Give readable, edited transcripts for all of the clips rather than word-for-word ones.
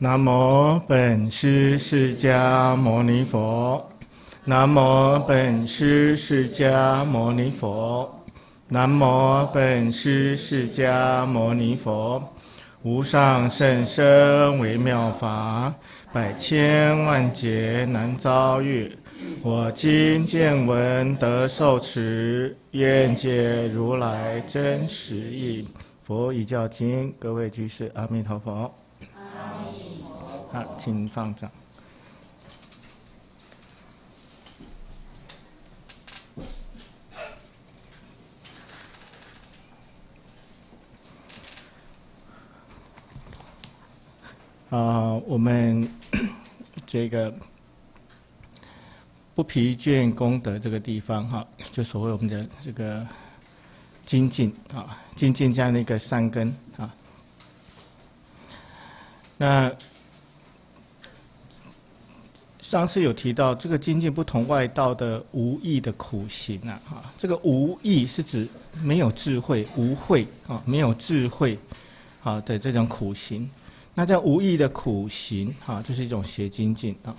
南无本师释迦牟尼佛。南无本师释迦牟尼佛。南无本师释迦牟尼佛。无上甚深微妙法，百千万劫难遭遇。我今见闻得受持，愿解如来真实义。佛遗教经，各位居士，阿弥陀佛。阿弥陀佛。好，请放掌。我们这个不疲倦功德这个地方哈，就所谓我们的这个精进啊，精进这样的一个善根啊。那上次有提到这个精进不同外道的无益的苦行啊，这个无益是指没有智慧、无慧啊，没有智慧啊的这种苦行。那这无益的苦行啊，就是一种邪精进啊。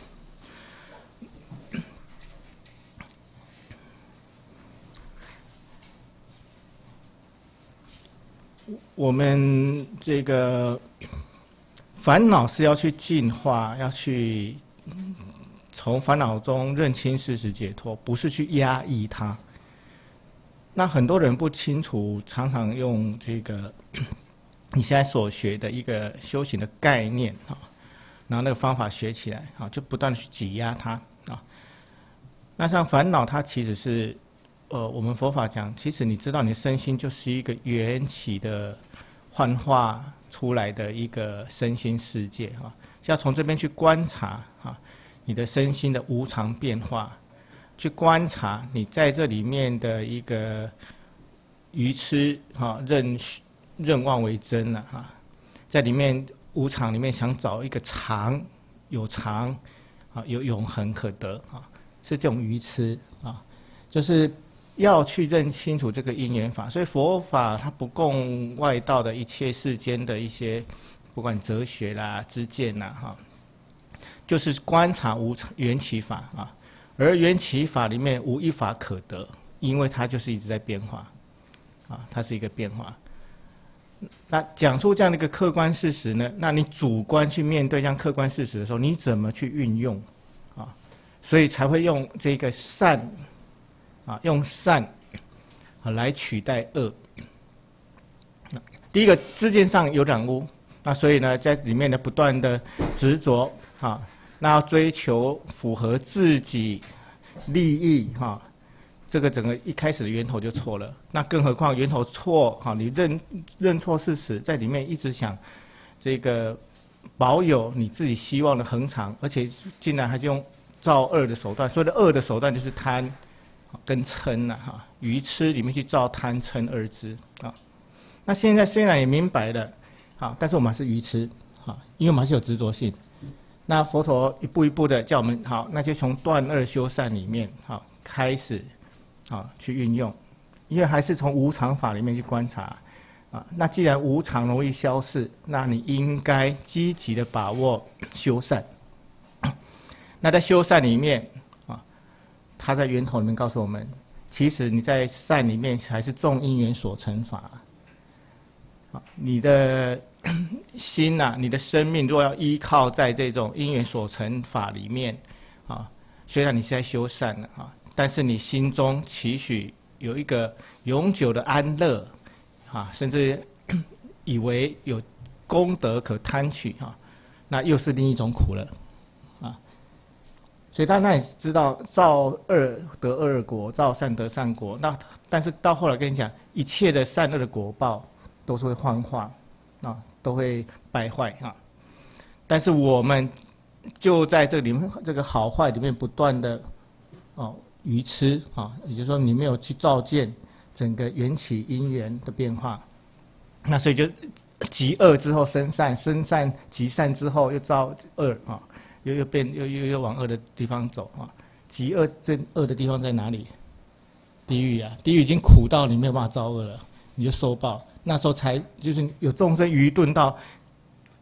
我们这个烦恼是要去净化，要去从烦恼中认清事实解脱，不是去压抑它。那很多人不清楚，常常用这个你现在所学的一个修行的概念啊，然后那个方法学起来啊，就不断的去挤压它啊。那像烦恼，它其实是我们佛法讲，其实你知道，你的身心就是一个缘起的幻化出来的一个身心世界啊，就要从这边去观察啊，你的身心的无常变化，去观察你在这里面的一个愚痴啊，认妄为真了哈，在里面无常里面想找一个常，有常啊，有永恒可得啊，是这种愚痴啊，就是要去认清楚这个因缘法。所以佛法它不共外道的一切世间的一些，不管哲学啦、知见啦哈，就是观察无常缘起法啊，而缘起法里面无一法可得，因为它就是一直在变化啊，它是一个变化。那讲出这样的一个客观事实呢，那你主观去面对这样客观事实的时候，你怎么去运用啊？所以才会用这个善啊，用善啊来取代恶。第一个知见上有染污，那所以呢，在里面呢不断的执着啊，那要追求符合自己利益哈。这个整个一开始的源头就错了，那更何况源头错哈，你认错事实，在里面一直想这个保有你自己希望的恒常，而且竟然还是用造恶的手段。所谓的恶的手段就是贪跟嗔呐哈，愚痴里面去造贪嗔二支啊。那现在虽然也明白了啊，但是我们还是愚痴啊，因为我们还是有执着性。那佛陀一步一步的叫我们好，那就从断恶修善里面好开始。啊，去运用，因为还是从无常法里面去观察，啊，那既然无常容易消逝，那你应该积极的把握修善。那在修善里面，啊，他在源头里面告诉我们，其实你在善里面还是众因缘所成法。啊，你的心呐，你的生命若要依靠在这种因缘所成法里面，啊，虽然你是在修善的啊。但是你心中期许有一个永久的安乐，啊，甚至以为有功德可贪取啊，那又是另一种苦了，啊。所以他那也知道造恶得恶果，造善得善果。那但是到后来跟你讲，一切的善恶的果报都是会幻化，啊，都会败坏啊。但是我们就在这里面这个好坏里面不断的哦。愚痴啊，也就是说你没有去照见整个缘起因缘的变化，那所以就极恶之后生善，生善极善之后又造恶啊，又往恶的地方走啊。极恶最恶的地方在哪里？地狱啊！地狱已经苦到你没有办法造恶了，你就受报。那时候才就是有众生愚钝到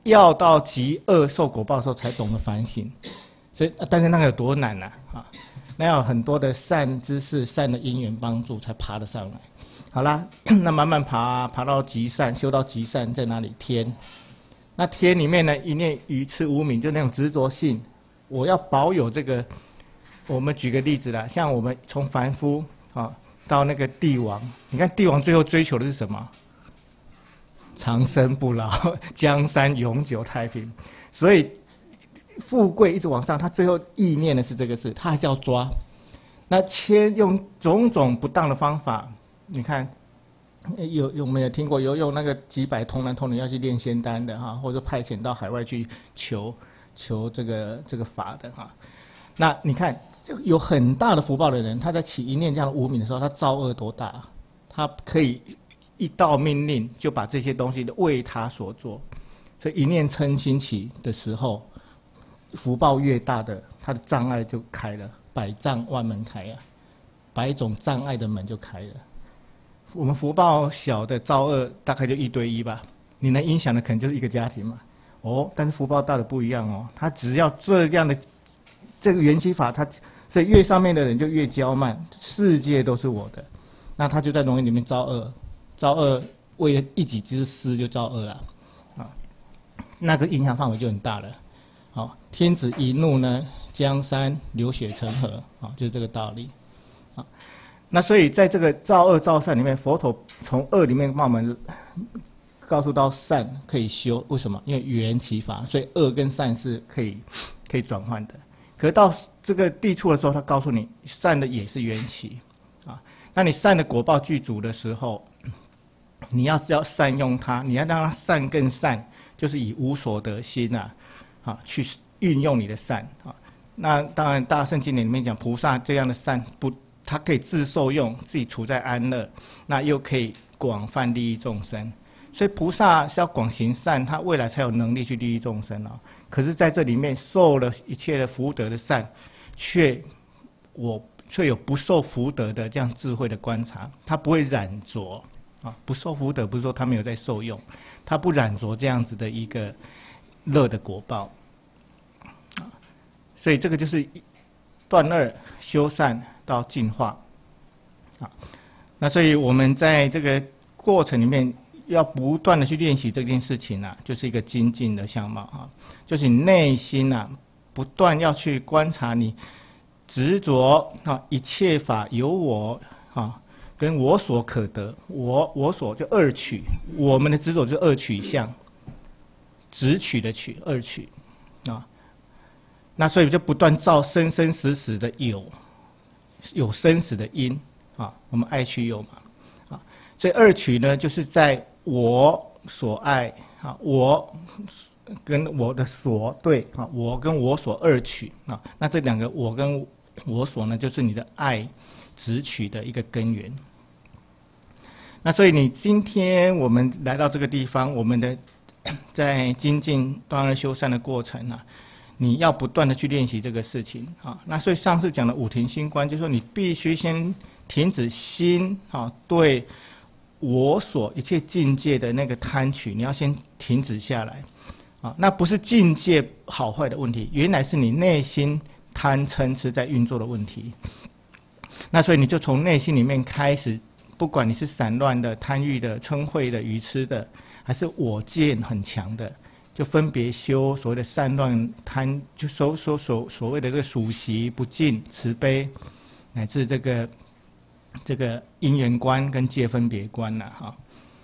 要到极恶受果报的时候才懂得反省。所以，但是那个有多难啊？啊，那要有很多的善知识、善的因缘帮助才爬得上来。好啦，那慢慢爬，爬到极善，修到极善在哪里？天。那天里面呢，一念愚痴无明，就那种执着性，我要保有这个。我们举个例子啦，像我们从凡夫啊到那个帝王，你看帝王最后追求的是什么？长生不老，江山永久太平。所以富贵一直往上，他最后意念的是这个事，他还是要抓。那用种种不当的方法，你看。我们也听过用那个几百童男童女要去炼仙丹的哈，或者派遣到海外去求这个法的哈。那你看有很大的福报的人，他在起一念这样的无明的时候，他造恶多大？他可以一道命令就把这些东西为他所做，所以一念嗔心起的时候，福报越大的，他的障碍就开了，百障万门开啊，百种障碍的门就开了。我们福报小的造恶大概就1对1吧，你能影响的可能就是一个家庭嘛。哦，但是福报大的不一样哦，他只要这样的这个缘起法，所以越上面的人就越骄慢，世界都是我的，那他就在容易里面造恶，造恶为了一己之私就造恶了，啊，那个影响范围就很大了。好，天子一怒呢，江山流血成河，啊，就是这个道理，啊。那所以在这个造恶造善里面，佛陀从恶里面帮我们告诉到善可以修，为什么？因为缘起法，所以恶跟善是可以转换的。可是到这个地处的时候，他告诉你，善的也是缘起啊。那你善的果报具足的时候，你要善用它，你要让它善更善，就是以无所得心啊去运用你的善啊。那当然，大圣经典里面讲，菩萨这样的善不。他可以自受用，自己处在安乐，那又可以广泛利益众生。所以菩萨是要广行善，他未来才有能力去利益众生哦。可是在这里面受了一切的福德的善，却有不受福德的这样智慧的观察，他不会染着啊。不受福德不是说他没有在受用，他不染着这样子的一个乐的果报啊。所以这个就是断恶修善。到进化，啊，那所以我们在这个过程里面要不断的去练习这件事情啊，就是一个精进的相貌啊，就是你内心啊不断要去观察你执着啊，一切法有我啊，跟我所可得，我所就二取，我们的执着就是二取相，执取的取，二取啊，那所以就不断造生生死死的有生死的因啊，我们爱取有嘛啊，所以二取呢，就是在我所爱啊，我跟我的所对啊，我跟我所二取啊，那这两个我跟我所呢，就是你的爱执取的一个根源。那所以你今天我们来到这个地方，我们的在精进断恶修善的过程啊。你要不断的去练习这个事情啊，那所以上次讲的五停心观，就是说你必须先停止心啊，对我所一切境界的那个贪取，你要先停止下来啊。那不是境界好坏的问题，原来是你内心贪嗔痴在运作的问题。那所以你就从内心里面开始，不管你是散乱的、贪欲的、嗔恚的、愚痴的，还是我见很强的。就分别修所谓的善乱贪，就所谓的这个属习不净慈悲，乃至这个因缘观跟界分别观了哈。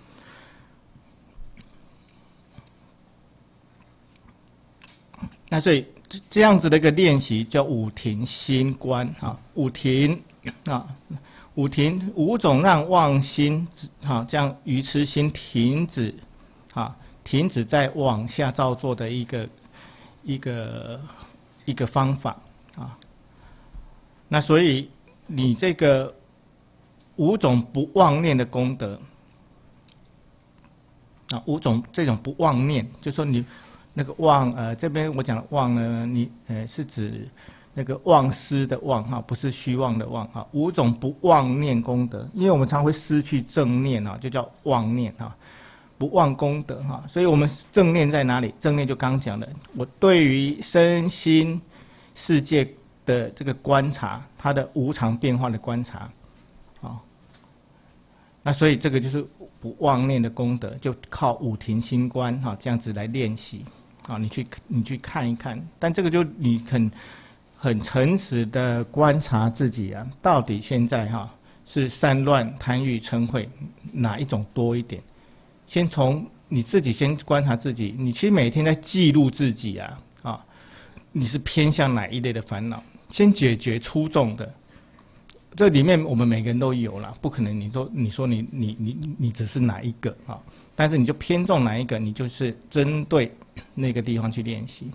那所以这样子的一个练习叫五停心观啊，五停啊，五种让妄心啊，这样愚痴心停止啊。停止在往下造作的一个方法啊，那所以你这个五种不妄念的功德啊，这种不妄念，就说你那个妄这边我讲的妄呢，你是指那个妄思的妄哈，不是虚妄的妄哈。五种不妄念功德，因为我们常会失去正念啊，就叫妄念啊。 不忘功德哈。所以我们正念在哪里？正念就刚刚讲的，我对于身心世界的这个观察，它的无常变化的观察，啊，那所以这个就是不妄念的功德，就靠五停心观哈这样子来练习，啊，你去看一看，但这个就你很诚实的观察自己啊，到底现在哈是散乱、贪欲、嗔恚哪一种多一点？先从你自己先观察自己，你其实每天在记录自己啊，你是偏向哪一类的烦恼？先解决粗重的，这里面我们每个人都有啦，不可能你说你只是哪一个啊？但是你就偏重哪一个，你就是针对那个地方去练习。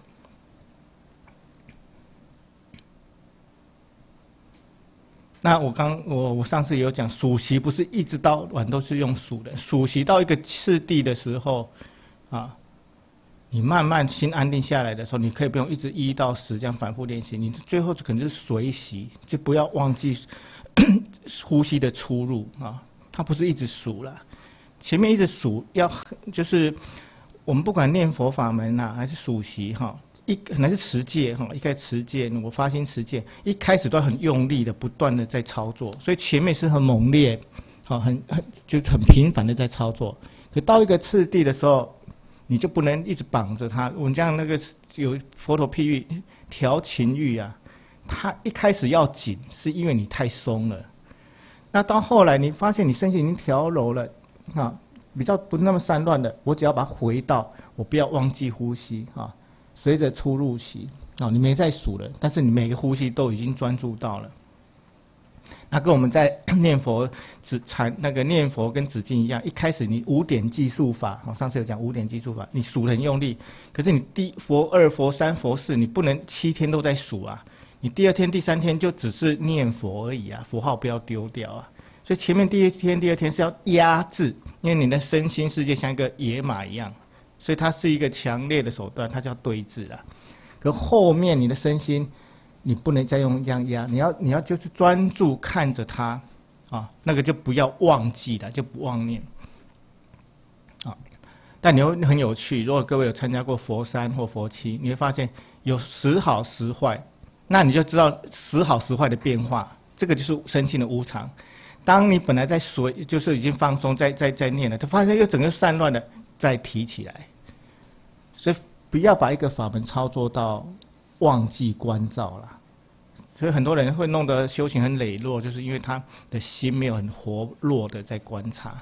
那我上次有讲，数息不是一直到晚都是用数的，数息到一个次第的时候，啊，你慢慢心安定下来的时候，你可以不用一直1到10这样反复练习，你最后可能就是随息，就不要忘记呼吸的出入啊，它不是一直数了，前面一直数就是我们不管念佛法门还是数息哈。可能是持戒哈，一开始持戒，我发心持戒，一开始都很用力的，不断的在操作，所以前面是很猛烈，好，就是很频繁的在操作。可到一个次第的时候，你就不能一直绑着它。我们讲那个有佛陀譬喻调情欲啊，它一开始要紧，是因为你太松了。那到后来你发现你身心已经调柔了，啊，比较不那么散乱的，我只要把它回到，我不要忘记呼吸啊。随着出入息，你没再数了，但是你每个呼吸都已经专注到了。那跟我们在念佛念佛跟止境一样，一开始你5点计数法，上次有讲5点计数法，你数得很用力，可是你佛2、佛3、佛4，你不能7天都在数啊，你第2天、第3天就只是念佛而已啊，符号不要丢掉啊。所以前面第1天、第2天是要压制，因为你的身心世界像一个野马一样。所以它是一个强烈的手段，它叫对治啦。可后面你的身心，你不能再用这样压，你要就是专注看着它，啊，那个就不要忘记了，就不妄念，啊。但你会很有趣，如果各位有参加过佛3或佛7，你会发现有时好时坏，那你就知道时好时坏的变化，这个就是身心的无常。当你本来在就是已经放松，在念了，就发现又整个散乱的。再提起来，所以不要把一个法门操作到忘记关照啦。所以很多人会弄得修行很羸弱，就是因为他的心没有很活络的在观察。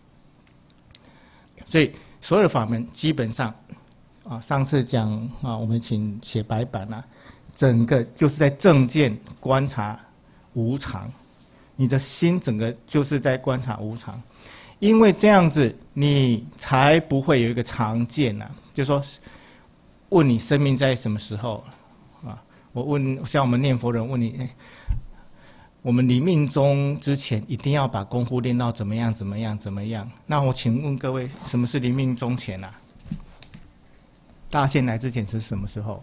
所以所有的法门基本上，上次讲我们请写白板整个就是在正见观察无常，你的心整个就是在观察无常。因为这样子，你才不会有一个常见就是说，问你生命在什么时候像我们念佛人问你，我们临命终之前一定要把功夫练到怎么样？那我请问各位，什么是临命终前大限来之前是什么时候？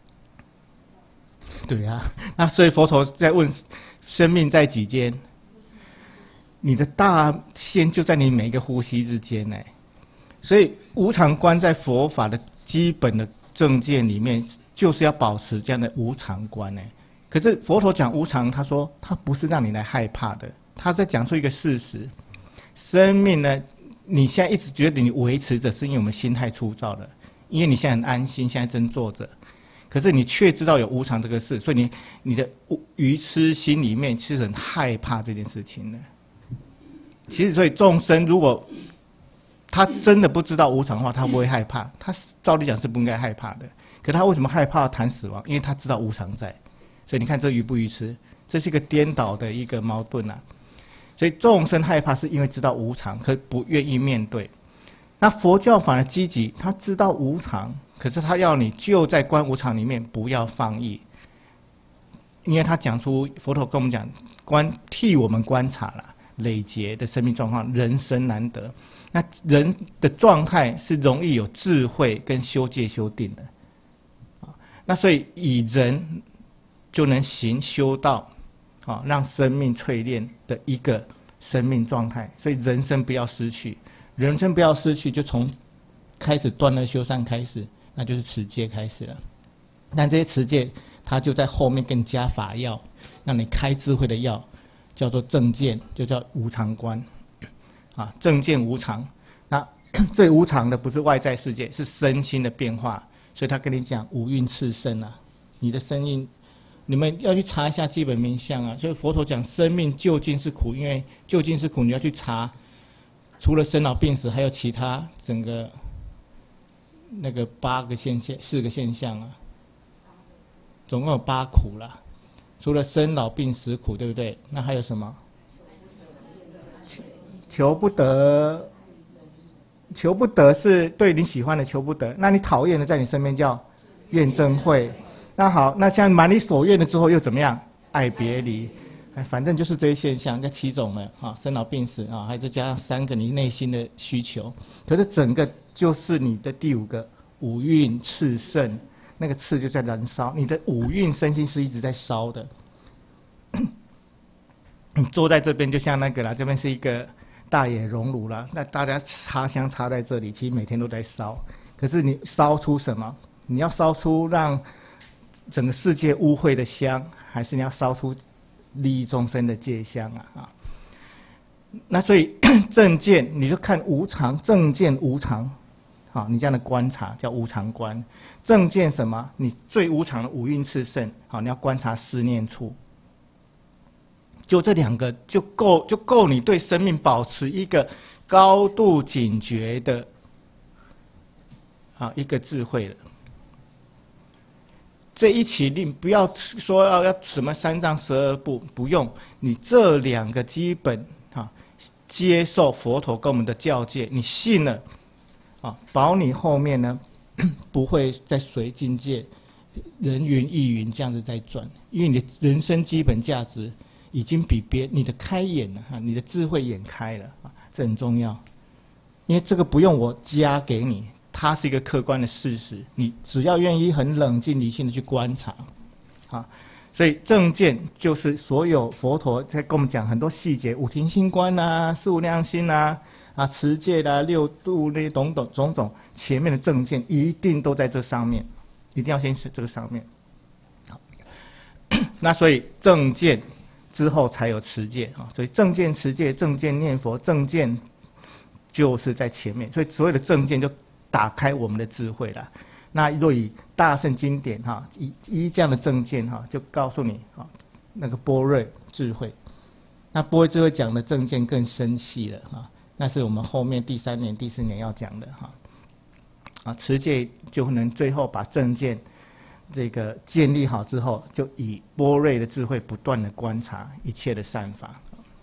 对啊，那所以佛陀在问生命在几间？你的大限就在你每一个呼吸之间所以无常观在佛法的基本的正见里面，就是要保持这样的无常观可是佛陀讲无常，他说他不是让你来害怕的，他在讲出一个事实：生命呢，你现在一直觉得你维持着，是因为我们心太粗糙了，因为你现在很安心，现在正坐着，可是你却知道有无常这个事，所以你的愚痴心里面是很害怕这件事情的。其实，所以众生如果他真的不知道无常的话，他不会害怕。他照理讲是不应该害怕的，可他为什么害怕谈死亡？因为他知道无常在。所以你看这愚不愚痴？这是一个颠倒的一个矛盾所以众生害怕是因为知道无常，可不愿意面对。那佛教反而积极，他知道无常，可是他要你就在观无常里面不要放逸，因为他讲出佛陀跟我们讲替我们观察累劫的生命状况，人生难得。那人的状态是容易有智慧跟修戒修定的，那所以以人就能行修道，让生命淬炼的一个生命状态。所以人生不要失去， 人生不要失去，就从开始断恶修善开始，那就是持戒开始了。但这些持戒，它就在后面更加法药，让你开智慧的药，叫做正见，就叫无常观。啊，正见无常，那最无常的不是外在世界，是身心的变化。所以他跟你讲五蕴炽盛啊，你的生命，你们要去查一下基本名相啊。所以佛陀讲生命究竟是苦，因为究竟是苦，你要去查，除了生老病死，还有其他整个那个8个现象、4个现象啊，总共有8苦啦。除了生老病死苦，对不对？那还有什么？求不得，求不得是对你喜欢的求不得，那你讨厌的在你身边叫怨憎会。那好，那像满你所愿的之后又怎么样？爱别离，反正就是这些现象，这7种了啊，生老病死啊，还再加上3个你内心的需求。可是整个就是你的第5个五蕴炽盛，那个炽就在燃烧，你的五蕴身心是一直在烧的。你坐在这边就像那个啦，这边是一个大野熔炉啦，那大家插香插在这里，其实每天都在烧。可是你烧出什么？你要烧出让整个世界污秽的香，还是你要烧出利益众生的戒香啊？那所以正见你就看无常，正见无常，好，你这样的观察叫无常观。正见什么？你最无常的五蕴炽盛，好，你要观察思念处。就这2个就够你对生命保持一个高度警觉的一个智慧了。这一起令不要说要什么3藏12部，不用，你这2个基本接受佛陀跟我们的教戒，你信了保你后面呢不会再随境界人云亦云这样子在转，因为你的人生基本价值已经比你的开眼了你的智慧眼开了这很重要。因为这个不用我加给你，它是一个客观的事实，你只要愿意很冷静理性的去观察所以正见就是所有佛陀在跟我们讲很多细节，五停心观啊、四无量心啊、持戒啦、6度那些种种前面的正见一定都在这上面，一定要先是这个上面。那所以正见之后才有持戒所以正见持戒、正见念佛、正见就是在前面，所以所有的正见就打开我们的智慧了。那若以大乘经典依这样的正见就告诉你那个般若智慧。那般若智慧讲的正见更深细了那是我们后面第3年、第4年要讲的持戒就能最后把正见这个建立好之后，就以般若的智慧不断的观察一切的善法。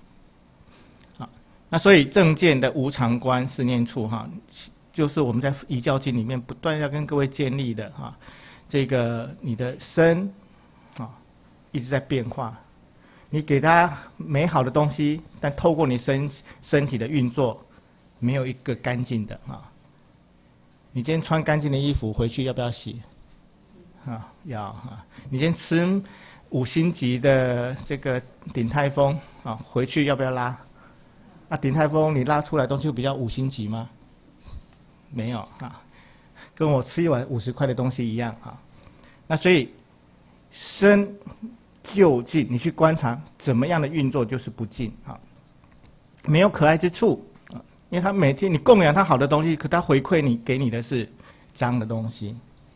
那所以正见的无常观、思念处就是我们在遗教经里面不断要跟各位建立的这个你的身一直在变化，你给他美好的东西，但透过你身体的运作，没有一个干净的你今天穿干净的衣服回去要不要洗？要你今天吃5星级的这个鼎泰丰回去要不要拉？鼎泰丰你拉出来的东西会比较5星级吗？没有跟我吃一碗50块的东西一样那所以身就近，你去观察怎么样的运作就是不净没有可爱之处因为他每天你供养他好的东西，可他回馈你给你的是脏的东西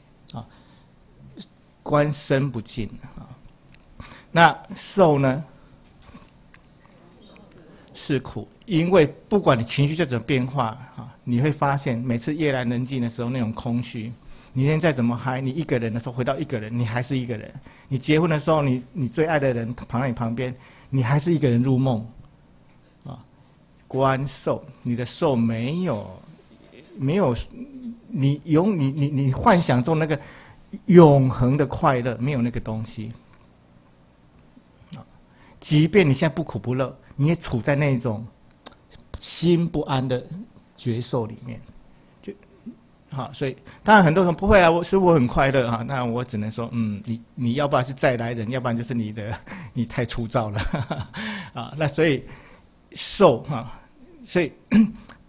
观身不净那受呢是苦，因为不管你情绪再怎么变化你会发现每次夜阑人静的时候那种空虚，你今天再怎么嗨，你一个人的时候回到一个人，你还是一个人。你结婚的时候，你最爱的人躺在你旁边，你还是一个人入梦观受，你的受没有你幻想中那个永恒的快乐，没有那个东西即便你现在不苦不乐，你也处在那种心不安的觉受里面，所以当然很多人不会我很快乐那我只能说你要不然是再来人，要不然就是你太粗糙了那所以受所以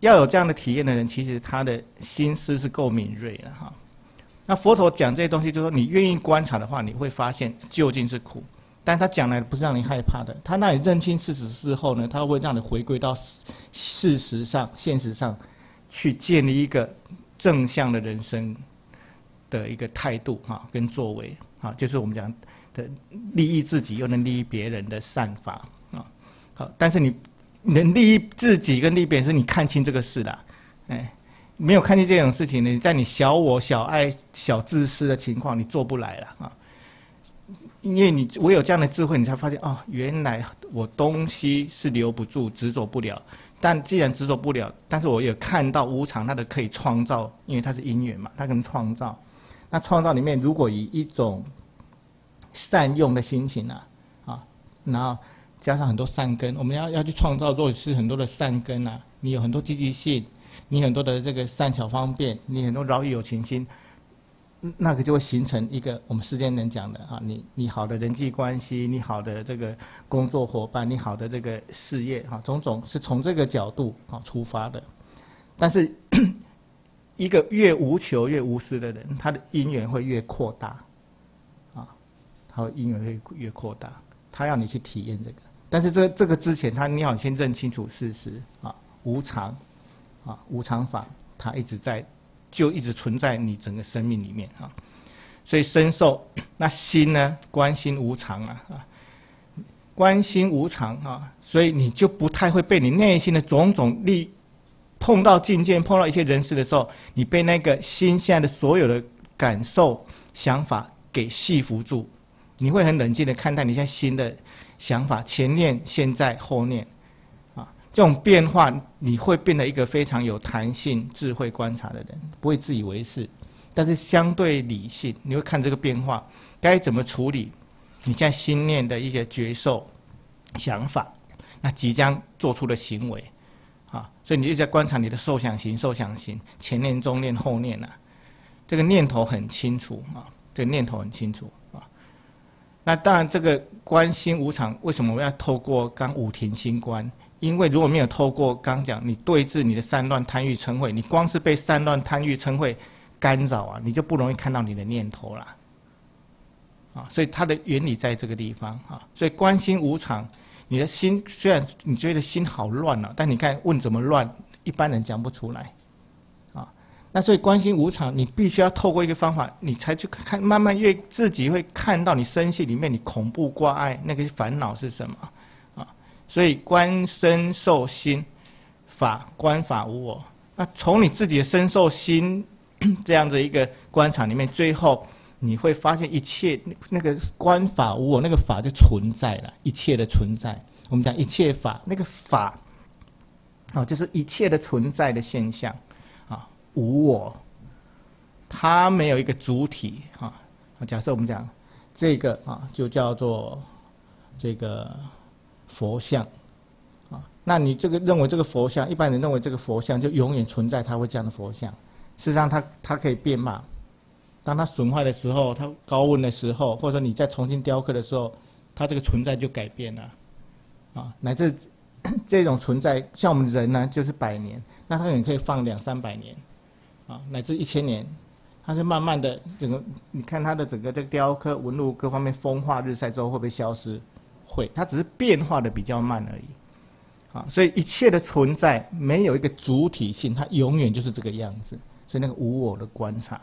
要有这样的体验的人，其实他的心思是够敏锐的哈。那佛陀讲这些东西，就是说你愿意观察的话，你会发现究竟是苦。但他讲来的不是让你害怕的，他让你认清事实之后呢，他会让你回归到事实上、现实上，去建立一个正向的人生的一个态度哈，跟作为啊，就是我们讲的利益自己又能利益别人的善法啊。好，但是你能利益自己跟利益别人，是你看清这个事啦，哎，没有看清这种事情呢，你在你小我、小爱、小自私的情况，你做不来了啊。因为你唯有这样的智慧，你才发现哦，原来我东西是留不住、执着不了。但既然执着不了，但是我也看到无常，它的可以创造，因为它是因缘嘛，它可能创造。那创造里面，如果以一种善用的心情然后加上很多善根，我们要去创造，如果是很多的善根你有很多积极性，你很多的这个善巧方便，你很多饶益有情心。那个就会形成一个我们世间人讲的你好的人际关系，你好的这个工作伙伴，你好的这个事业种种是从这个角度出发的。但是一个越无求越无私的人，他的因缘会越扩大他的因缘会越扩大，他要你去体验这个。但是这个之前，你要先认清楚事实无常无常法，它就一直存在你整个生命里面所以身受那心呢，观心无常观心无常所以你就不太会被你内心的种种碰到境界，碰到一些人事的时候，你被那个心现在的所有的感受、想法给系缚住，你会很冷静的看待你现在心的想法，前念、现在、后念。这种变化，你会变得一个非常有弹性、智慧观察的人，不会自以为是，但是相对理性，你会看这个变化该怎么处理你现在心念的一些觉受、想法，那即将做出的行为所以你就在观察你的受想行、前念、中念、后念这个念头很清楚这个念头很清楚那当然，这个观心无常，为什么我们要透过刚五停心观？因为如果没有透过刚讲你对治你的散乱贪欲嗔恚，你光是被散乱贪欲嗔恚干扰你就不容易看到你的念头啦所以它的原理在这个地方所以观心无常，你的心虽然你觉得心好乱但你看问怎么乱，一般人讲不出来那所以观心无常，你必须要透过一个方法，你才去看，慢慢自己会看到你身心里面你恐怖挂碍那个烦恼是什么所以观身受心观法无我，那从你自己的身受心这样的一个观察里面，最后你会发现一切那个观法无我，那个法就存在了，一切的存在。我们讲一切法，那个法就是一切的存在的现象无我，它没有一个主体假设我们讲这个就叫做这个佛像那你这个认为这个佛像，一般人认为这个佛像就永远存在，它会这样的佛像。事实上它可以变嘛，当它损坏的时候，它高温的时候，或者说你再重新雕刻的时候，它这个存在就改变了乃至这种存在，像我们人呢就是100年，那它可能可以放200-300年乃至1000年，它是慢慢的整个，你看它的整个这个雕刻纹路各方面风化日晒之后会不会消失？会，它只是变化的比较慢而已所以一切的存在没有一个主体性，它永远就是这个样子。所以那个无我的观察，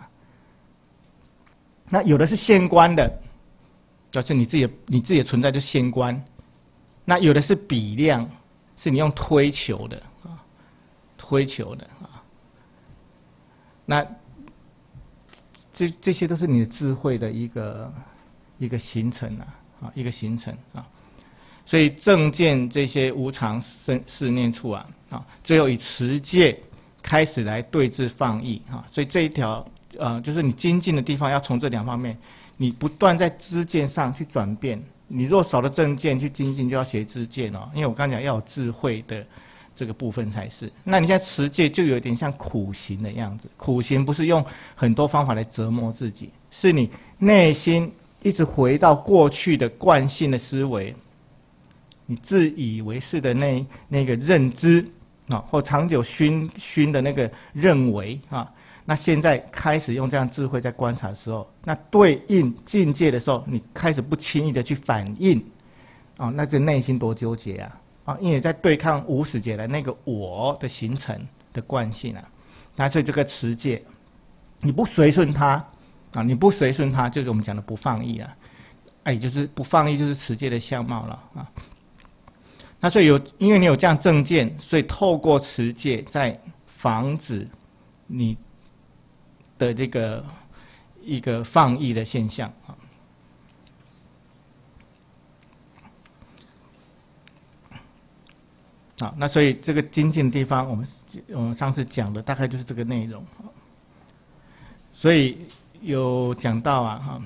那有的是现观的，就是你自己的存在就现观；那有的是比量，是你用推求的推求的那这些都是你的智慧的一个形成一个形成所以正见这些无常四念处最后以持戒开始来对治放逸所以这一条就是你精进的地方要从这2方面，你不断在知见上去转变。你若少了正见去精进，就要学知见因为我刚讲要有智慧的这个部分才是。那你现在持戒就有点像苦行的样子，苦行不是用很多方法来折磨自己，是你内心一直回到过去的惯性的思维，你自以为是的那个认知， 啊，或长久熏的那个认为啊，那现在开始用这样智慧在观察的时候，那对应境界的时候，你开始不轻易的去反应，啊，那这内心多纠结啊！啊，因为在对抗无始劫来那个我的形成的惯性啊，那所以这个持戒，你不随顺它啊，你不随顺它，就是我们讲的不放逸啊，哎，就是不放逸，就是持戒的相貌了啊。那所以因为你有这样正见，所以透过持戒在防止你的这个一个放逸的现象啊。好，那所以这个精进的地方，我们上次讲的大概就是这个内容。所以有讲到啊，哈，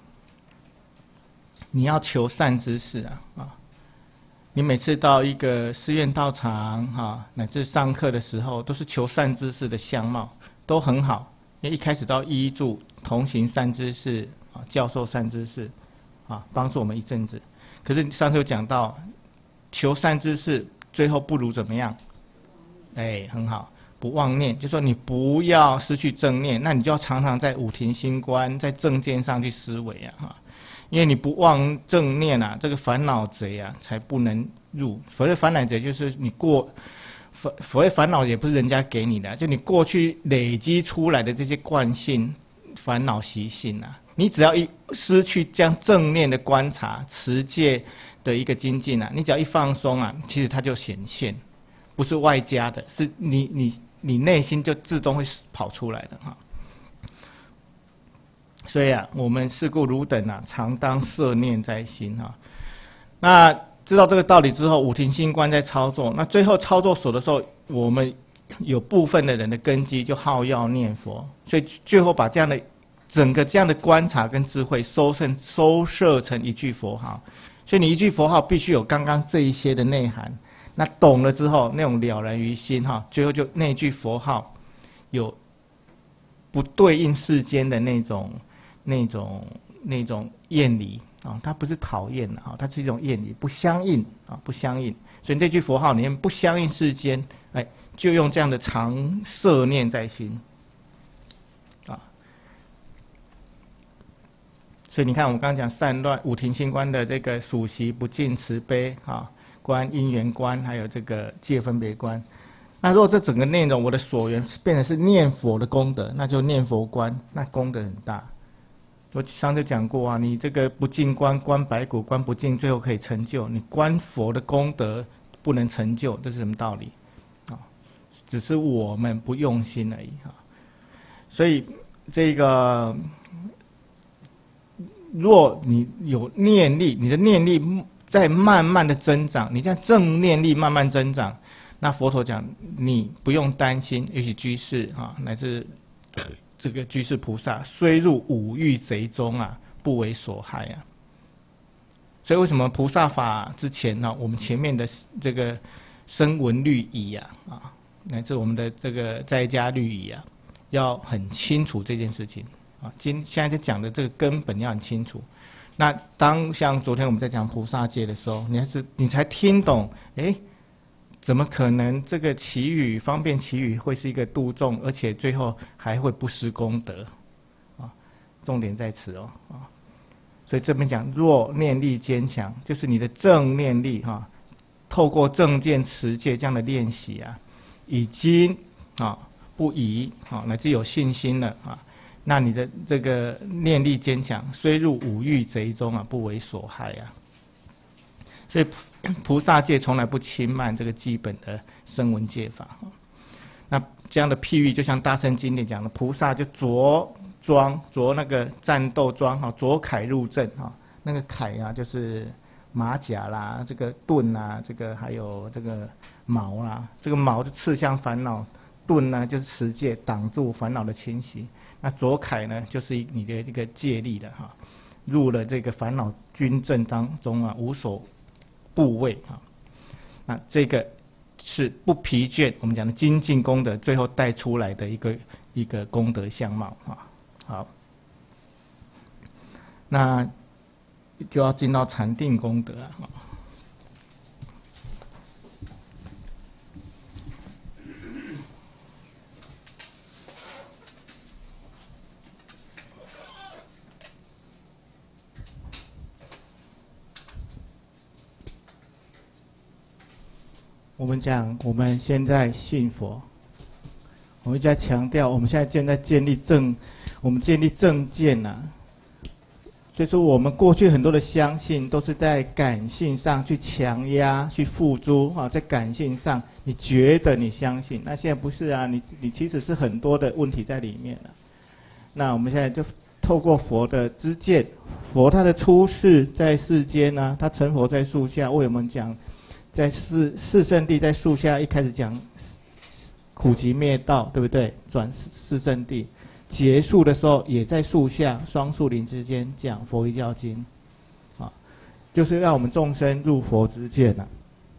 你要求善知识啊，你每次到一个寺院道场哈，乃至上课的时候，都是求善知识的相貌都很好，因为一开始都要依助同行善知识啊，教授善知识啊，帮助我们一阵子。可是上次有讲到，求善知识最后不如怎么样？哎，很好，不妄念，就说你不要失去正念，那你就要常常在五停心观，在正见上去思维啊，哈。因为你不忘正念啊，这个烦恼贼啊，才不能入。所谓烦恼贼，就是你所谓烦恼也不是人家给你的，就你过去累积出来的这些惯性、烦恼习性啊，你只要一失去这样正念的观察、持戒的一个精进啊，你只要一放松啊，其实它就显现，不是外加的，是你内心就自动会跑出来的哈。所以啊，我们是故汝等啊，常当摄念在心哈。那知道这个道理之后，五停心观在操作。那最后操作所的时候，我们有部分的人的根基就好要念佛，所以最后把这样的整个这样的观察跟智慧收摄成一句佛号。所以你一句佛号必须有刚刚这一些的内涵。那懂了之后，那种了然于心哈，最后就那句佛号有不对应世间的那种厌离啊，它不是讨厌啊，它是一种厌离，不相应啊，不相应。所以这句佛号里面不相应世间，哎，就用这样的常摄念在心啊。所以你看，我们刚刚讲善乱五停心观的这个属习不净慈悲啊观、因缘观，还有这个戒分别观。那如果这整个内容我的所缘变成是念佛的功德，那就念佛观，那功德很大。我上次讲过啊，你这个不净观，观白骨，观不净，最后可以成就。你观佛的功德不能成就，这是什么道理？啊，只是我们不用心而已啊。所以这个，若你有念力，你的念力在慢慢的增长，你这样正念力慢慢增长，那佛陀讲你不用担心，也许居士啊，乃至这个居士菩萨虽入五欲贼中啊，不为所害啊。所以为什么菩萨法之前呢，我们前面的这个声闻律仪啊，乃至我们的这个在家律仪啊，要很清楚这件事情啊。现在在讲的这个根本要很清楚。那当像昨天我们在讲菩萨戒的时候，你才听懂，哎。怎么可能这个祈语方便祈语会是一个度众，而且最后还会不失功德啊？重点在此哦啊！所以这边讲若念力坚强，就是你的正念力哈，透过正见持戒这样的练习啊，已经啊不疑啊，乃至有信心了啊，那你的这个念力坚强，虽入五欲贼中啊，不为所害啊。所以菩萨戒从来不轻慢这个基本的声闻戒法。那这样的譬喻，就像大乘经典讲的，菩萨就着那个战斗装哈，着铠入阵哈。那个铠啊，就是马甲啦，这个盾啊，这个还有这个矛啦，这个矛就刺向烦恼，盾呢就是持戒挡住烦恼的侵袭。那着铠呢，就是你的这个戒力的哈，入了这个烦恼军阵当中啊，无所部位啊，那这个是不疲倦，我们讲的精进功德，最后带出来的一个功德相貌啊。好，那就要进到禅定功德啊。 我们讲我们现在信佛，我们在强调我们现在正在建立正见呐。就是我们过去很多的相信都是在感性上去强压、去付诸啊，在感性上你觉得你相信，那现在不是啊，你其实是很多的问题在里面了。那我们现在就透过佛的知见，佛他的出世在世间呢，他成佛在树下，为我们讲，在四圣谛在树下一开始讲苦集灭道，对不对？转四圣谛。结束的时候，也在树下双树林之间讲佛一教经，啊，就是让我们众生入佛之见呐。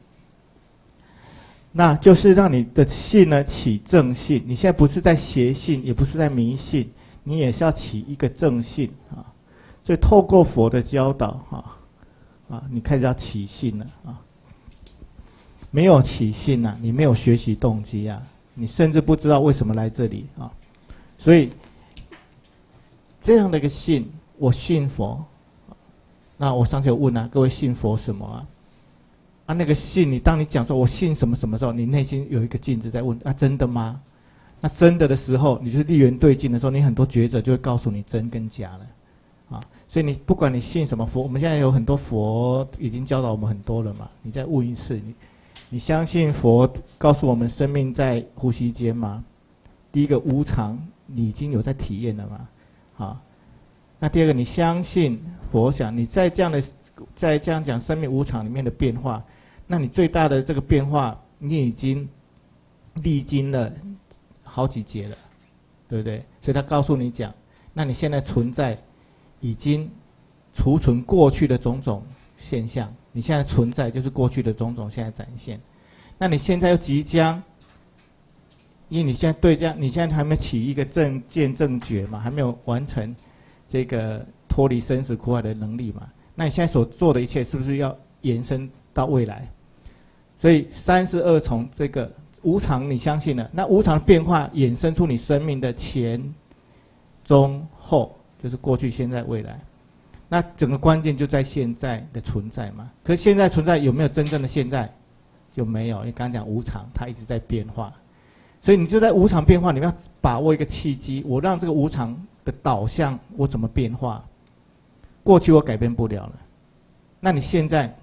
那就是让你的信呢起正信，你现在不是在邪信，也不是在迷信，你也是要起一个正信啊。所以透过佛的教导你开始要起信了啊。没有起信啊，你没有学习动机啊，你甚至不知道为什么来这里啊。所以这样的一个信，我信佛。那我上次有问啊，各位信佛什么啊？那个信，当你讲说我信什么什么时候，你内心有一个镜子在问啊，真的吗？那真的的时候，你就是立缘对境的时候，你很多觉者就会告诉你真跟假了啊。所以你不管你信什么佛，我们现在有很多佛已经教导我们很多了嘛。你再问一次，你相信佛告诉我们生命在呼吸间吗？第一个无常，你已经有在体验了嘛？好，那第二个，你相信佛想你在这样讲生命无常里面的变化，那你最大的这个变化，你已经历经了好几劫了，对不对？所以他告诉你讲，那你现在存在已经储存过去的种种现象，你现在存在就是过去的种种现在展现，那你现在又即将。因为你现在你现在还没起一个正见正觉嘛，还没有完成这个脱离生死苦海的能力嘛，那你现在所做的一切是不是要延伸到未来？所以32重这个无常你相信了，那无常的变化衍生出你生命的前、中、后，就是过去、现在、未来。那整个关键就在现在的存在嘛。可是现在存在有没有真正的现在？就没有，因为刚刚讲无常，它一直在变化。所以你就在无常变化，你们要把握一个契机，我让这个无常的导向我怎么变化？过去我改变不了了，那你现在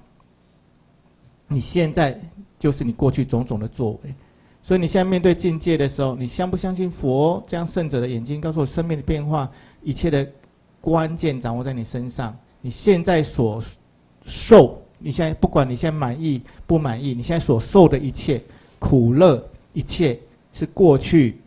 就是你过去种种的作为。所以你现在面对境界的时候，你相不相信佛这样圣者的眼睛告诉我生命的变化，一切的关键掌握在你身上。你现在所受，你现在不管你现在满意不满意，你现在所受的一切苦乐，一切。是过去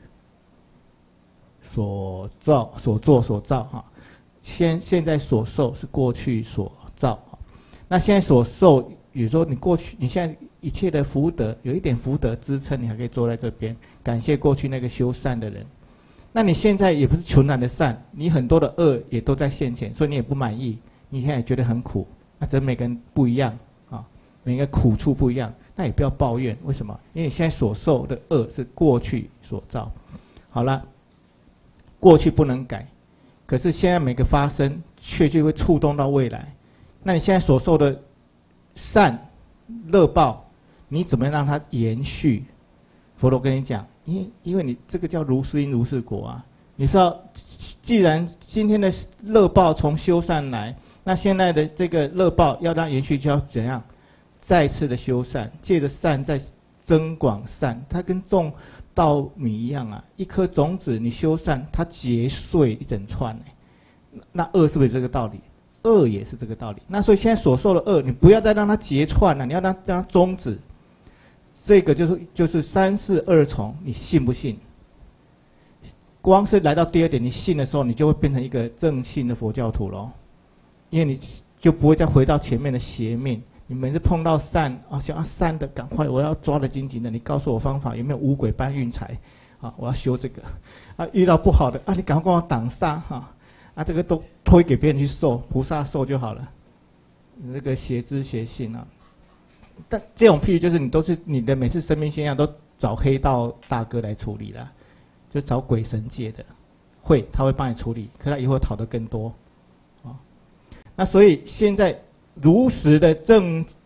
所造所做所造哈，现在所受是过去所造，那现在所受，比如说你过去你现在一切的福德，有一点福德支撑，你还可以坐在这边，感谢过去那个修善的人。那你现在也不是全然的善，你很多的恶也都在现前，所以你也不满意，你现在也觉得很苦。那只是每个人不一样啊，每个苦处不一样。那也不要抱怨，为什么？因为你现在所受的恶是过去所造。好了，过去不能改，可是现在每个发生，确会触动到未来。那你现在所受的善乐报，你怎么让它延续？佛陀跟你讲，因为你这个叫如是因如是果啊。你说，既然今天的乐报从修善来，那现在的这个乐报要让延续，就要怎样？再次的修善，借着善再增广善，它跟种稻米一样啊。一颗种子你修善，它结穗一整串那恶是不是这个道理？恶也是这个道理。那所以现在所受的恶，你不要再让它结串了，你要让它终止。这个就是342重，你信不信？光是来到第二点，你信的时候，你就会变成一个正信的佛教徒咯，因为你就不会再回到前面的邪命。你每次碰到善想善的，赶快我要抓得紧紧的。你告诉我方法，有没有五鬼搬运财？我要修这个。遇到不好的你赶快跟我挡煞这个都推给别人去受，菩萨受就好了。这个邪知邪信但这种譬喻就是你的每次生命现象都找黑道大哥来处理啦，就找鬼神界的，他会帮你处理，可他以后讨得更多那所以现在。如实的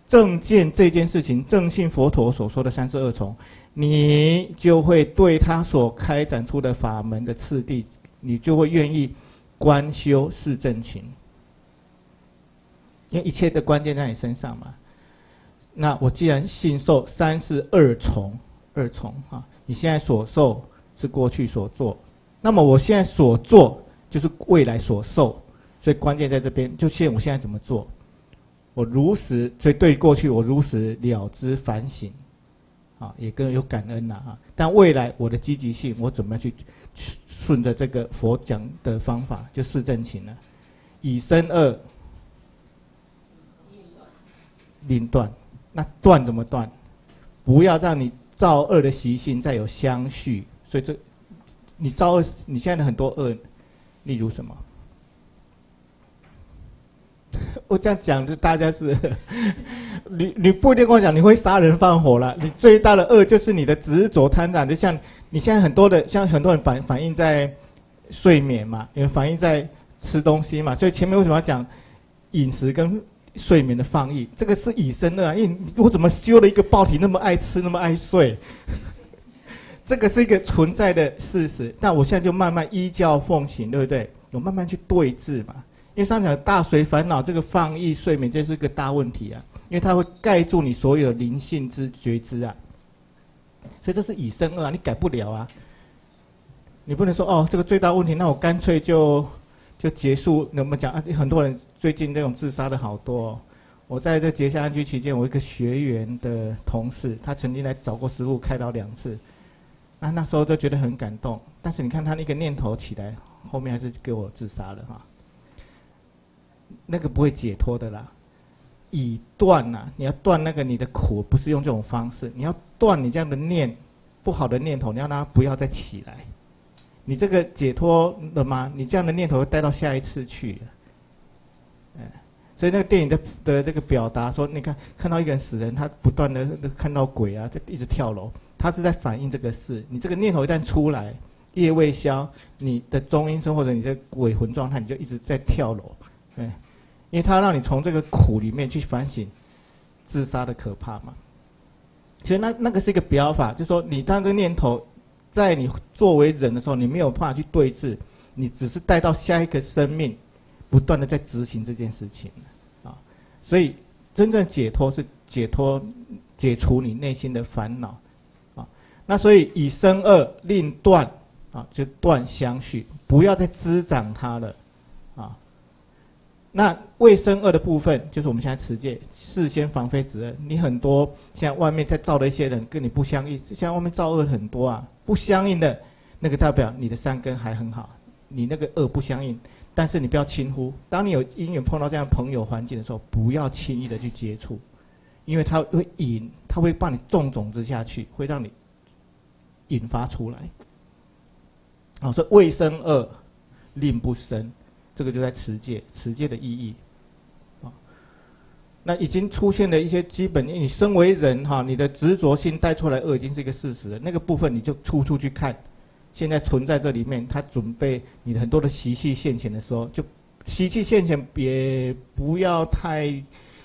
正见这件事情，正信佛陀所说的32重，你就会对他所开展出的法门的次第，你就会愿意观修四正勤，因为一切的关键在你身上嘛。那我既然信受三是二重啊，你现在所受是过去所做，那么我现在所做就是未来所受，所以关键在这边，就我现在怎么做，我如实，所以对过去我如实了知反省，啊，也更有感恩啦啊。但未来我的积极性，我怎么样去顺着这个佛讲的方法，就四正勤呢？以身恶令断，那断怎么断？不要让你造恶的习性再有相续，所以你造恶，你现在的很多恶，例如什么？我这样讲，就大家是，你不一定跟我讲你会杀人放火了，你最大的恶就是你的执着贪婪，就像你现在很多人反映在睡眠嘛，也反映在吃东西嘛，所以前面为什么要讲饮食跟睡眠的放逸？这个是以身恶啊，因为我怎么修了一个报体那么爱吃那么爱睡？这个是一个存在的事实，但我现在就慢慢依教奉行，对不对？我慢慢去对治嘛。因为上讲大随烦恼，这个放逸睡眠，这是个大问题啊！因为它会盖住你所有的灵性之觉知啊，所以这是以身恶啊，你改不了啊。你不能说哦，这个最大问题，那我干脆就结束。那么讲啊，很多人最近这种自杀的好多哦。我在这结夏安居期间，我一个学员的同事，他曾经来找过师父开导2次，那时候就觉得很感动。但是你看他那个念头起来，后面还是给我自杀了哈。那个不会解脱的啦，以断呐，你要断那个你的苦，不是用这种方式，你要断你这样的不好的念头，你要让它不要再起来。你这个解脱了吗？你这样的念头会带到下一次去。所以那个电影的这个表达说，你看到一个人死人，他不断的看到鬼啊，就一直跳楼，他是在反映这个事。你这个念头一旦出来，业未消，你的中阴身或者你的鬼魂状态，你就一直在跳楼。因为他让你从这个苦里面去反省自杀的可怕嘛，所以那个是一个表法，就是说你当这个念头在你作为人的时候，你没有办法去对治，你只是带到下一个生命，不断的在执行这件事情啊。所以真正解脱是解除你内心的烦恼啊。那所以以身恶令断啊，就断相续，不要再滋长它了啊。那未生恶的部分，就是我们现在持戒，事先防非止恶。你很多像外面在造的一些人跟你不相应，像外面造恶很多啊，不相应的那个代表你的善根还很好，你那个恶不相应，但是你不要轻忽。当你有因缘碰到这样的朋友环境的时候，不要轻易的去接触，因为它会它会帮你种种子下去，会让你引发出来。所以未生恶令不生。这个就在持戒的意义，那已经出现了一些基本，你身为人哈，你的执着心带出来恶已经是一个事实了。那个部分你就出去看，现在存在这里面，它准备你的很多的习气现前的时候，就习气现前也不要太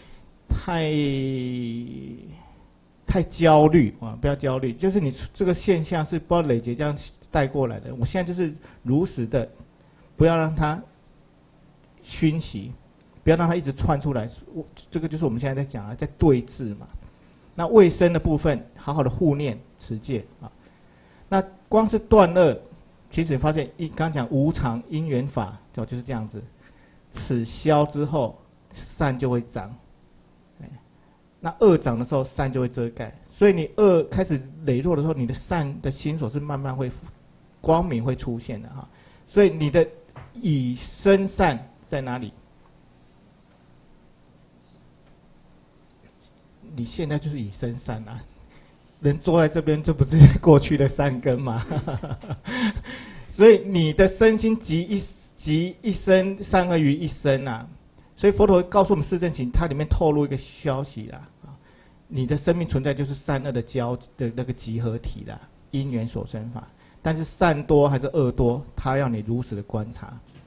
焦虑啊，不要焦虑，就是你这个现象是不知道累劫这样带过来的。我现在就是如实的，不要让它熏习，不要让它一直窜出来。这个就是我们现在在讲在对治嘛。那卫生的部分，好好的护念持戒啊。那光是断恶，其实你发现刚讲无常因缘法，就是这样子。此消之后，善就会长。那恶长的时候，善就会遮盖。所以你恶开始羸弱的时候，你的善的心所是慢慢会光明会出现的哈。所以你的以身善在哪里？你现在就是以身善啊，人坐在这边，这不是过去的善根吗？所以你的身心集一身善恶于一身啊。所以佛陀告诉我们四正勤，它里面透露一个消息啦，你的生命存在就是善恶的那个集合体啦，因缘所生法。但是善多还是恶多，它要你如实的观察。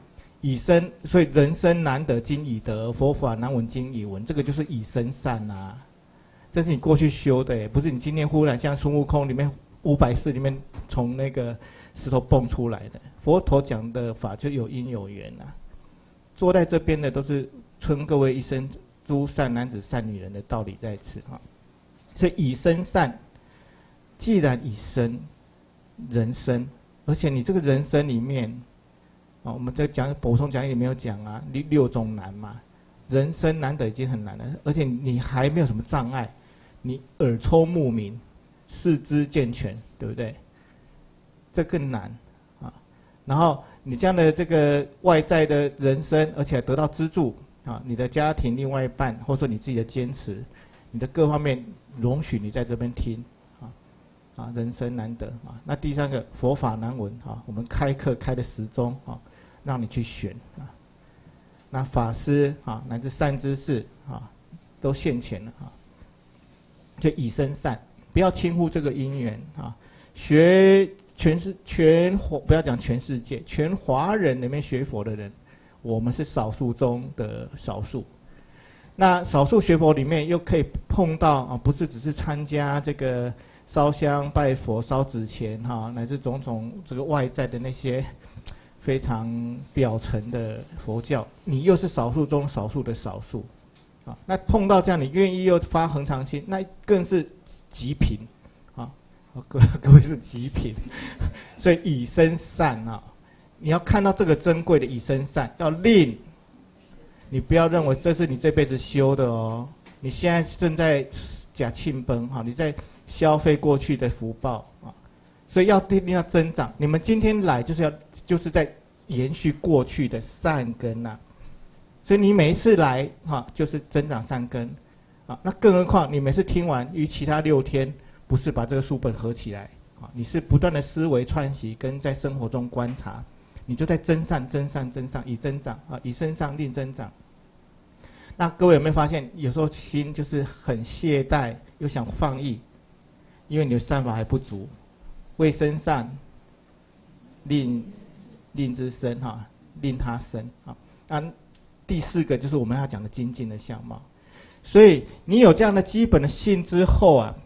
以身，所以人生难得今已得，佛法难闻今已闻，这个就是以身善啊。这是你过去修的耶，不是你今天忽然像孙悟空里面500世里面从那个石头蹦出来的。佛陀讲的法就有因有缘啊。坐在这边的都是存各位一生诸善男子善女人的道理在此哈。所以以身善，既然以身人生，而且你这个人生里面，啊，我们在讲补充讲义里面有讲啊，6种难嘛。人生难得已经很难了，而且你还没有什么障碍。你耳聪目明，四肢健全，对不对？这更难啊。然后你这样的这个外在的人生，而且得到资助啊，你的家庭另外一半，或者说你自己的坚持，你的各方面容许你在这边听啊，人生难得啊。那第3个佛法难闻啊，我们开课开的时钟啊，让你去选啊。那法师啊，乃至善知识啊，都现前了啊。就以身善，不要轻忽这个因缘啊！学不要讲全世界，全华人里面学佛的人，我们是少数中的少数。那少数学佛里面又可以碰到啊，不是只是参加这个烧香拜佛、烧纸钱哈，乃至种种这个外在的那些非常表层的佛教，你又是少数中少数的少数。啊，那碰到这样，你愿意又发恒常心，那更是极品，啊，各位是极品，所以以身善啊，你要看到这个珍贵的以身善，要令，你不要认为这是你这辈子修的哦，你现在正在假庆崩哈，你在消费过去的福报啊，所以一定要增长。你们今天来就是在延续过去的善根呐。所以你每一次来哈，就是增长善根，啊，那更何况你每次听完，于其他6天，不是把这个书本合起来，啊，你是不断的思维串习，跟在生活中观察，你就在增善、增善、增上，以增长啊，以身上令增长。那各位有没有发现，有时候心就是很懈怠，又想放逸，因为你的善法还不足，为身善，令之身哈，令他生啊。第4个就是我们要讲的精进的相貌，所以你有这样的基本的信之后啊，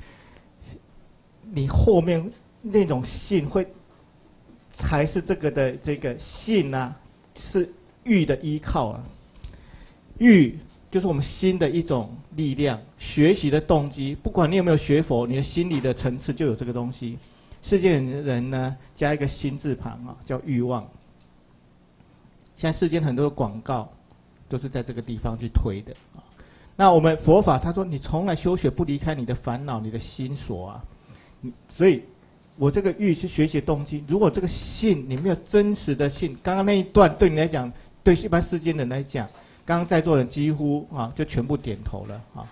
你后面那种信才是这个信啊，是欲的依靠啊。欲就是我们心的一种力量，学习的动机。不管你有没有学佛，你的心理的层次就有这个东西。世间人呢，加一个心字旁啊，叫欲望。现在世间很多的广告都是在这个地方去推的啊。那我们佛法他说，你从来修学不离开你的烦恼、你的心所啊。所以，我这个欲是学习动机。如果这个信你没有真实的信，刚刚那一段对你来讲，对一般世间人来讲，刚刚在座人几乎啊就全部点头了啊。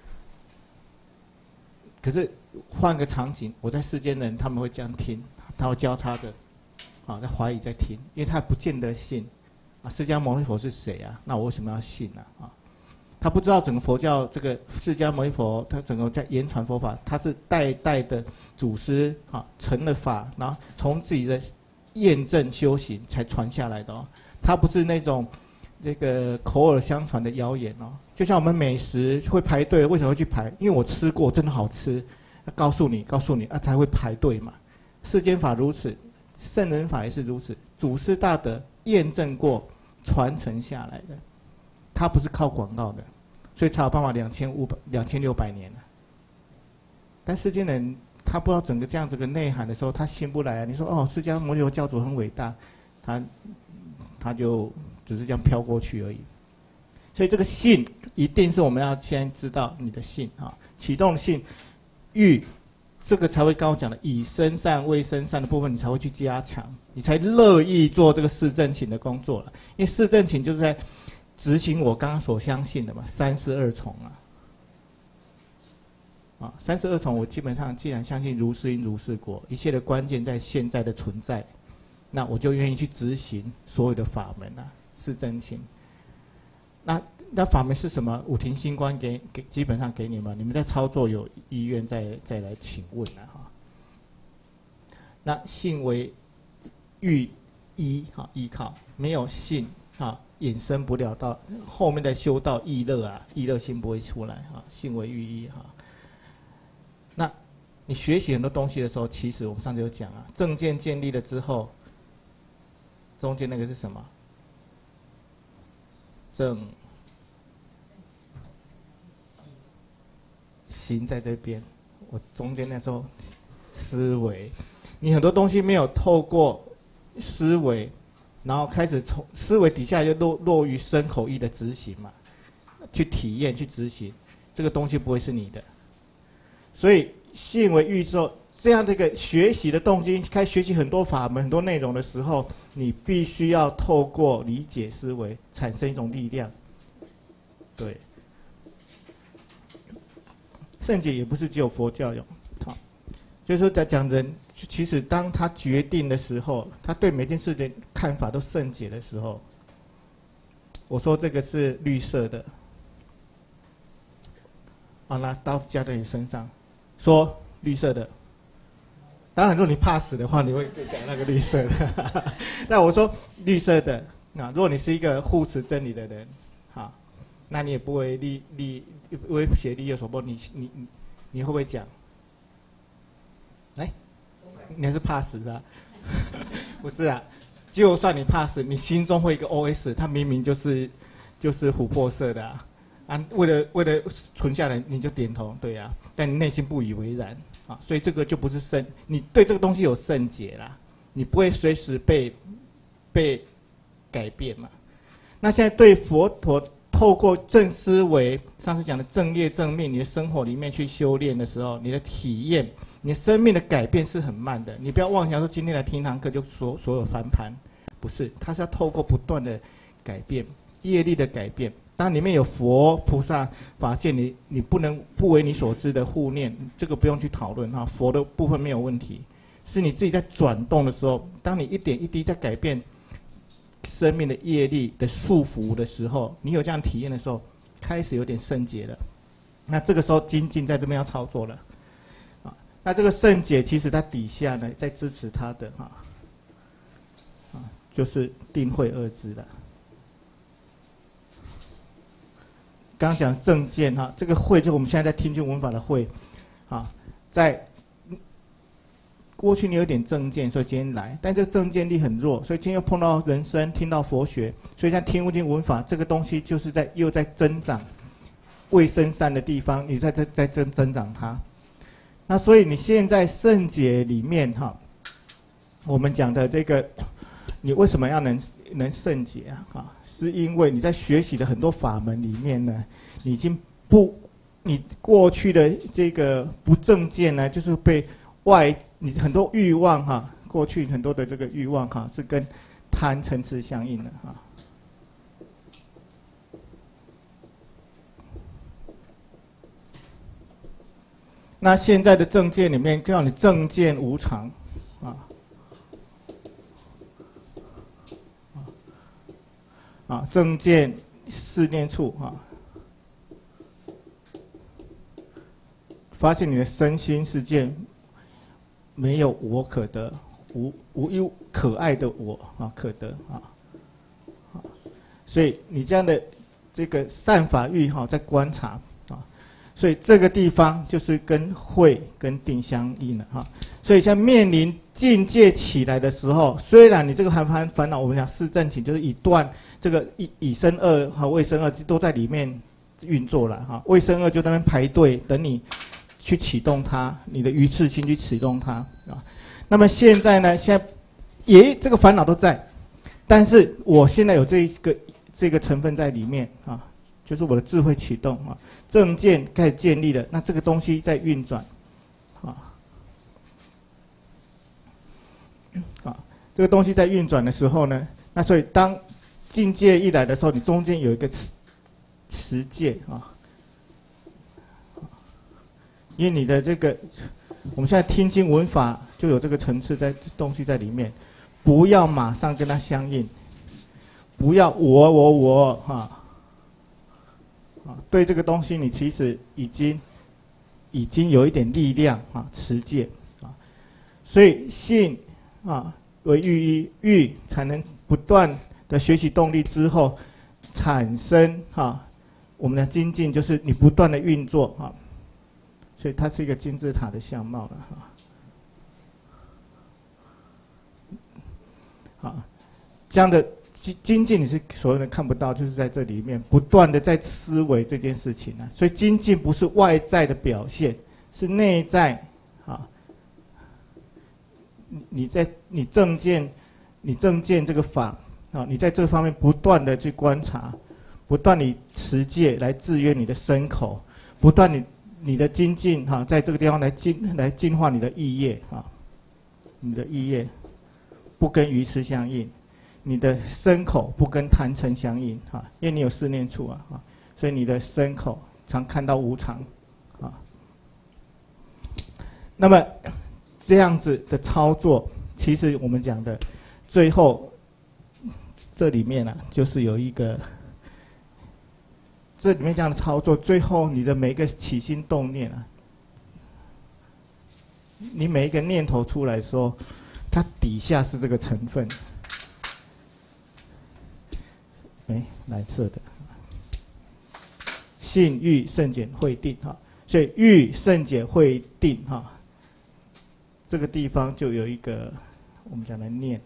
可是换个场景，我在世间人他们会这样听，他会交叉着啊在怀疑在听，因为他不见得信。释迦牟尼佛是谁啊？那我为什么要信呢？啊，他不知道整个佛教这个释迦牟尼佛，他整个在言传佛法，他是代代的祖师啊成了法，然后从自己的验证修行才传下来的哦。他不是那种这个口耳相传的谣言哦。就像我们美食会排队，为什么会去排？因为我吃过，真的好吃。告诉你啊，才会排队嘛。世间法如此，圣人法也是如此，祖师大德验证过。传承下来的，它不是靠广告的，所以才有办法2600年了。但世间人他不知道整个这样子的内涵的时候，他信不来啊。你说哦，释迦牟尼佛教主很伟大，他就只是这样飘过去而已。所以这个信一定是我们要先知道你的信啊，启动信欲。这个才会刚刚讲的以身善为身善的部分，你才会去加强，你才乐意做这个四正勤的工作了。因为四正勤就是在执行我刚刚所相信的嘛，32重啊。32重我基本上既然相信如是因如是果，一切的关键在现在的存在，那我就愿意去执行所有的法门啊，四正勤。那法门是什么？五庭星官基本上给你们，你们在操作有意愿再来请问了哈。那信为欲依哈依靠， 没有信啊，衍生不了到后面的修道意乐啊，意乐心不会出来啊，信为寓意哈。那你学习很多东西的时候，其实我们上次有讲啊，正见建立了之后，中间那个是什么？正行在这边，我中间那时候思维，你很多东西没有透过思维，然后开始从思维底下就落于身口意的执行嘛，去体验去执行，这个东西不会是你的。所以信为寓之后，这样这个学习的动机，开始学习很多法门、很多内容的时候，你必须要透过理解思维，产生一种力量。对，圣解也不是只有佛教有，好，就是说在讲人，其实当他决定的时候，他对每件事的看法都圣解的时候，我说这个是绿色的，好，拿刀加在你身上，说绿色的。当然，如果你怕死的话，你会讲那个绿色的。那我说绿色的，那如果你是一个护持真理的人，好，那你也不会威胁利诱所迫，你会不会讲？哎，你还是怕死的？不是啊，就算你怕死，你心中会一个 OS， 他明明就是琥珀色的啊，为了存下来，你就点头，对呀，但你内心不以为然。啊，所以这个就不是圣，你对这个东西有圣解啦，你不会随时被改变嘛。那现在对佛陀透过正思维，上次讲的正业正命，你的生活里面去修炼的时候，你的体验，你的生命的改变是很慢的。你不要妄想说今天来听堂课就所有翻盘，不是，它是要透过不断的改变，业力的改变。当里面有佛菩萨法界，你不能不为你所知的护念，这个不用去讨论哈。佛的部分没有问题，是你自己在转动的时候，当你一点一滴在改变生命的业力的束缚的时候，你有这样体验的时候，开始有点圣解了。那这个时候精进在这边要操作了，啊，那这个圣解其实它底下呢在支持它的就是定慧二字了。刚刚讲正见哈，这个慧就是我们现在在听经闻法的慧，啊，在过去你有点正见，所以今天来，但这个正见力很弱，所以今天又碰到人生，听到佛学，所以像听经闻法这个东西，就是又在增长未生善的地方，你在增长它。那所以你现在圣解里面哈，我们讲的这个，你为什么要能圣解啊？是因为你在学习的很多法门里面呢，你已经你过去的这个不正见呢，就是被你很多欲望哈，过去很多的这个欲望哈，是跟贪嗔痴相应的哈。那现在的正见里面，叫你正见无常正见四念处发现你的身心世界没有我可得，无一可爱的我可得所以你这样的这个善法欲在观察所以这个地方就是跟慧跟定相应了所以像面临境界起来的时候，虽然你这个烦恼，我们讲四正勤就是以断这个以身恶和未生恶都在里面运作了未生恶就在那边排队等你去启动它，你的愚痴心去启动它那么现在呢，现在这个烦恼都在，但是我现在有这个成分在里面就是我的智慧启动正见开始建立了，那这个东西在运转这个东西在运转的时候呢，那所以当境界一来的时候，你中间有一个持戒因为你的这个我们现在听经闻法就有这个层次东西在里面，不要马上跟它相应，不要我对这个东西你其实已经有一点力量持戒所以信为寓意，欲才能不断的学习动力之后，产生我们的精进，就是你不断的运作所以它是一个金字塔的相貌了这样的精进你是所有人看不到，就是在这里面不断的在思维这件事情所以精进不是外在的表现，是内在你正见这个法你在这方面不断的去观察，不断你持戒来制约你的身口，不断你的精进在这个地方来净化你的意业你的意业不跟愚痴相应，你的身口不跟贪嗔相应因为你有四念处所以你的身口常看到无常那么这样子的操作，其实我们讲的最后这里面就是有一个这里面这样的操作，最后你的每一个起心动念你每一个念头出来说，它底下是这个成分，蓝色的信欲胜解慧定所以欲胜解慧定这个地方就有一个我们讲的念，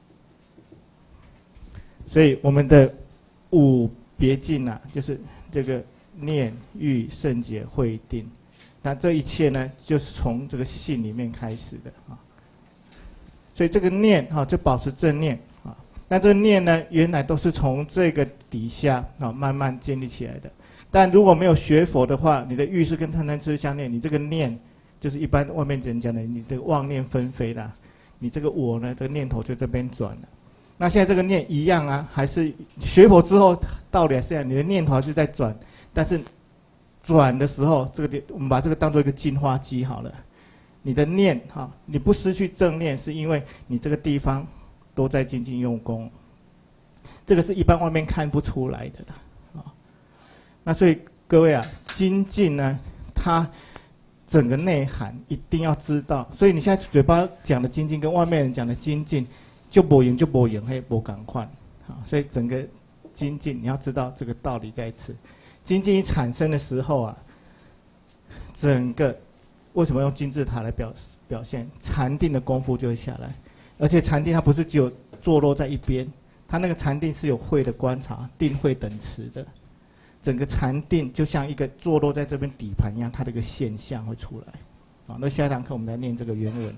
所以我们的五别境就是这个念欲胜解慧定，那这一切呢，就是从这个信里面开始的所以这个念就保持正念那这个念呢，原来都是从这个底下慢慢建立起来的。但如果没有学佛的话，你的欲是跟贪嗔痴相念，你这个念就是一般外面人讲的，你的妄念纷飞啦，你这个我呢，这个念头就这边转了。那现在这个念一样还是学佛之后道理还是这样，你的念头还是在转，但是转的时候，我们把这个当做一个净化机好了。你的念你不失去正念，是因为你这个地方都在精进用功，这个是一般外面看不出来的那所以各位精进呢，它整个内涵一定要知道。所以你现在嘴巴讲的精进，跟外面人讲的精进，就不一样，还不赶快所以整个精进你要知道这个道理在此。精进一产生的时候整个为什么用金字塔来表现？禅定的功夫就会下来，而且禅定它不是只有坐落在一边，它那个禅定是有慧的观察，定慧等持的。整个禅定就像一个坐落在这边底盘一样，它的一个现象会出来那下一堂课我们来念这个原文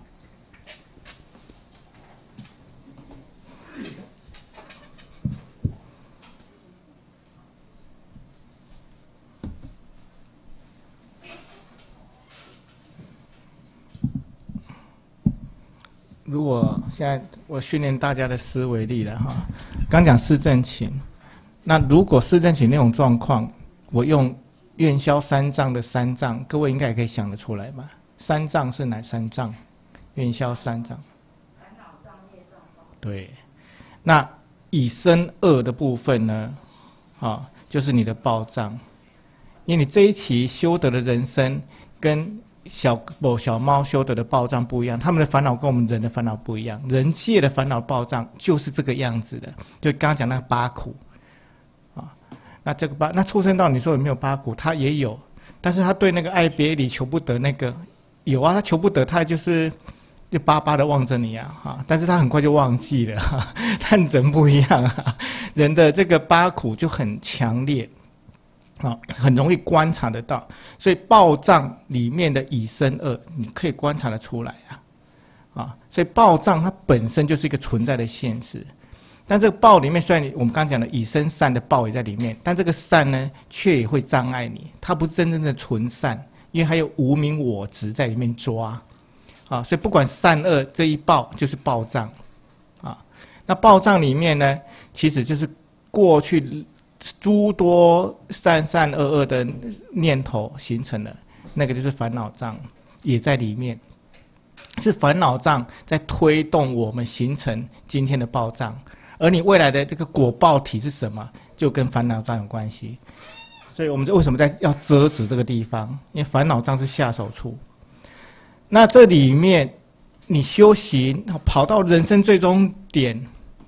如果现在我训练大家的思维力了刚讲四正勤，那如果四正勤那种状况，我用愿消三障的三障，各位应该也可以想得出来吧？三障是哪三障？愿消三障。烦恼障、业障。对，那以身恶的部分呢？就是你的报障，因为你这一期修得的人生跟小猫修得的报障不一样，他们的烦恼跟我们人的烦恼不一样。人界的烦恼报障就是这个样子的，就刚刚讲那个八苦那这个那畜生道你说有没有八苦？他也有，但是他对那个爱别离求不得那个有他求不得，他就巴巴的望着你但是他很快就忘记了但人不一样人的这个八苦就很强烈很容易观察得到，所以报障里面的以身恶，你可以观察得出来所以报障它本身就是一个存在的现实。但这个报里面，虽然我们刚刚讲的以身善的报也在里面，但这个善呢，却也会障碍你，它不是真正的纯善，因为还有无明我执在里面抓所以不管善恶这一报就是报障那报障里面呢，其实就是过去诸多善恶恶的念头形成的那个就是烦恼障，也在里面，是烦恼障在推动我们形成今天的报障，而你未来的这个果报体是什么，就跟烦恼障有关系。所以我们为什么要遮止这个地方？因为烦恼障是下手处。那这里面你修行跑到人生最终点，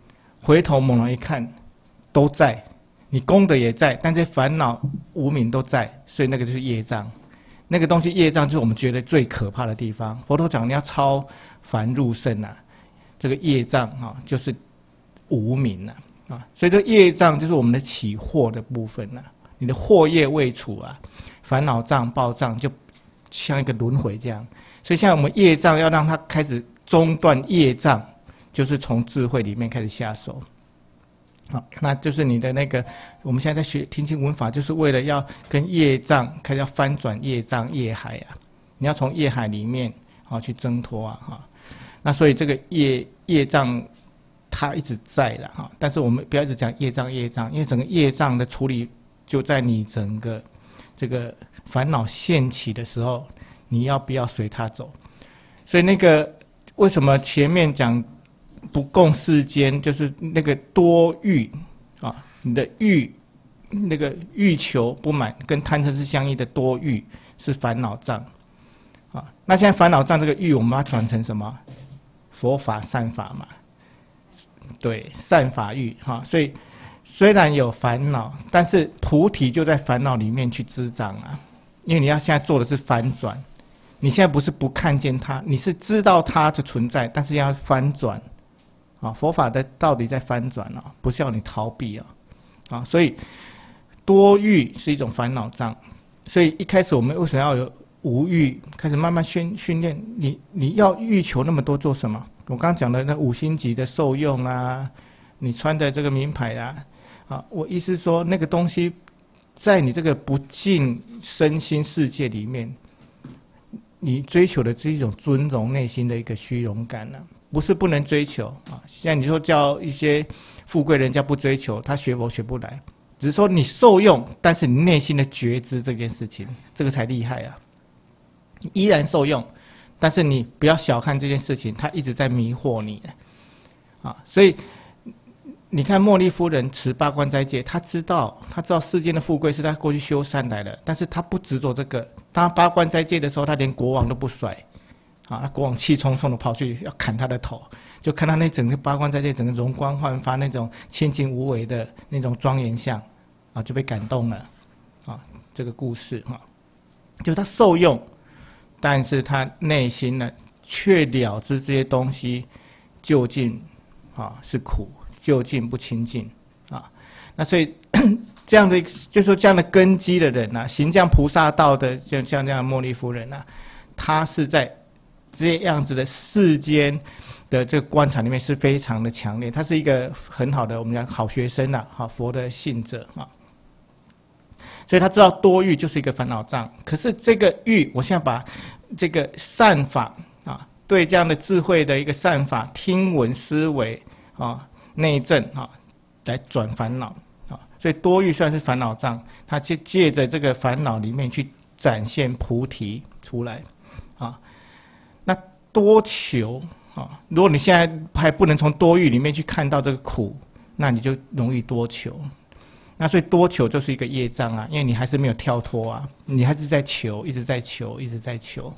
回头猛然一看，都在，你功德也在，但这烦恼无明都在，所以那个就是业障。那个东西业障就是我们觉得最可怕的地方。佛陀讲你要超凡入圣啊，这个业障啊就是无明啊，所以这个业障就是我们的起惑的部分啊。你的惑业未除啊，烦恼障、报障就像一个轮回这样。所以像我们业障要让它开始中断业障，就是从智慧里面开始下手。好，那就是你的那个，我们现在在学听经闻法，就是为了要跟业障开始要翻转业障业海啊，你要从业海里面去挣脱啊哈。那所以这个业障它一直在了哈，但是我们不要一直讲业障，因为整个业障的处理就在你整个这个烦恼现起的时候，你要不要随它走？所以那个为什么前面讲？不共世间，就是那个多欲啊，你的欲，那个欲求不满，跟贪嗔痴相依的多欲是烦恼障啊。那现在烦恼障这个欲，我们把它转成什么？佛法善法嘛，对，善法欲哈。所以虽然有烦恼，但是菩提就在烦恼里面去滋长啊。因为你要现在做的是翻转，你现在不是不看见它，你是知道它的存在，但是要翻转。啊，佛法的道理在翻转啊，不是要你逃避啊，所以多欲是一种烦恼障，所以一开始我们为什么要有无欲？开始慢慢训练你要欲求那么多做什么？我刚刚讲的那5星级的受用啊，你穿的这个名牌啊，我意思说那个东西在你这个不净身心世界里面，你追求的是一种尊荣内心的一个虚荣感呢。不是不能追求啊！现在你说叫一些富贵人家不追求，他学佛学不来，只是说你受用，但是你内心的觉知这件事情，这个才厉害啊！依然受用，但是你不要小看这件事情，他一直在迷惑你啊！所以你看茉莉夫人持8关斋戒，他知道世间的富贵是他过去修善来的，但是他不执着这个。当他8关斋戒的时候，他连国王都不甩。啊！国王气冲冲的跑去要砍他的头，就看他那整个8关斋戒，整个容光焕发那种清净无为的那种庄严相，啊，就被感动了。啊，这个故事哈，就他受用，但是他内心呢却了知这些东西究竟是苦，究竟不清净啊。那所以这样的就说这样的根基的人行这样菩萨道的，像这样的茉莉夫人他是在这样子的世间的这个观察里面是非常的强烈，他是一个很好的我们讲好学生佛的信者所以他知道多欲就是一个烦恼障。可是这个欲，我现在把这个善法对这样的智慧的一个善法，听闻思维内证来转烦恼所以多欲算是烦恼障，他就借着这个烦恼里面去展现菩提出来那多求如果你现在还不能从多欲里面去看到这个苦，那你就容易多求。那所以多求就是一个业障因为你还是没有跳脱你还是在求，一直在求，一直在求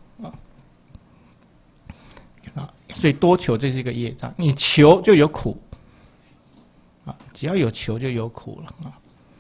所以多求这是一个业障，你求就有苦只要有求就有苦了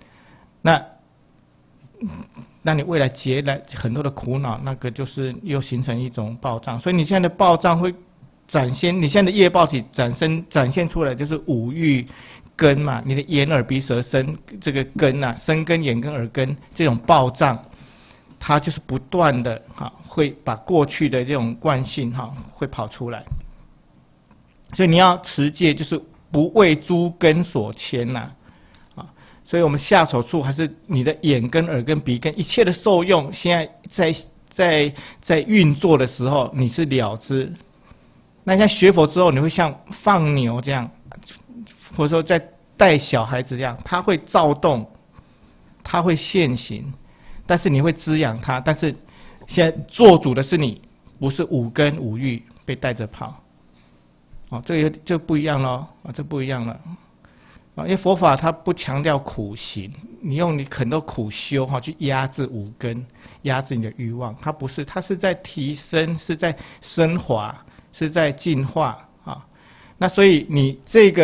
那你未来结来很多的苦恼，那个就是又形成一种报障。所以你现在的报障会展现，你现在的业报体展现出来就是5欲根嘛，你的眼耳鼻舌身这个根身根眼根耳根这种报障，它就是不断的会把过去的这种惯性会跑出来。所以你要持戒，就是不为诸根所牵所以我们下手处还是你的眼根、耳根、鼻根一切的受用，现在在运作的时候，你是了知。那现在学佛之后，你会像放牛这样，或者说在带小孩子这样，他会躁动，他会现行，但是你会滋养他。但是现在做主的是你，不是5根5欲被带着跑。这个就不一样了这不一样了。因为佛法它不强调苦行，你用你很多苦修去压制5根，压制你的欲望，它不是，它是在提升，是在升华，是在进化那所以你这个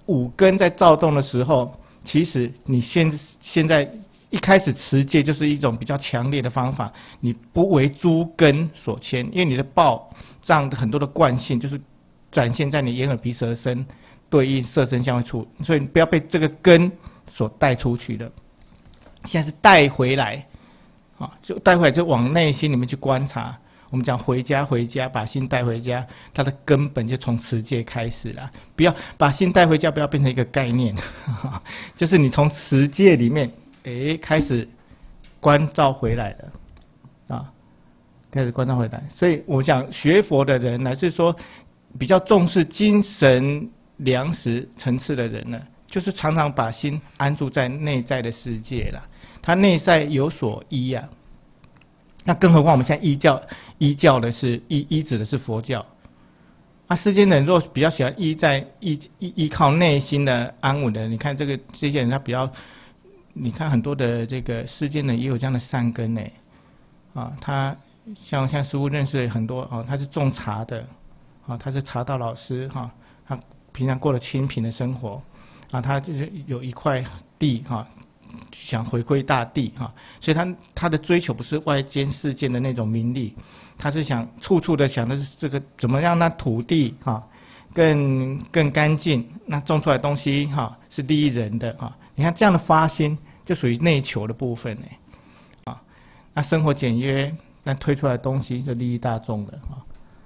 五根在躁动的时候，其实你现在一开始持戒就是一种比较强烈的方法，你不为诸根所牵，因为你的报障很多的惯性就是展现在你眼耳鼻舌身对应色身相位处，所以你不要被这个根所带出去的。现在是带回来，啊，就带回来就往内心里面去观察。我们讲回家，把心带回家，它的根本就从持戒开始了。不要把心带回家，不要变成一个概念，就是你从持戒里面，开始关照回来了，啊，开始关照回来。所以我想学佛的人，乃至说比较重视精神粮食层次的人呢，就是常常把心安住在内在的世界啦，他内在有所依啊。那更何况我们现在依教的是依指的是佛教，啊，世间人若比较喜欢依靠内心的安稳的，你看这些人他比较，你看很多的这个世间人也有这样的善根呢，啊，他像师父认识很多啊，他是种茶的，啊，他是茶道老师哈，他平常过了清贫的生活，啊，他就是有一块地哈。想回归大地哈，所以他的追求不是外间世间的那种名利，他是想处处的想的是这个怎么让那土地哈更干净，那种出来的东西哈是利益人的哈。你看这样的发心就属于内求的部分呢，啊，那生活简约，那推出来的东西就利益大众的啊。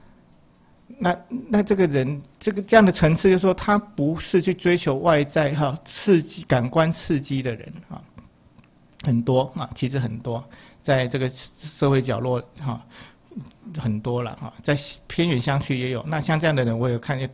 那这个人这样的层次，就是说他不是去追求外在哈刺激感官刺激的人啊，很多啊，其实很多，在这个社会角落哈很多了哈，在偏远乡区也有。那像这样的人，我有看见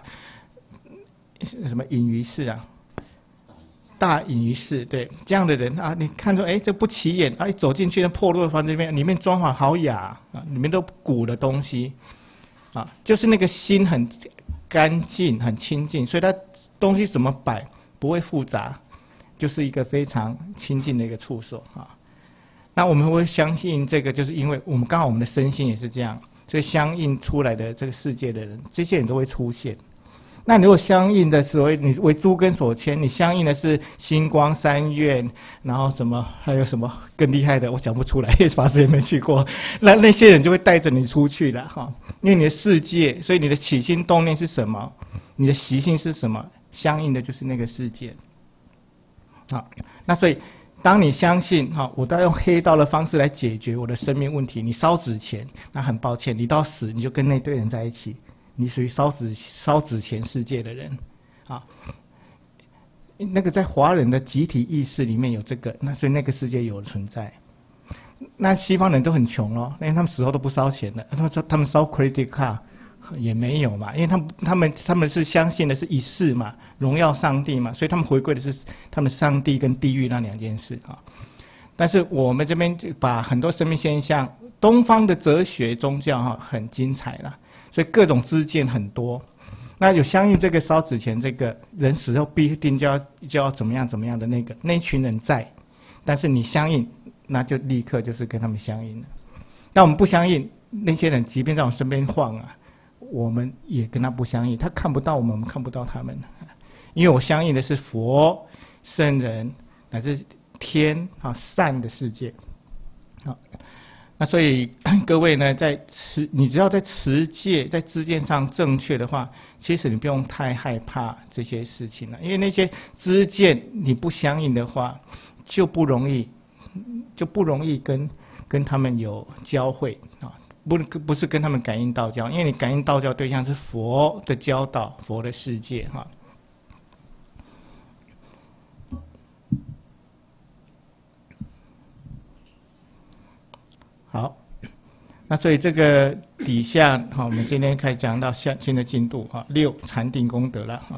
什么隐于市啊，大隐于市，对这样的人啊，你看说这不起眼啊，一走进去那破落的房子里面，里面装潢好雅啊，里面都古的东西。啊，就是那个心很干净、很清净，所以它东西怎么摆不会复杂，就是一个非常清净的一个处所啊。那我们会相信这个，就是因为我们刚好我们的身心也是这样，所以相应出来的这个世界的人，这些人都会出现。那如果相应的所谓你为诸根所牵，你相应的是星光三愿，然后什么还有什么更厉害的，我讲不出来，因为法师也没去过。那些人就会带着你出去了哈，因为你的世界，所以你的起心动念是什么，你的习性是什么，相应的就是那个世界。好，那所以当你相信哈，我都要用黑道的方式来解决我的生命问题，你烧纸钱，那很抱歉，你到死你就跟那堆人在一起。你属于烧纸钱世界的人，啊，那个在华人的集体意识里面有这个，那所以那个世界有存在。那西方人都很穷咯，因为他们死后都不烧钱的，他们烧 credit card 也没有嘛，因为他们是相信的是一世嘛，荣耀上帝嘛，所以他们回归的是他们上帝跟地狱那两件事啊。但是我们这边就把很多生命现象，东方的哲学宗教哈很精彩啦。所以各种知见很多，那有相应这个烧纸钱，这个人死后必定就要怎么样的那一群人在，但是你相应，那就立刻就是跟他们相应了。那我们不相应，那些人即便在我身边晃啊，我们也跟他不相应，他看不到我们，我们看不到他们，因为我相应的是佛、圣人乃至天啊善的世界，啊。那所以各位呢，你只要在持戒、在知见上正确的话，其实你不用太害怕这些事情了，因为那些知见你不相应的话，就不容易跟他们有交汇啊，不是跟他们感应道交，因为你感应道交对象是佛的教导、佛的世界哈。好，那所以这个底下我们今天开始讲到新的进度6禅定功德了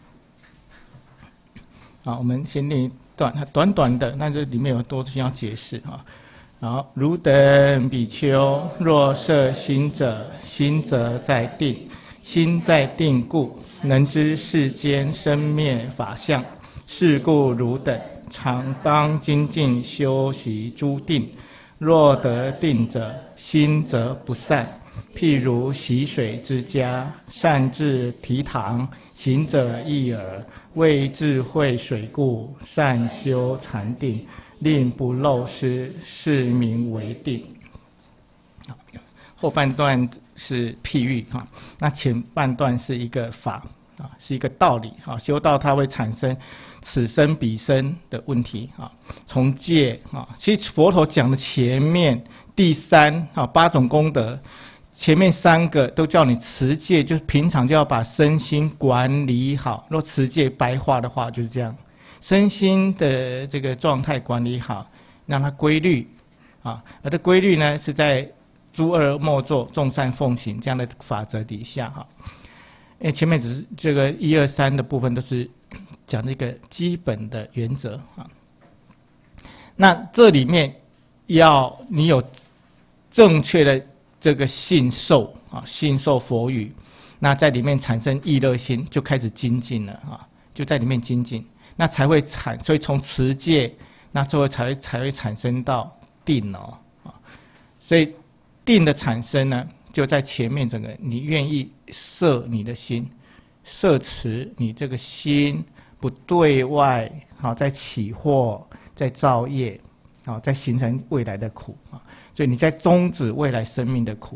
好，我们先念一段，短短的，但是里面有多需要解释好，汝等比丘，若摄心者，心则在定，心在定故，能知世间生灭法相。是故汝等常当精进修习诸定。若得定者，心则不散， 譬如习水之家，善治提堂，行者益耳，为智慧水故，善修禅定，令不漏失，是名为定。后半段是譬喻哈，那前半段是一个法啊，是一个道理啊。修道它会产生此生彼生的问题啊。从戒啊，其实佛陀讲的前面第三啊8种功德，前面3个都叫你持戒，就是平常就要把身心管理好。若持戒白话的话就是这样，身心的这个状态管理好，让它规律啊。而这规律呢，是在诸恶莫作，众善奉行这样的法则底下哈。因为前面只是这个1、2、3的部分都是讲这个基本的原则啊。那这里面要你有正确的这个信受啊，信受佛语，那在里面产生意乐心，就开始精进了啊，就在里面精进，那才会所以从持戒，那最后才会产生到定哦啊，所以定的产生呢，就在前面整个你愿意摄你的心，摄持你这个心不对外好，在起惑，在造业，好，在形成未来的苦啊，所以你在终止未来生命的苦。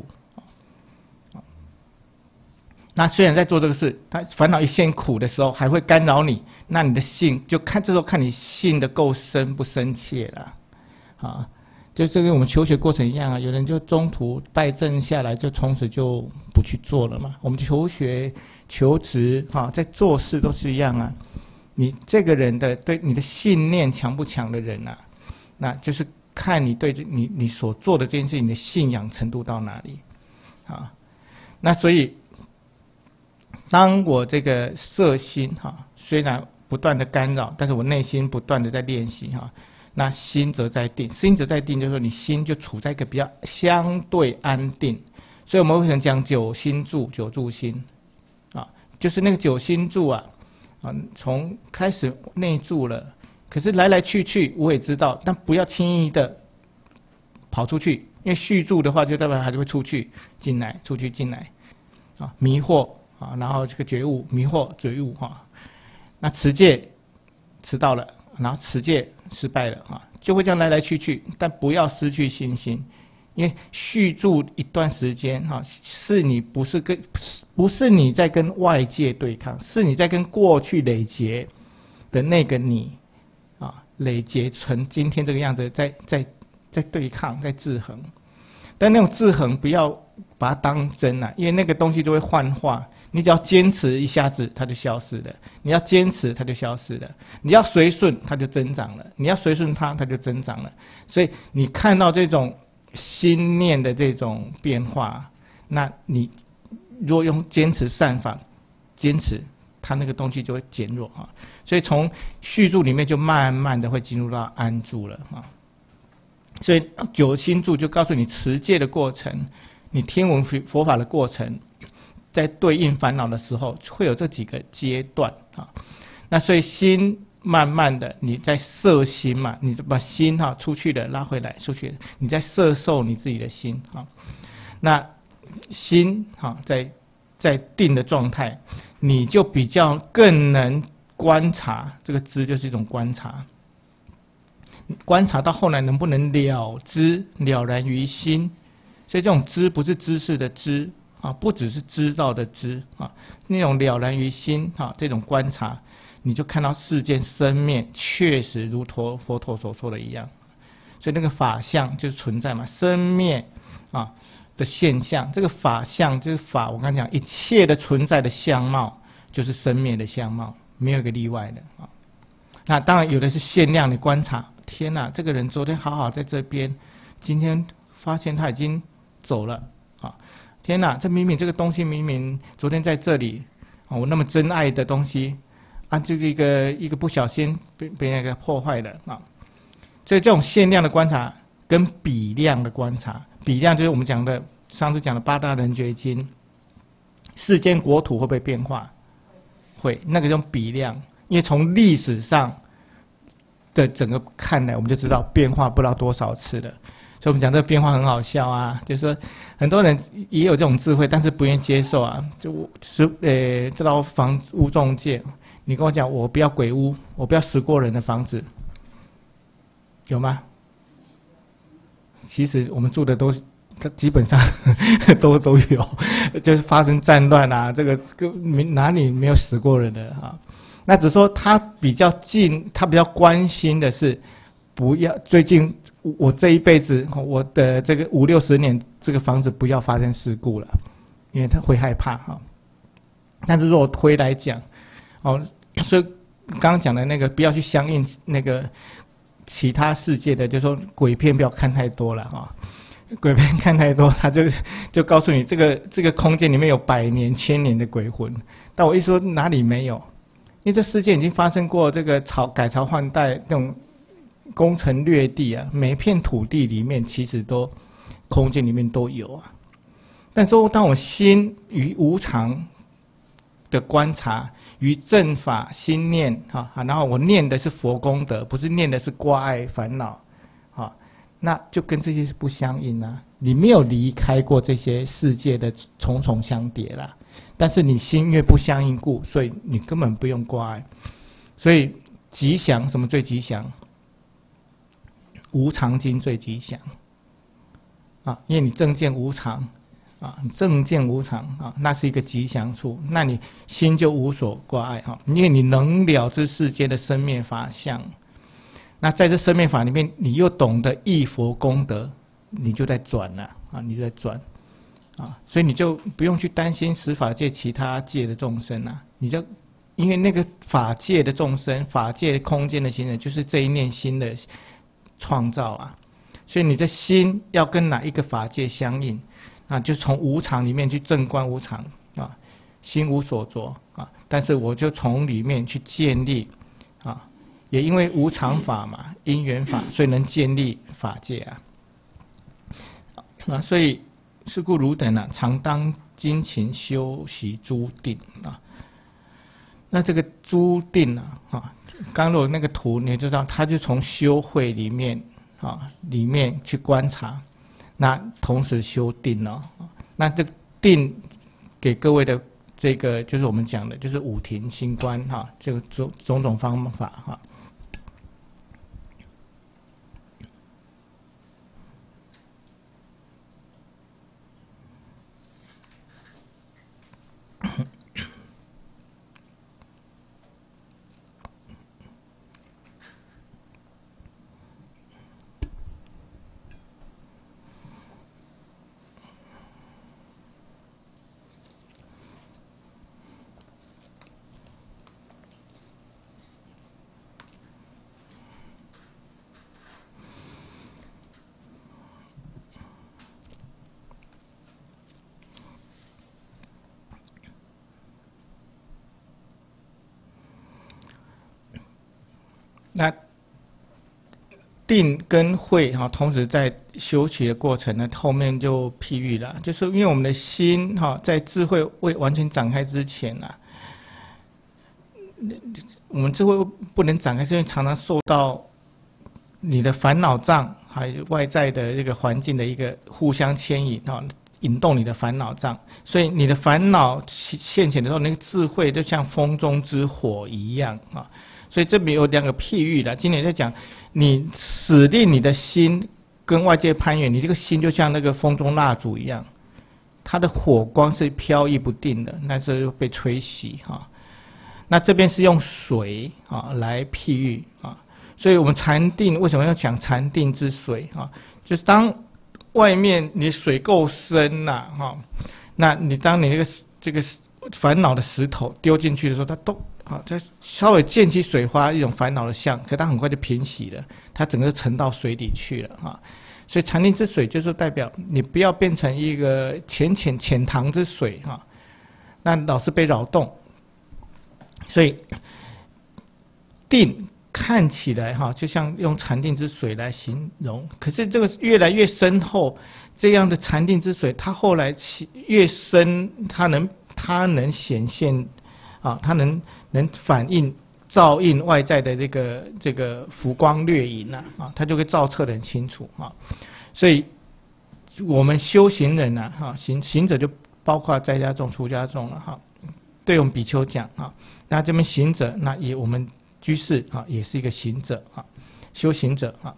那虽然在做这个事，他烦恼一现苦的时候，还会干扰你，那你的性就看这时候看你性的够深不深切了，啊。就这跟我们求学过程一样啊，有人就中途败阵下来，就从此就不去做了嘛。我们求学、求职哈，在做事都是一样啊。你这个人的对你的信念强不强的人啊，那就是看你对你所做的这件事情，你的信仰程度到哪里啊。那所以，当我这个摄心哈，虽然不断的干扰，但是我内心不断的在练习哈。那心则在定，心则在定，就是说你心就处在一个比较相对安定，所以我们为什么讲九心住、九住心，啊，就是那个九心住啊，从开始内住了，可是来来去去我也知道，但不要轻易的跑出去，因为续住的话就代表还是会出去、进来、出去、进来，啊，迷惑啊，然后这个觉悟、迷惑、觉悟哈，那持戒迟到了。然后持戒失败了啊，就会这样来来去去，但不要失去信心，因为续住一段时间哈，是你不是你在跟外界对抗，是你在跟过去累劫的那个你啊，累劫成今天这个样子，在对抗，在制衡，但那种制衡不要把它当真啊，因为那个东西就会幻化。你只要坚持一下子，它就消失了；你要坚持，它就消失了；你要随顺，它就增长了；你要随顺它，它就增长了。所以你看到这种心念的这种变化，那你若用坚持善法，坚持它那个东西就会减弱啊。所以从续住里面就慢慢的会进入到安住了啊。所以九心住就告诉你持戒的过程，你听闻佛法的过程。在对应烦恼的时候，会有这几个阶段啊。那所以心慢慢的，你在摄心嘛，你就把心哈出去的拉回来，出去，你在摄受你自己的心啊。那心哈在定的状态，你就比较更能观察，这个知就是一种观察。观察到后来能不能了知了然于心，所以这种知不是知识的知。啊，不只是知道的知啊，那种了然于心啊，这种观察，你就看到世间生灭确实如佛陀所说的一样，所以那个法相就是存在嘛，生灭啊的现象，这个法相就是法，我刚才讲一切的存在的相貌就是生灭的相貌，没有一个例外的啊。那当然有的是限量的观察，天哪，这个人昨天好好在这边，今天发现他已经走了。天哪，这明明这个东西明明昨天在这里，我那么珍爱的东西，啊，这个一个不小心被那个破坏了啊！所以这种限量的观察跟比量的观察，比量就是我们讲的上次讲的八大人觉经，世间国土会不会变化？会，那个叫比量，因为从历史上的整个看来，我们就知道变化不知道多少次了。 所以我们讲这个变化很好笑啊，就是说很多人也有这种智慧，但是不愿意接受啊。这道房屋中介，你跟我讲，我不要鬼屋，我不要死过人的房子，有吗？其实我们住的都基本上都有，就是发生战乱啊，这个哪里没有死过人的啊？那只是说他比较近，他比较关心的是，不要最近我这一辈子，我的这个50、60年，这个房子不要发生事故了，因为他会害怕哈。但是如果推来讲，哦，所以刚刚讲的那个不要去相应那个其他世界的，就是说鬼片不要看太多了哈。鬼片看太多，他就告诉你这个空间里面有100年、1000年的鬼魂。但我一说哪里没有？因为这世界已经发生过这个改朝换代那种攻城略地啊，每一片土地里面其实都空间里面都有啊。但说当我心于无常的观察，于正法心念啊，然后我念的是佛功德，不是念的是挂碍烦恼，啊，那就跟这些是不相应啊。你没有离开过这些世界的重重相叠啦。但是你心越不相应故，所以你根本不用挂碍。所以吉祥什么最吉祥？无常经最吉祥啊，因为你正见无常啊，你正见无常啊，那是一个吉祥处，那你心就无所挂碍哈，因为你能了知世间的生灭法相。那在这生灭法里面，你又懂得忆佛功德，你就在转了啊，你就在转。啊，所以你就不用去担心十法界其他界的众生啊，你就因为那个法界的众生、法界空间的形成，就是这一念心的创造啊。所以你的心要跟哪一个法界相应，啊，就从无常里面去正观无常啊，心无所着啊。但是我就从里面去建立啊，也因为无常法嘛，因缘法，所以能建立法界啊。啊，所以。是故汝等啊，常当精勤修习诸定啊。那这个诸定啊，刚若那个图，你知道，他就从修慧里面啊，里面去观察，那同时修定哦。那这定给各位的这个，就是我们讲的，就是五停心观哈，这个种种方法哈。那定跟慧哈，同时在修习的过程呢，后面就譬喻了，就是因为我们的心哈，在智慧未完全展开之前啊，我们智慧不能展开，是因为常常受到你的烦恼障还有外在的这个环境的一个互相牵引哈，引动你的烦恼障，所以你的烦恼现前的时候，那个智慧就像风中之火一样啊。所以这边有2个譬喻了。今天在讲，你使令你的心跟外界攀缘，你这个心就像那个风中蜡烛一样，它的火光是飘逸不定的，那是被吹熄哈。那这边是用水啊来譬喻啊，所以我们禅定为什么要讲禅定之水啊？就是当外面你水够深呐哈，那你当你这个烦恼的石头丢进去的时候，它都啊，它稍微溅起水花，一种烦恼的相，可它很快就平息了，它整个沉到水底去了啊。所以禅定之水就是代表你不要变成一个浅塘之水哈，那老是被扰动。所以定看起来哈，就像用禅定之水来形容，可是这个越来越深厚，这样的禅定之水，它后来越深，它能显现啊，它能反映照应外在的这个浮光掠影啊，它就会照彻得很清楚啊。 所以我们修行人啊，哈，行者就包括在家众、出家众了哈。对我们比丘讲啊，那这边行者，那也我们居士啊，也是一个行者啊，修行者啊。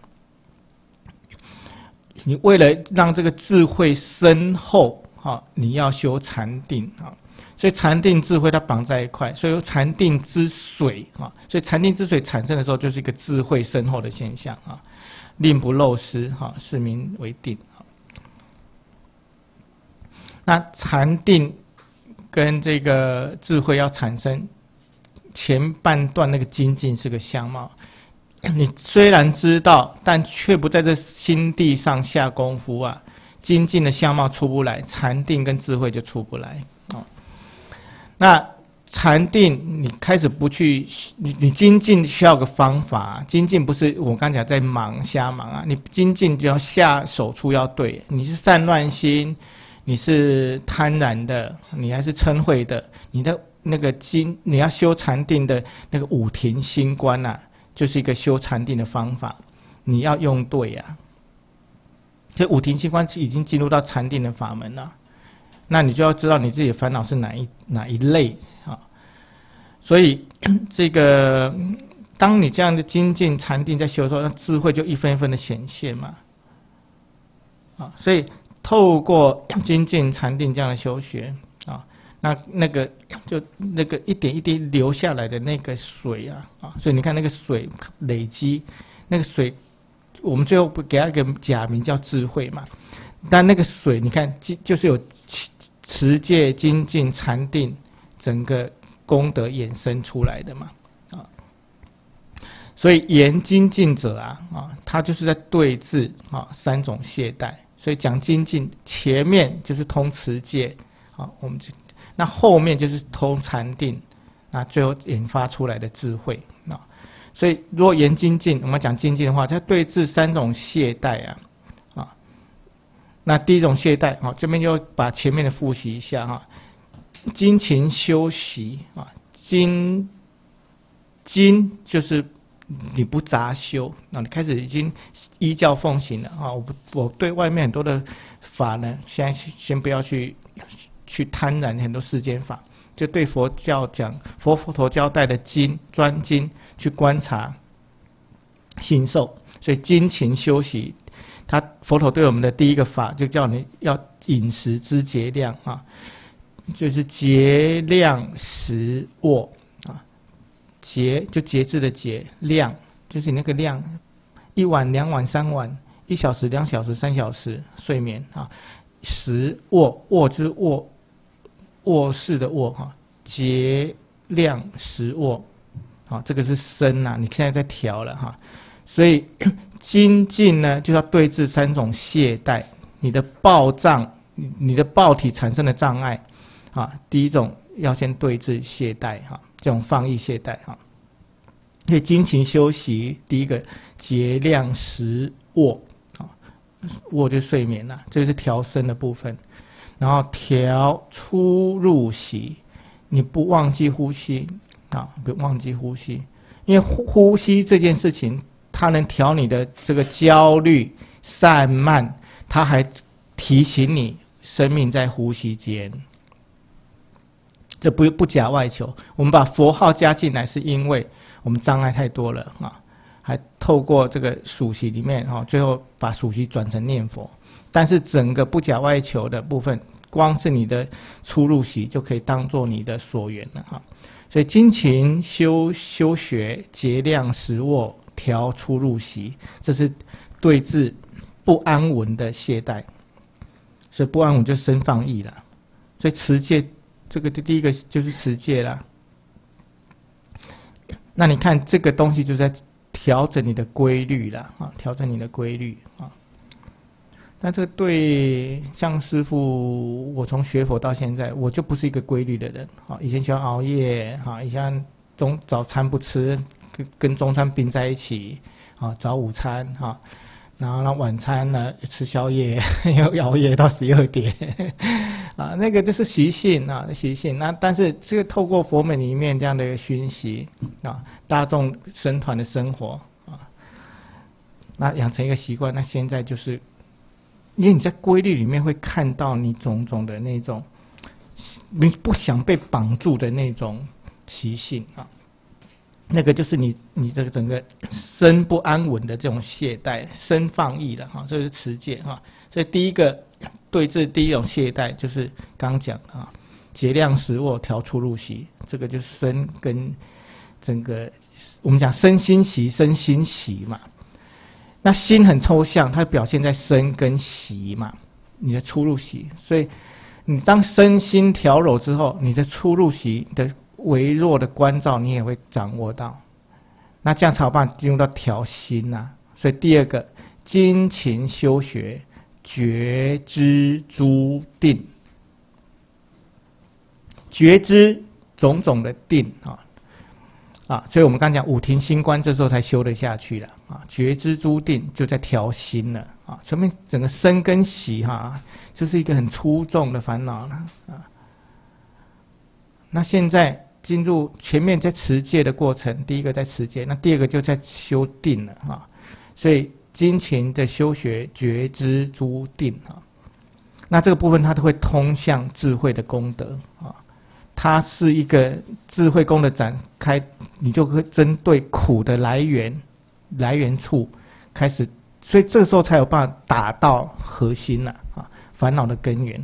你为了让这个智慧深厚啊，你要修禅定啊。所以禅定智慧它绑在一块，所以禅定之水啊，所以禅定之水产生的时候，就是一个智慧深厚的现象啊。令不漏失哈，是名为定。那禅定跟这个智慧要产生，前半段那个精进是个相貌。你虽然知道，但却不在这心地上下功夫啊，精进的相貌出不来，禅定跟智慧就出不来。那禅定，你开始不去，你精进需要个方法。精进不是我刚才讲在瞎忙啊，你精进就要下手处要对。你是散乱心，你是贪婪的，你还是嗔恚的，你的那个你要修禅定的那个五停心观啊，就是一个修禅定的方法，你要用对啊。所以五停心观已经进入到禅定的法门了。那你就要知道你自己的烦恼是哪一类啊，所以这个当你这样的精进禅定在修的时候，那智慧就一分一分的显现嘛，啊，所以透过精进禅定这样的修学啊，那个一点一滴流下来的那个水啊，所以你看那个水累积，那个水我们最后不给它一个假名叫智慧嘛，但那个水你看就是有持戒、精进、禅定，整个功德衍生出来的嘛，啊，所以言精进者啊，他就是在对治三种懈怠，所以讲精进前面就是通持戒，我们那后面就是通禅定，那最后引发出来的智慧啊，所以如果言精进，我们讲精进的话，它对治三种懈怠啊。那第一种懈怠，这边就把前面的复习一下哈。精勤修习啊，精就是你不杂修，你开始已经依教奉行了啊。我对外面很多的法呢，现在先不要去贪婪很多世间法，就对佛教讲佛陀交代的专精去观察信受，所以精勤修习。佛陀对我们的第一个法，就叫你要饮食之节量啊，就是节量食卧啊，节就节制的节，量就是你那个量，1碗、2碗、3碗，1小时、2小时、3小时睡眠啊，食卧就是卧室的卧哈，节量食卧，啊，这个是身呐，你现在在调了哈，所以。精进呢，就要对治三种懈怠，你的暴障，你的暴体产生的障碍，啊，第一种要先对治懈怠哈，这种放逸懈怠哈。所以精勤修习，第一个节量食卧，啊，卧就睡眠了，这个是调身的部分，然后调出入息，你不忘记呼吸啊，不忘记呼吸，因为呼吸这件事情。它能调你的这个焦虑散漫，它还提醒你生命在呼吸间。这不假外求。我们把佛号加进来，是因为我们障碍太多了啊，还透过这个数息里面最后把数息转成念佛。但是整个不假外求的部分，光是你的出入息就可以当做你的所缘了哈。所以精勤修学，节量食卧。调出入息，这是对治不安稳的懈怠，所以不安稳就生放逸了。所以持戒，这个第一个就是持戒啦。那你看这个东西就在调整你的规律啦，调整你的规律啊。那这个对像师父，我从学佛到现在，我就不是一个规律的人啊。以前喜欢熬夜啊，以前早餐不吃。跟中餐并在一起，早午餐哈，然后晚餐呢吃宵夜，又熬夜到12点，啊，那个就是习性啊，习性。那但是这个透过佛门里面这样的一个熏习啊，大众僧团的生活啊，那养成一个习惯，那现在就是因为你在规律里面会看到你种种的那种你不想被绑住的那种习性啊，那个就是你这个整个身不安稳的这种懈怠，身放逸了哈，这是持戒哈。所以第一个对治第一种懈怠就是刚讲的啊，节量食卧，调出入息，这个就是身跟整个我们讲身心息，身心息嘛。那心很抽象，它表现在身跟息嘛，你的出入息。所以你当身心调柔之后，你的出入息的微弱的关照，你也会掌握到。那这样才有办法进入到调心啊。所以第二个，精勤修学，觉知诸定，觉知种种的定啊，所以我们刚讲五停心观，这时候才修得下去了啊。觉知诸定就在调心了啊，前面整个身跟息哈，就是一个很粗重的烦恼了啊。那现在进入前面在持戒的过程，第一个在持戒，那第二个就在修定了啊。所以精勤的修学觉知诸定啊，那这个部分它都会通向智慧的功德啊。它是一个智慧功的展开，你就会针对苦的来源处开始，所以这个时候才有办法打到核心了啊，烦恼的根源。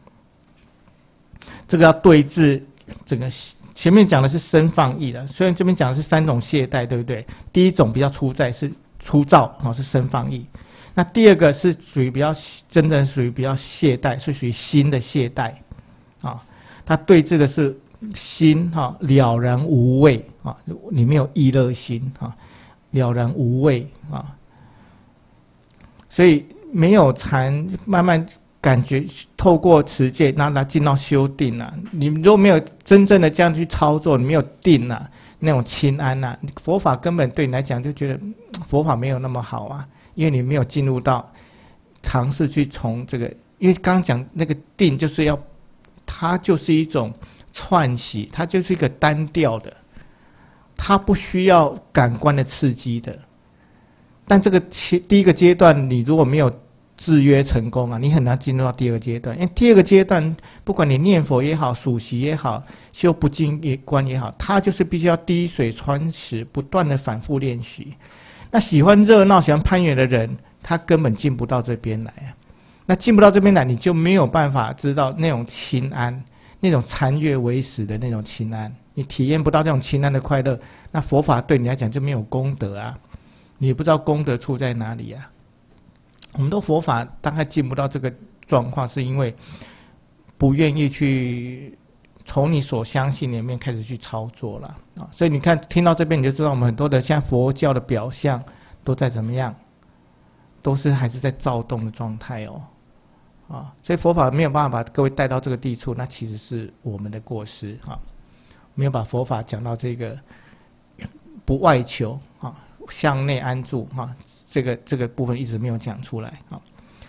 这个要对治整个前面讲的是身放逸的，虽然这边讲的是三种懈怠，对不对？第一种比较粗糙啊，是身放逸。那第二个是属于比较真正属于比较懈怠，是属于心的懈怠啊。它对治的是心哈，了然无畏啊，里面有意乐心啊，了然无畏啊，所以没有禅，慢慢感觉透过持戒，让它进到修定啊。你如果没有真正的这样去操作，你没有定啊，那种清安啊，佛法根本对你来讲就觉得佛法没有那么好啊，因为你没有进入到尝试去从这个，因为刚刚讲那个定就是要。它就是一种串习，它就是一个单调的，它不需要感官的刺激的。但这个第一个阶段，你如果没有制约成功啊，你很难进入到第二个阶段。因为第二个阶段，不管你念佛也好，数息也好，修不净观也好，它就是必须要滴水穿石，不断的反复练习。那喜欢热闹、喜欢攀援的人，他根本进不到这边来啊。那进不到这边来，你就没有办法知道那种清安，那种禅悦为实的那种清安，你体验不到那种清安的快乐，那佛法对你来讲就没有功德啊，你也不知道功德处在哪里啊。我们的佛法大概进不到这个状况，是因为不愿意去从你所相信里面开始去操作了啊。所以你看，听到这边你就知道，我们很多的像佛教的表象都在怎么样，都是还是在躁动的状态哦。啊，所以佛法没有办法把各位带到这个地处，那其实是我们的过失啊，没有把佛法讲到这个不外求啊，向内安住啊，这个部分一直没有讲出来啊。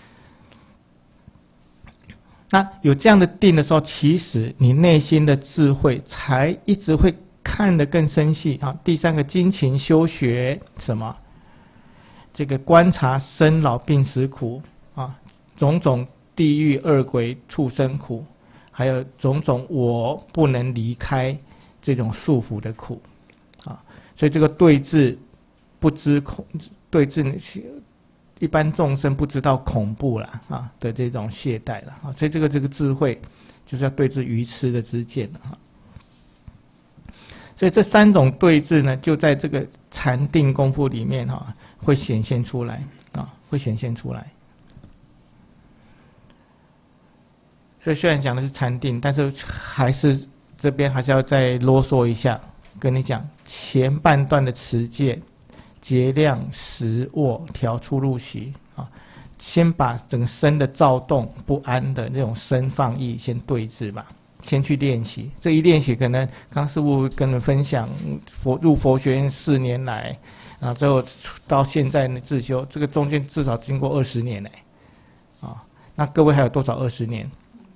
那有这样的定的时候，其实你内心的智慧才一直会看得更深细啊。第三个，精勤修学什么？这个观察生老病死苦啊，种种。地狱恶鬼畜生苦，还有种种我不能离开这种束缚的苦，啊，所以这个对治不知恐，对治一般众生不知道恐怖啦啊的这种懈怠了啊，所以这个智慧就是要对治愚痴的知见了哈。所以这三种对治呢，就在这个禅定功夫里面哈，会显现出来啊，会显现出来。所以虽然讲的是禅定，但是还是这边还是要再啰嗦一下，跟你讲前半段的持戒、节量、食卧、调出入息啊，先把整个身的躁动不安的那种身放逸先对治吧，先去练习。这一练习，可能刚师父跟你们分享，入佛学院4年来，啊，最后到现在的自修，这个中间至少经过20年嘞，啊，那各位还有多少20年？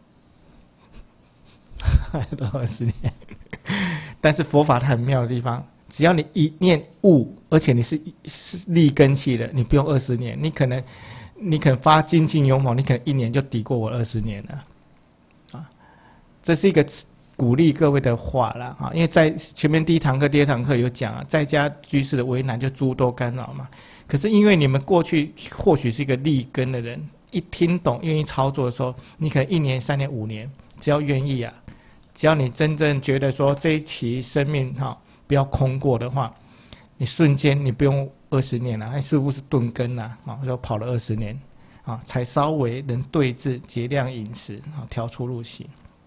还有多少20年？但是佛法它很妙的地方，只要你一念悟，而且你是立根器的，你不用20年，你可能你可能发精进勇猛，你可能1年就抵过我20年了，啊，这是一个鼓励各位的话啦，啊，因为在前面第1堂课、第2堂课有讲啊，在家居士的为难就诸多干扰嘛。可是因为你们过去或许是一个立根的人，一听懂、愿意操作的时候，你可能1年、3年、5年，只要愿意啊，只要你真正觉得说这一期生命哈不要空过的话，你瞬间你不用20年了，那似乎是顿根了啊，就跑了20年啊，才稍微能对治、节量饮食啊，调出入息。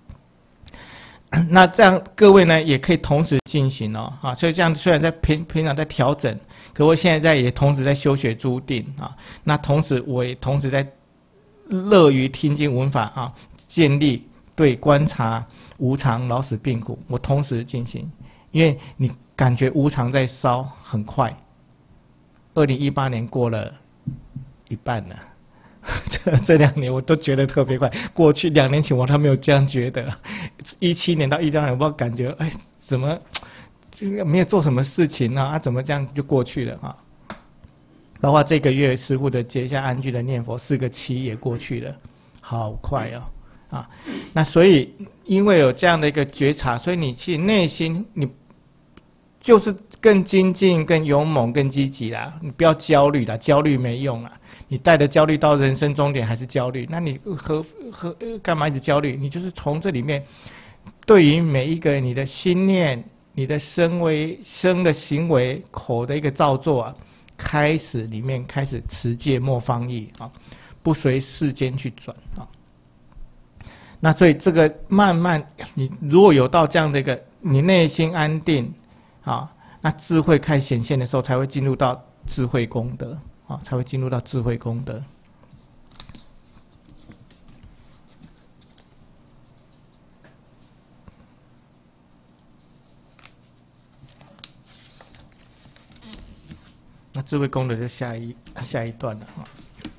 那这样各位呢也可以同时进行哦，啊，所以这样虽然在平常在调整，可我现在也同时在修学诸定啊，那同时我也同时在乐于听经闻法啊，建立对观察无常、老死、病苦，我同时进行，因为你感觉无常在烧很快，2018年过了一半了。这2年我都觉得特别快，过去2年前我都没有这样觉得。17年到18年，我不知道感觉，哎，怎么这个没有做什么事情啊？怎么这样就过去了啊？包括这个月师父的结下安居的念佛4个7也过去了，好快哦啊！那所以因为有这样的一个觉察，所以你其实内心你就是更精进、更勇猛、更积极啦。你不要焦虑啦，焦虑没用啦。你带着焦虑到人生终点还是焦虑，那你干嘛一直焦虑？你就是从这里面，对于每一个你的心念、你的身的行为、口的一个造作啊，开始持戒莫放逸啊，不随世间去转啊。那所以这个慢慢，你如果有到这样的一个你内心安定啊，那智慧开始显现的时候，才会进入到智慧功德。啊，才会进入到智慧功德。那智慧功德就下一段了啊。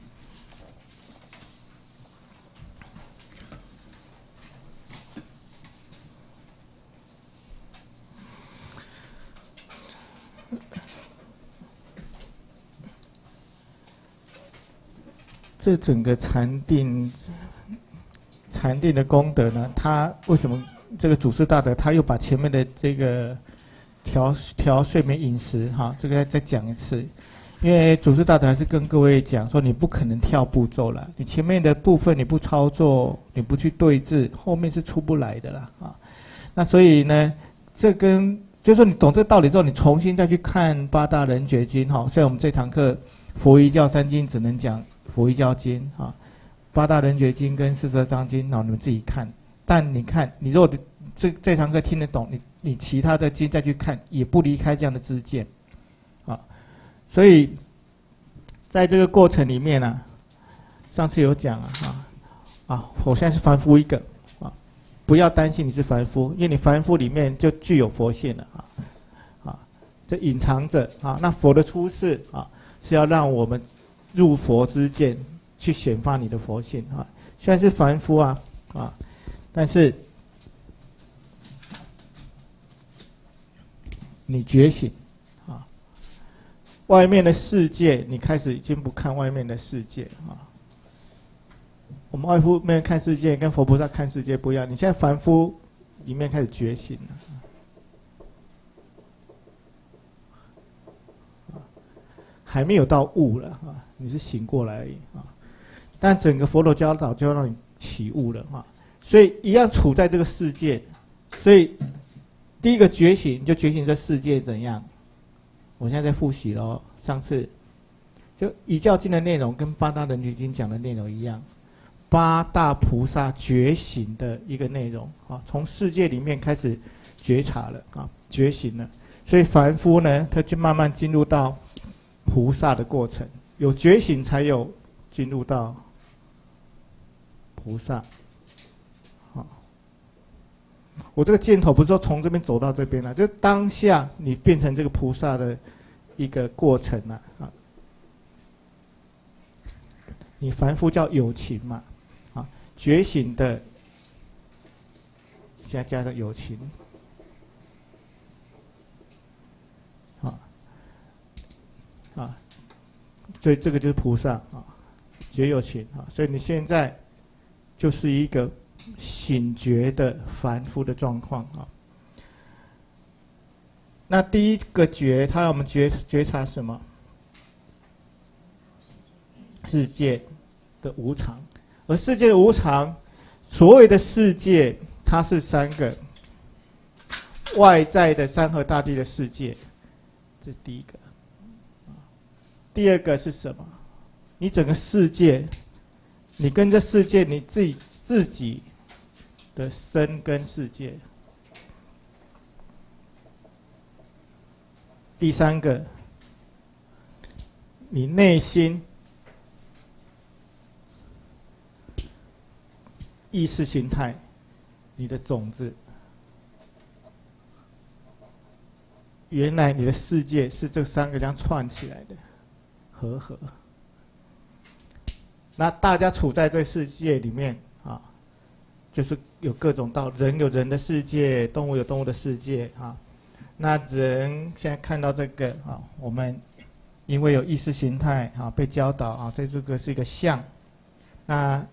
这整个禅定的功德呢，它为什么这个祖师大德他又把前面的这个调睡眠饮食哈，这个再讲一次，因为祖师大德还是跟各位讲说，你不可能跳步骤了，你前面的部分你不操作，你不去对治，后面是出不来的啦啊。那所以呢，这跟就是说你懂这个道理之后，你重新再去看八大人觉经哈，虽然我们这堂课佛遗教3经只能讲佛遗教经啊，八大人觉经跟42章经，你们自己看。但你看，你如果这堂课听得懂，你其他的经再去看，也不离开这样的知见，啊，所以在这个过程里面呢，上次有讲我现在是凡夫一个啊，不要担心你是凡夫，因为你凡夫里面就具有佛性了这隐藏着啊，那佛的出世啊，是要让我们入佛之见，去显发你的佛性啊。虽然是凡夫但是你觉醒啊，外面的世界你开始已经不看外面的世界啊。我们外面看世界跟佛菩萨看世界不一样，你现在凡夫里面开始觉醒了。还没有到悟了你是醒过来而已但整个佛陀教导就要让你起悟了所以一样处在这个世界，所以第一个觉醒就觉醒这世界怎样。我现在在复习咯，上次就遗教经的内容跟八大人觉经讲的内容一样，八大菩萨觉醒的一个内容从世界里面开始觉察了觉醒了，所以凡夫呢，他就慢慢进入到菩萨的过程，有觉醒才有进入到菩萨。我这个箭头不是说从这边走到这边了，就当下你变成这个菩萨的一个过程你凡夫叫有情嘛觉醒的，现在加上有情所以这个就是菩萨觉有情啊，所以你现在就是一个醒觉的凡夫的状况啊。那第一个觉，它让我们觉察什么？世界的无常，而世界的无常，所谓的世界，它是三个外在的山河大地的世界，这是第一个。第二个是什么？你整个世界，你跟这世界你自己的生根世界。第三个，你内心意识形态，你的种子。原来你的世界是这三个这样串起来的，和合。那大家处在这个世界里面啊，就是有各种道，人有人的世界，动物有动物的世界啊。那人现在看到这个啊，我们因为有意识形态啊，被教导啊，这个是一个相。那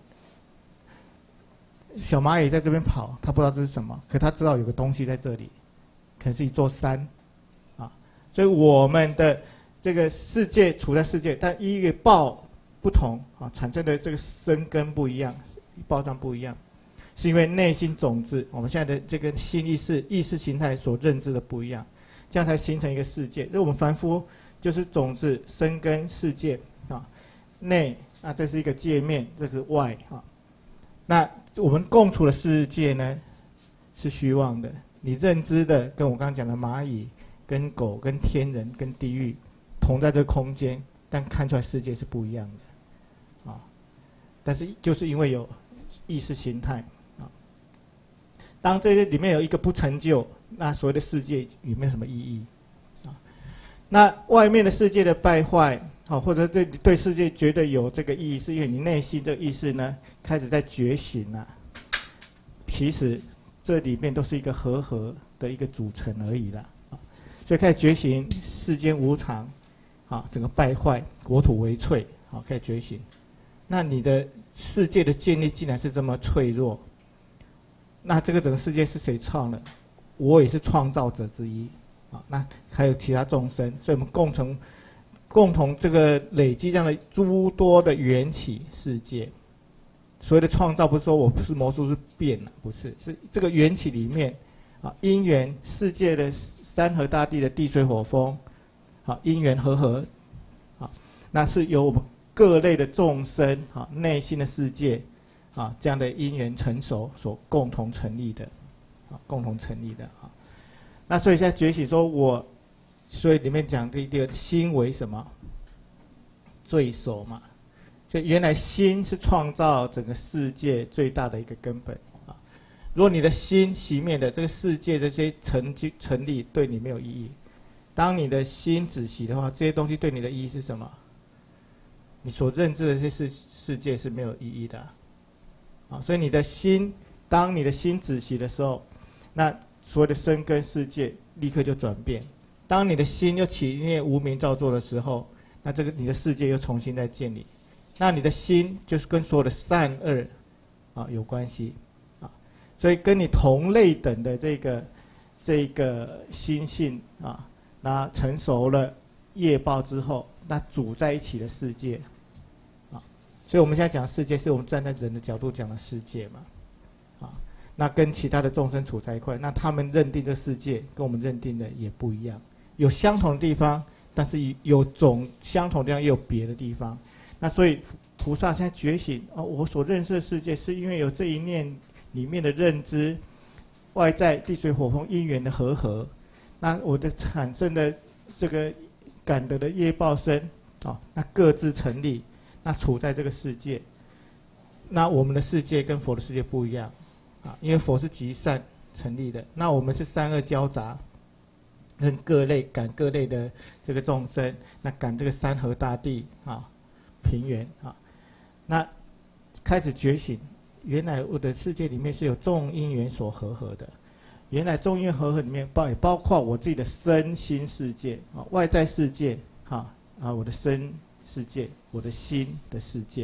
小蚂蚁在这边跑，它不知道这是什么，可它知道有个东西在这里，可能是一座山啊。所以我们的这个世界处在世界，但因为报不同啊，产生的这个生根不一样，报障不一样。是因为内心种子，我们现在的这个新意识形态所认知的不一样，这样才形成一个世界。因为我们凡夫就是种子生根世界啊，内啊这是一个界面，这个外啊。那我们共处的世界呢，是虚妄的。你认知的跟我刚刚讲的蚂蚁、跟狗、跟天人、跟地狱同在这个空间，但看出来世界是不一样的啊。但是就是因为有意识形态。当这些里面有一个不成就，那所谓的世界有没有什么意义？啊，那外面的世界的败坏，好，或者对世界觉得有这个意义，是因为你内心这个意识呢开始在觉醒了。其实这里面都是一个和合的一个组成而已啦，啊，所以开始觉醒世间无常，啊，整个败坏，国土为脆，好，开始觉醒。那你的世界的建立竟然是这么脆弱。那这个整个世界是谁创的？我也是创造者之一啊。那还有其他众生，所以我们共同这个累积这样的诸多的缘起世界。所谓的创造，不是说我不是魔术是变了，不是，是这个缘起里面啊，因缘世界的山河大地的地水火风，啊，因缘和合，啊，那是由我们各类的众生啊内心的世界。啊，这样的因缘成熟所共同成立的，啊，共同成立的啊。那所以现在觉醒说所以里面讲第二心为什么？最首嘛。所以原来心是创造整个世界最大的一个根本啊。如果你的心熄灭了，这个世界这些成立对你没有意义。当你的心止息的话，这些东西对你的意义是什么？你所认知的这些世界是没有意义的啊。所以你的心，当你的心止息的时候，那所谓的生根世界立刻就转变。当你的心又起念无明造作的时候，那这个你的世界又重新再建立。那你的心就是跟所有的善恶啊有关系啊，所以跟你同类等的这个心性啊，那成熟了业报之后，那组在一起的世界。所以我们现在讲世界，是我们站在人的角度讲的世界嘛，啊，那跟其他的众生处在一块，那他们认定这世界跟我们认定的也不一样，有相同的地方，但是有相同的地方，也有别的地方。那所以菩萨现在觉醒哦，我所认识的世界，是因为有这一念里面的认知，外在地水火风因缘的和合，那我的产生的这个感得的业报身，啊，那各自成立。那处在这个世界，那我们的世界跟佛的世界不一样，啊，因为佛是极善成立的，那我们是善恶交杂，跟各类的这个众生，那感这个山河大地啊，平原啊，那开始觉醒，原来我的世界里面是有众因缘所和合的，原来众因缘和合里面也包括我自己的身心世界啊，外在世界啊，我的身世界，我的心的世界，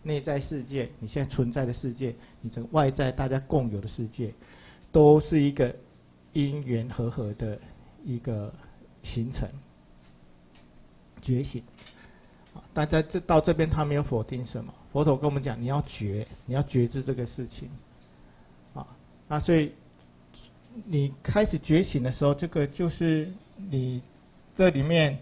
内在世界，你现在存在的世界，你整个外在大家共有的世界，都是一个因缘和合的一个形成觉醒。大家到这边他没有否定什么，佛陀跟我们讲，你要觉知这个事情，那所以你开始觉醒的时候，这个就是你这里面，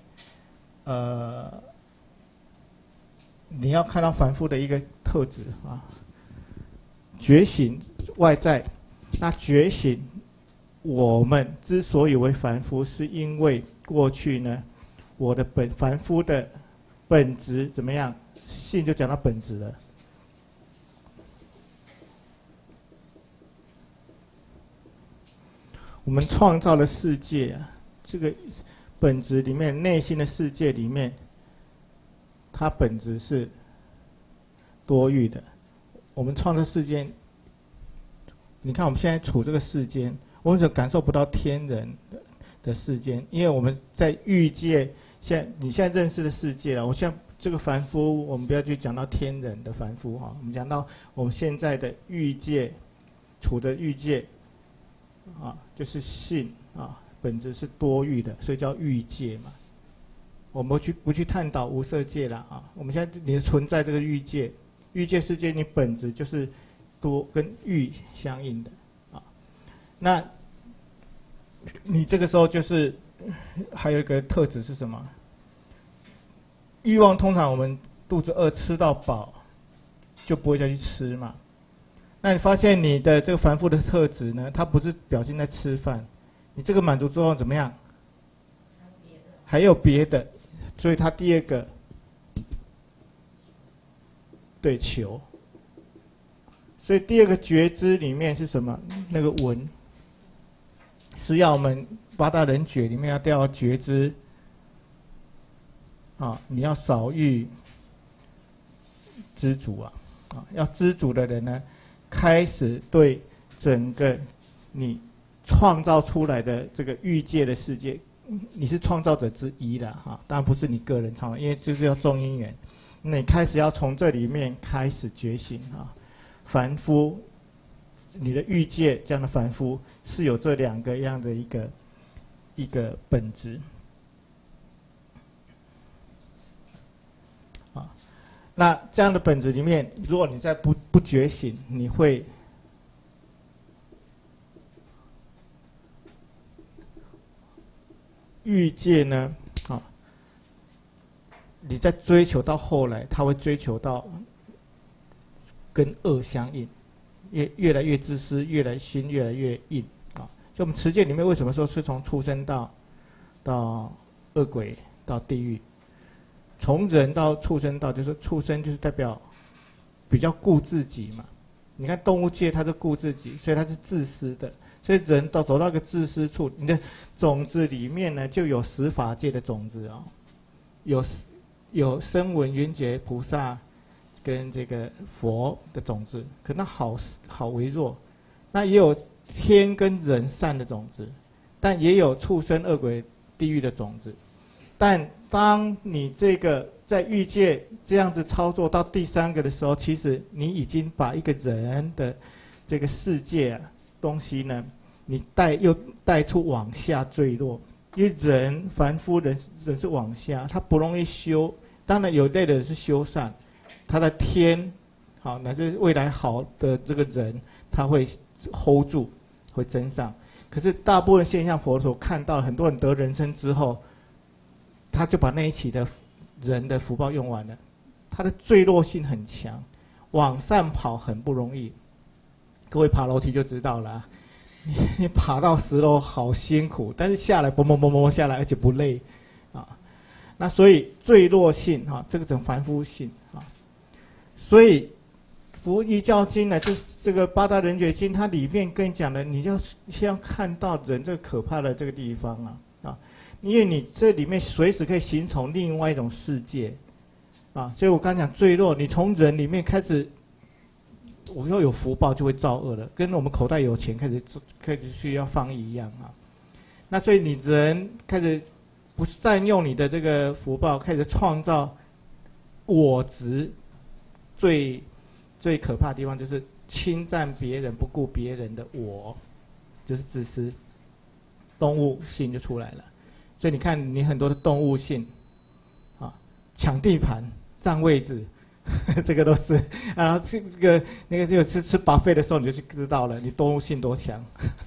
你要看到凡夫的一个特质啊。觉醒外在，那觉醒我们之所以为凡夫，是因为过去呢，我的凡夫的本质怎么样？性就讲到本质了。我们创造的世界啊，这个本质里面，内心的世界里面，它本质是多欲的。我们创造世间，你看我们现在处这个世间，我们就感受不到天人的世间，因为我们在欲界。你现在认识的世界了，我现在这个凡夫，我们不要去讲到天人的凡夫哈，我们讲到我们现在的欲界，处的欲界，就是性本质是多欲的，所以叫欲界嘛。我们不去探讨无色界了我们现在你的存在这个欲界，欲界世界你本质就是多跟欲相应的那你这个时候就是还有一个特质是什么？欲望通常我们肚子饿吃到饱，就不会再去吃嘛。那你发现你的这个凡夫的特质呢，它不是表现在吃饭，你这个满足之后怎么样？还有别的，所以它第二个对求。所以第二个觉知里面是什么？那个闻，是要我们八大人觉里面要觉知你要少欲知足要知足的人呢，开始对整个你创造出来的这个欲界的世界，你是创造者之一的当然不是你个人创造，因为就是要众因缘，你开始要从这里面开始觉醒凡夫，你的欲界这样的凡夫是有这两个样的一个本质那这样的本质里面，如果你再不觉醒，你会欲界呢你在追求到后来，他会追求到跟恶相应，越来越自私，心越来越硬就我们持戒里面为什么说是从畜生到恶鬼到地狱？从人到畜生道，就是畜生就是代表比较顾自己嘛。你看动物界它是顾自己，所以它是自私的。所以人走到一个自私处，你的种子里面呢就有十法界的种子有声闻缘觉菩萨跟这个佛的种子，可那好微弱。那也有天跟人善的种子，但也有畜生恶鬼地狱的种子。但当你这个在欲界这样子操作到第三个的时候，其实你已经把一个人的这个世界东西呢，你又带出往下坠落。因为人凡夫人是往下，他不容易修。当然有类的人是修善，他的天乃至未来好的这个人，他会 hold 住，会增上。可是大部分现象，佛所看到很多人得人身之后，他就把那一期的人的福报用完了，他的坠落性很强，往上跑很不容易。各位爬楼梯就知道了，你爬到10楼好辛苦，但是下来嘣嘣嘣嘣下来，而且不累那所以坠落性这个整凡夫性所以《佛遗教经》呢，就是这个八大人觉经，它里面跟你讲的，你要先看到人这个可怕的这个地方因为你这里面随时可以形成另外一种世界所以我刚讲坠落，你从人里面开始，我要有福报就会造恶了，跟我们口袋有钱开始需要放一样那所以你人开始不善用你的这个福报，开始创造我执， 最可怕的地方就是侵占别人、不顾别人的我，就是自私，动物性就出来了。所以你看，你很多的动物性，啊，抢地盘、占位置，这个都是。然后那个就吃 buffet 的时候，你就去知道了，你动物性多强。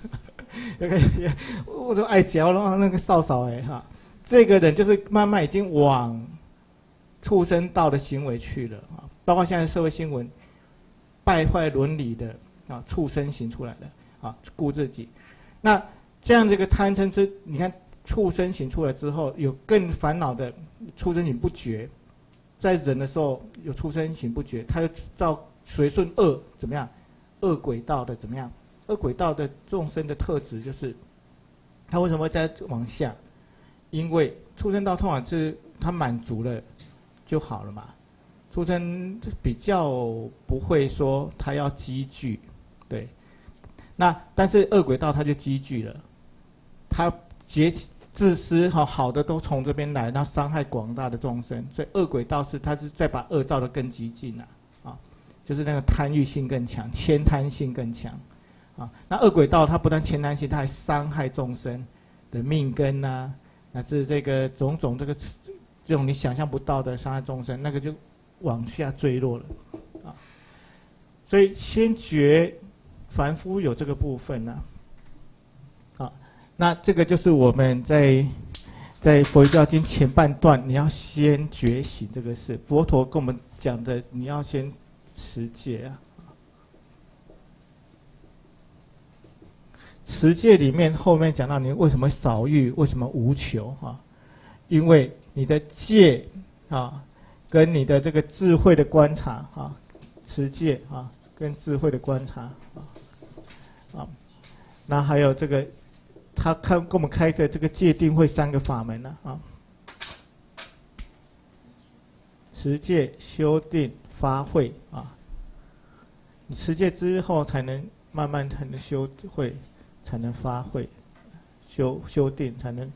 我都爱嚼了那个少少哈，这个人就是慢慢已经往畜生道的行为去了啊，包括现在社会新闻，败坏伦理的啊，畜生行出来的啊，顾自己。那这样这个贪嗔痴，你看畜生行出来之后，有更烦恼的畜生行不绝，在人的时候有畜生行不绝，他就照随顺恶怎么样，恶轨道的怎么样。恶轨道的众生的特质就是，他为什么会再往下？因为畜生道通常是他满足了就好了嘛。畜生比较不会说他要积聚，对。那但是恶轨道他就积聚了，他自私好的都从这边来，然后伤害广大的众生。所以恶轨道他是再把恶造得更激进了啊，就是那个贪欲性更强，悭贪性更强。啊，那恶轨道它不但牵贪性，它还伤害众生的命根呐，乃至这个种种这种你想象不到的伤害众生，那个就往下坠落了，啊，所以先觉凡夫有这个部分呢，啊，那这个就是我们在佛教经前半段，你要先觉醒这个事，佛陀跟我们讲的，你要先持戒啊。持戒里面后面讲到你为什么少欲，为什么无求啊？因为你的戒啊，跟你的这个智慧的观察啊，持戒啊，跟智慧的观察啊，那还有这个他跟我们开的这个戒定慧3个法门呢啊，持戒、修定、发慧啊。你持戒之后，才能慢慢才能修慧。才能发慧，修定才能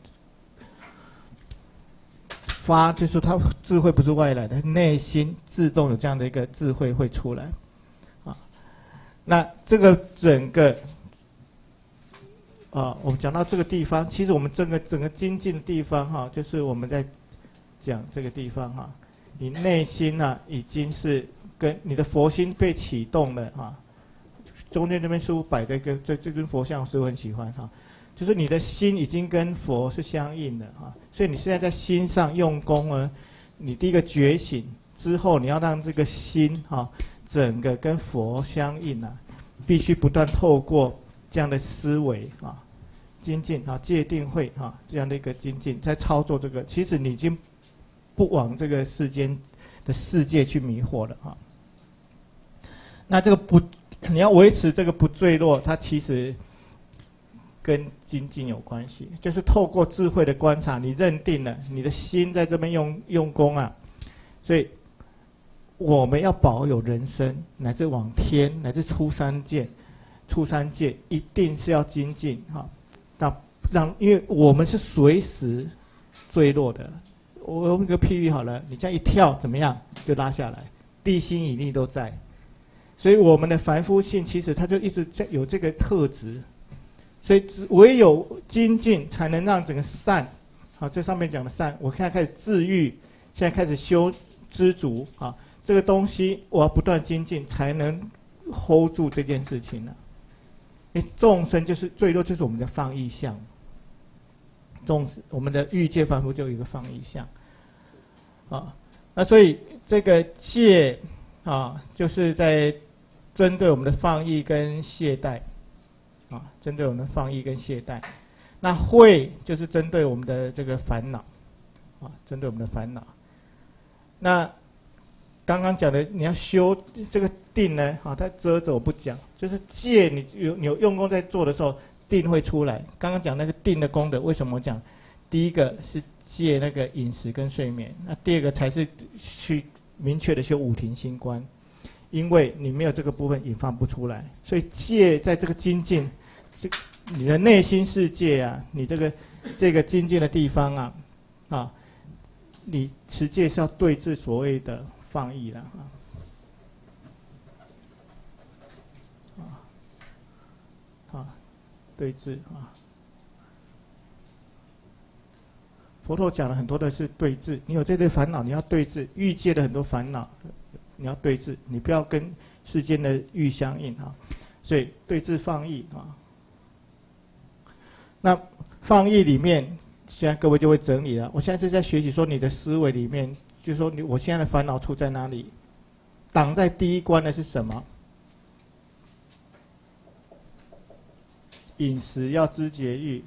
发，就是他智慧不是外来的，内心自动有这样的一个智慧会出来，啊，那这个整个我们讲到这个地方，其实我们整个精进的地方哈，就是我们在讲这个地方哈，你内心啊已经是跟你的佛心被启动了哈。中间这边师父摆的一个这尊佛像，师父很喜欢哈，就是你的心已经跟佛是相应的哈，所以你现在在心上用功呢，你第一个觉醒之后，你要让这个心哈，整个跟佛相应啊，必须不断透过这样的思维啊，精进啊，戒定慧啊这样的一个精进，在操作这个，其实你已经不往这个世间的世界去迷惑了哈。那这个不。你要维持这个不坠落，它其实跟精进有关系，就是透过智慧的观察，你认定了你的心在这边用功啊，所以我们要保有人生，乃至往天，乃至出三界，一定是要精进哈。那因为我们是随时坠落的，我用一个譬喻好了，你这样一跳怎么样就拉下来，地心引力都在。所以我们的凡夫性其实它就一直在有这个特质，所以唯有精进才能让整个善，好，这上面讲的善，我现在开始治愈，现在开始修知足啊，这个东西我要不断精进，才能 hold 住这件事情呢。因为众生就是坠落，就是我们的放逸相，我们的欲界凡夫就有一个放逸相，啊，那所以这个戒啊，就是在针对我们的放逸跟懈怠，啊，针对我们的放逸跟懈怠，那慧就是针对我们的这个烦恼，啊，针对我们的烦恼。那刚刚讲的你要修这个定呢，啊，它遮着我不讲，就是戒你有用功在做的时候，定会出来。刚刚讲那个定的功德，为什么我讲？第一个是戒那个饮食跟睡眠，那第二个才是去明确的修五停心观。因为你没有这个部分引发不出来，所以戒在这个精进，你的内心世界啊，你这个精进的地方啊，你持戒是要对治所谓的放逸了啊。 对治啊。佛陀讲了很多的是对治，你有这类烦恼，你要对治欲界的很多烦恼，你要对治，你不要跟世间的欲相应啊。所以对治放逸啊。那放逸里面，现在各位就会整理了。我现在是在学习说你的思维里面，就是说我现在的烦恼出在哪里？挡在第一关的是什么？饮食要知节欲。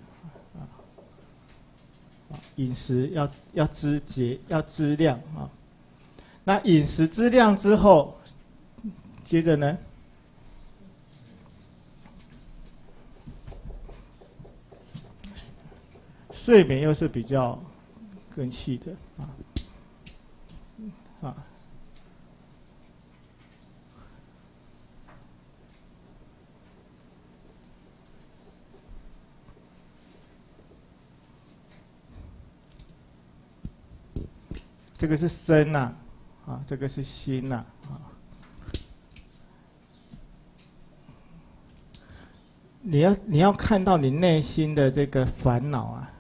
饮食要知节，要知量啊。那饮食知量之后，接着呢，睡眠又是比较更细的啊。这个是身呐，这个是心呐，你要看到你内心的这个烦恼啊，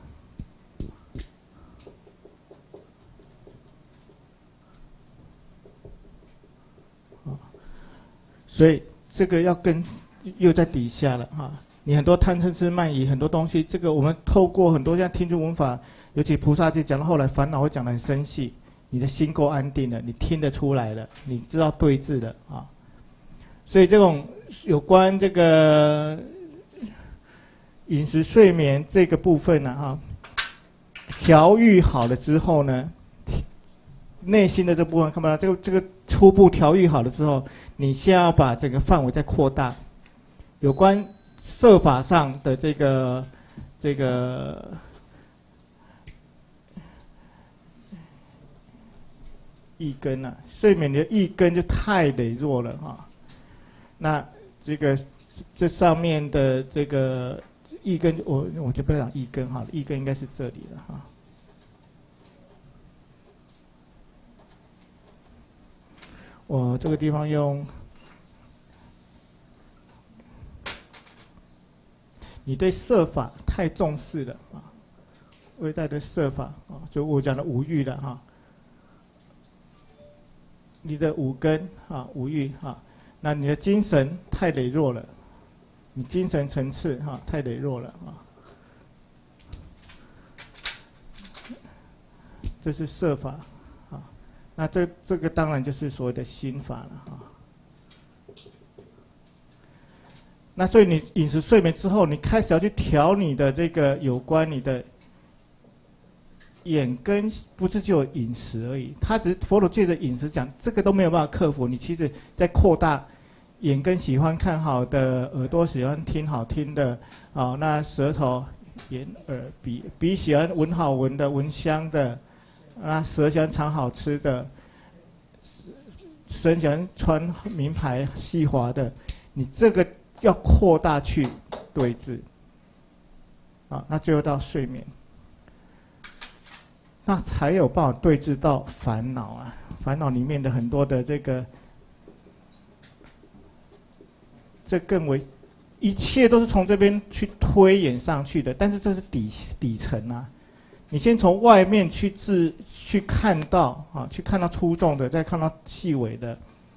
所以这个要跟又在底下了哈。你很多贪嗔痴慢疑很多东西，这个我们透过很多像听经闻法，尤其菩萨界讲到后来，烦恼会讲得很深细。你的心够安定了，你听得出来了，你知道对治了啊。所以这种有关这个饮食睡眠这个部分呢，调育好了之后呢，内心的这部分看不到，这个初步调育好了之后，你先要把整个范围再扩大，有关摄法上的这个意根啊，睡眠的意根就太羸弱了哈。那这上面的这个意根，我就不要讲意根好了，意根应该是这里了哈。我这个地方用，你对摄法太重视了啊，外在的摄法啊，就我讲的五欲了哈。你的五根五欲那你的精神太羸弱了，你精神层次太羸弱了这是摄法那这个当然就是所谓的心法了那所以你饮食睡眠之后，你开始要去调你的这个有关你的眼根，不是只有饮食而已，他只是佛陀借着饮食讲，这个都没有办法克服。你其实在扩大眼根喜欢看好的，耳朵喜欢听好听的，那舌头、眼、耳、鼻喜欢闻好闻的、闻香的，那舌喜欢尝好吃的，身喜欢穿名牌细滑的，你这个要扩大去对治，那最后到睡眠。那才有办法对治到烦恼啊！烦恼里面的很多的这更为，一切都是从这边去推演上去的。但是这是底层啊，你先从外面去看到去看到粗重的，再看到细微的。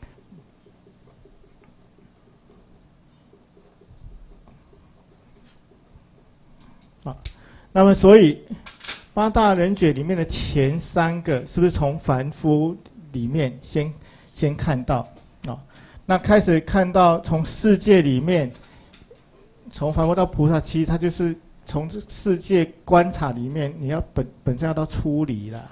那么所以。八大人觉里面的前三个，是不是从凡夫里面先看到那开始看到从世界里面，从凡夫到菩萨，其实它就是从这世界观察里面，你要本身要到出离了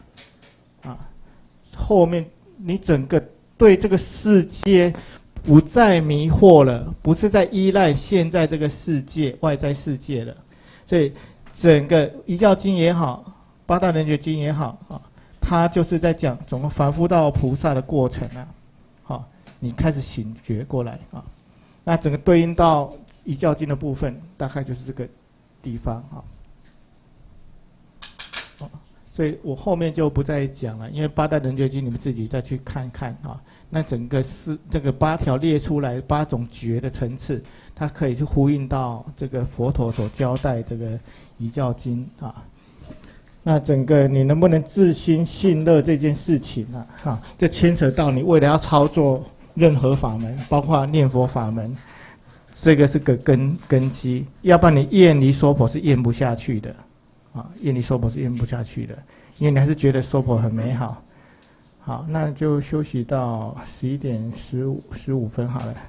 后面你整个对这个世界不再迷惑了，不是在依赖现在这个世界外在世界了，所以。整个遗教经也好，八大人觉经也好它就是在讲从凡夫到菩萨的过程你开始醒觉过来那整个对应到遗教经的部分，大概就是这个地方所以我后面就不再讲了，因为八大人觉经你们自己再去看看啊。那整个这个8条列出来8种觉的层次，它可以去呼应到这个佛陀所交代这个遗教经啊。那整个你能不能自心信乐这件事情啊，哈，就牵扯到你未来要操作任何法门，包括念佛法门，这个是个根基，要不然你厌离娑婆是咽不下去的，啊，厌离娑婆是咽不下去的，因为你还是觉得娑婆很美好。好，那就休息到11点15分好了。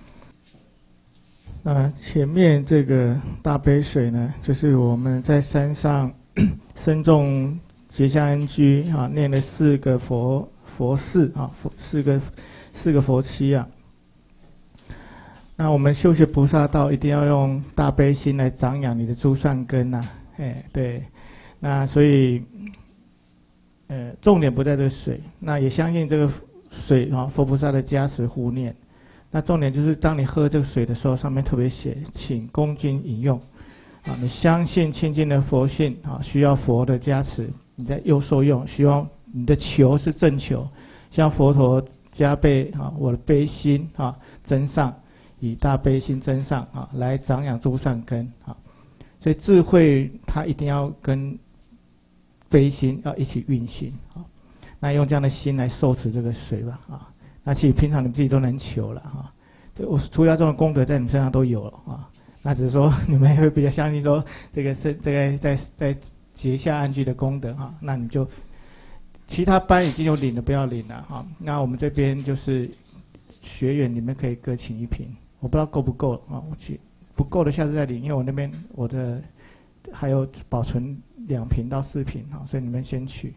那前面这个大杯水呢，就是我们在山上僧众结下安居啊，念了4个佛事啊，4个佛期啊。那我们修学菩萨道，一定要用大悲心来长养你的诸善根呐，对，那所以。重点不在这个水，那也相信这个水啊，佛菩萨的加持护念。那重点就是当你喝这个水的时候，上面特别写，请恭敬饮用。啊，你相信清净的佛性啊，需要佛的加持，你在又受用，希望你的求是正求，向佛陀加倍啊，我的悲心啊增上，以大悲心增上啊，来长养诸善根啊。所以智慧它一定要跟悲心要一起运行啊，那用这样的心来受持这个水吧啊，那其实平常你们自己都能求了啊，这我出家众的功德在你们身上都有了啊，那只是说你们会比较相信说这个是这个在结下安居的功德哈，那你就其他班已经有领的不要领了哈，那我们这边就是学员你们可以各请1瓶，我不知道够不够啊，我去不够的下次再领，因为我那边我的还有保存2瓶到4瓶哈，所以你们先去。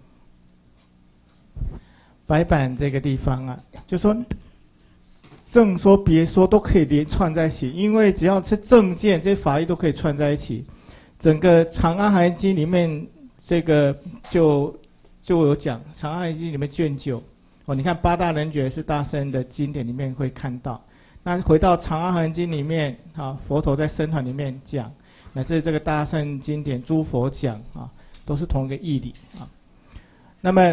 白板这个地方啊，就说正说别说都可以连串在一起，因为只要是正见，这些法义都可以串在一起。整个《长阿含经》里面这个就有讲，《长阿含经》里面卷9哦，你看8大人觉是大乘的经典里面会看到。那回到《长阿含经》里面啊，佛陀在僧团里面讲。乃至这个大乘经典诸佛讲啊，都是同一个义理啊。那么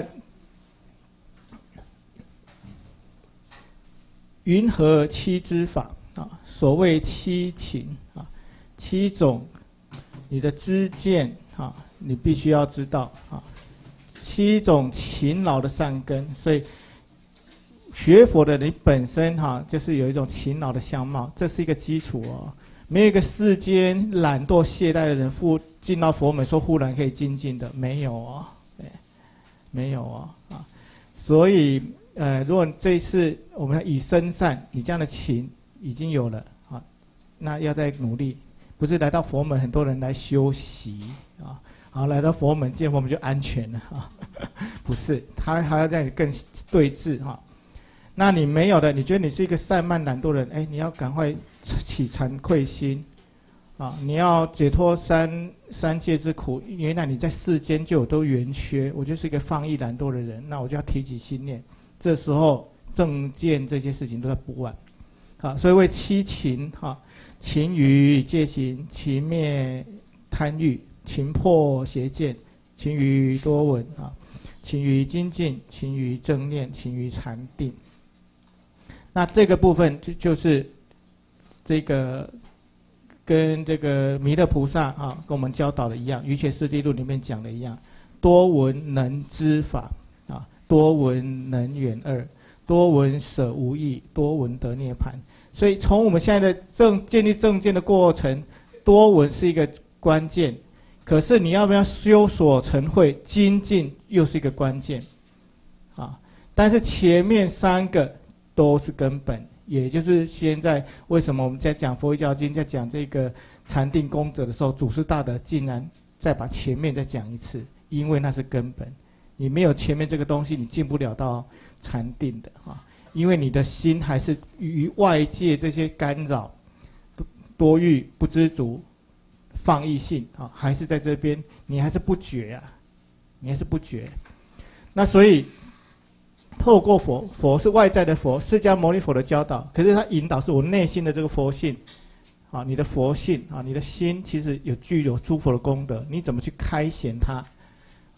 云何7支法啊？所谓7勤啊，7种你的知见啊，你必须要知道啊。7种勤劳的善根，所以学佛的你本身哈，就是有一种勤劳的相貌，这是一个基础哦。没有一个世间懒惰懈怠的人进到佛门说忽然可以精进的，没有哦，对，没有哦啊。所以如果这一次我们以身善，你这样的勤已经有了啊，那要再努力，不是来到佛门很多人来修习啊，好来到佛门见佛门就安全了啊，不是，他还要让你更对治哈。那你没有的，你觉得你是一个散漫懒惰人，哎，你要赶快起惭愧心，啊，你要解脱三界之苦。原来你在世间就有都圆缺，我就是一个放逸懒惰的人，那我就要提起心念。这时候正见这些事情都在补完，啊，所以为7勤哈，勤于戒行，勤灭贪欲，勤破邪见，勤于多闻啊，勤于精进，勤于正念，勤于禅定。那这个部分就是这个跟这个弥勒菩萨啊跟我们教导的一样，《瑜伽师地论》里面讲的一样，多闻能知法啊，多闻能远二，多闻舍无益，多闻得涅槃。所以从我们现在的建立正见的过程，多闻是一个关键，可是你要不要修所成慧精进又是一个关键啊。但是前面3个都是根本，也就是现在为什么我们在讲佛遗教经，在讲这个禅定功德的时候，祖师大德竟然再把前面再讲一次，因为那是根本。你没有前面这个东西，你进不了到禅定的啊，因为你的心还是与外界这些干扰、多欲、不知足、放逸性啊，还是在这边，你还是不觉啊，你还是不觉。那所以。透过佛是外在的佛，释迦牟尼佛的教导，可是他引导是我内心的这个佛性，啊，你的佛性啊，你的心其实具有诸佛的功德，你怎么去开显它，啊，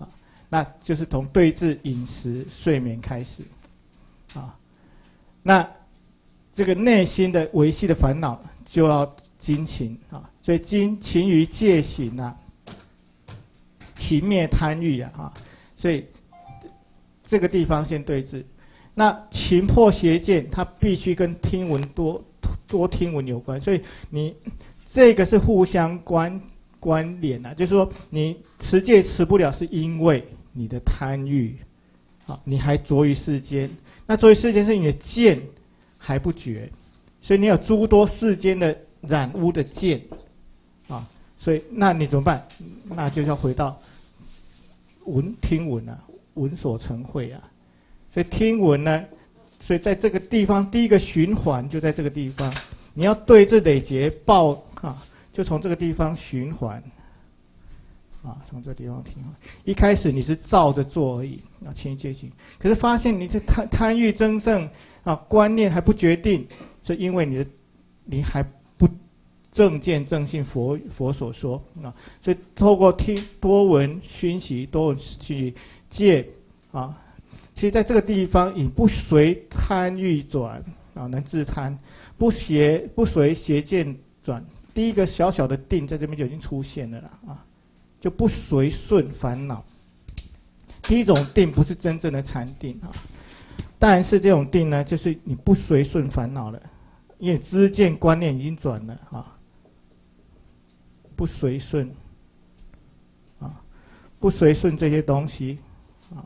那就是从对治饮食、睡眠开始，啊，那这个内心的维系的烦恼就要精勤啊，所以勤于戒行啊，勤灭贪欲啊，所以这个地方先对治。那勤破邪见，它必须跟听闻多听闻有关，所以你这个是互相关联啊，就是说你持戒持不了，是因为你的贪欲，啊，你还着于世间，那着于世间是你的见还不绝，所以你有诸多世间的染污的见，啊，所以那你怎么办？那就要回到听闻啊，闻所成慧啊，所以听闻呢，所以在这个地方第一个循环就在这个地方，你要对治累劫报啊，就从这个地方循环。啊，从这个地方听。一开始你是照着做而已，啊，勤于戒行。可是发现你这贪欲增盛啊，观念还不决定，是因为你还不正见正信佛所说啊，所以透过听多闻熏习，多闻熏习戒啊，其实在这个地方你不随贪欲转啊，能自贪，不随邪见转，第一个小小的定在这边就已经出现了啦啊。就不随顺烦恼。第一种定不是真正的禅定啊，但是这种定呢，就是你不随顺烦恼了，因为知见观念已经转了啊，不随顺啊，不随顺这些东西啊，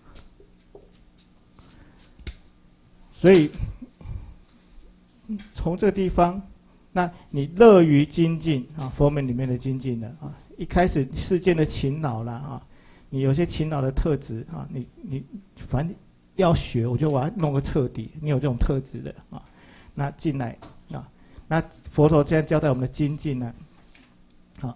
所以从这个地方，那你乐于精进啊，佛门里面的精进的啊。一开始世间的勤劳啦啊，你有些勤劳的特质啊，你反正要学，我就把它弄个彻底。你有这种特质的啊，那进来啊，那佛陀这样交代我们的精进呢，啊，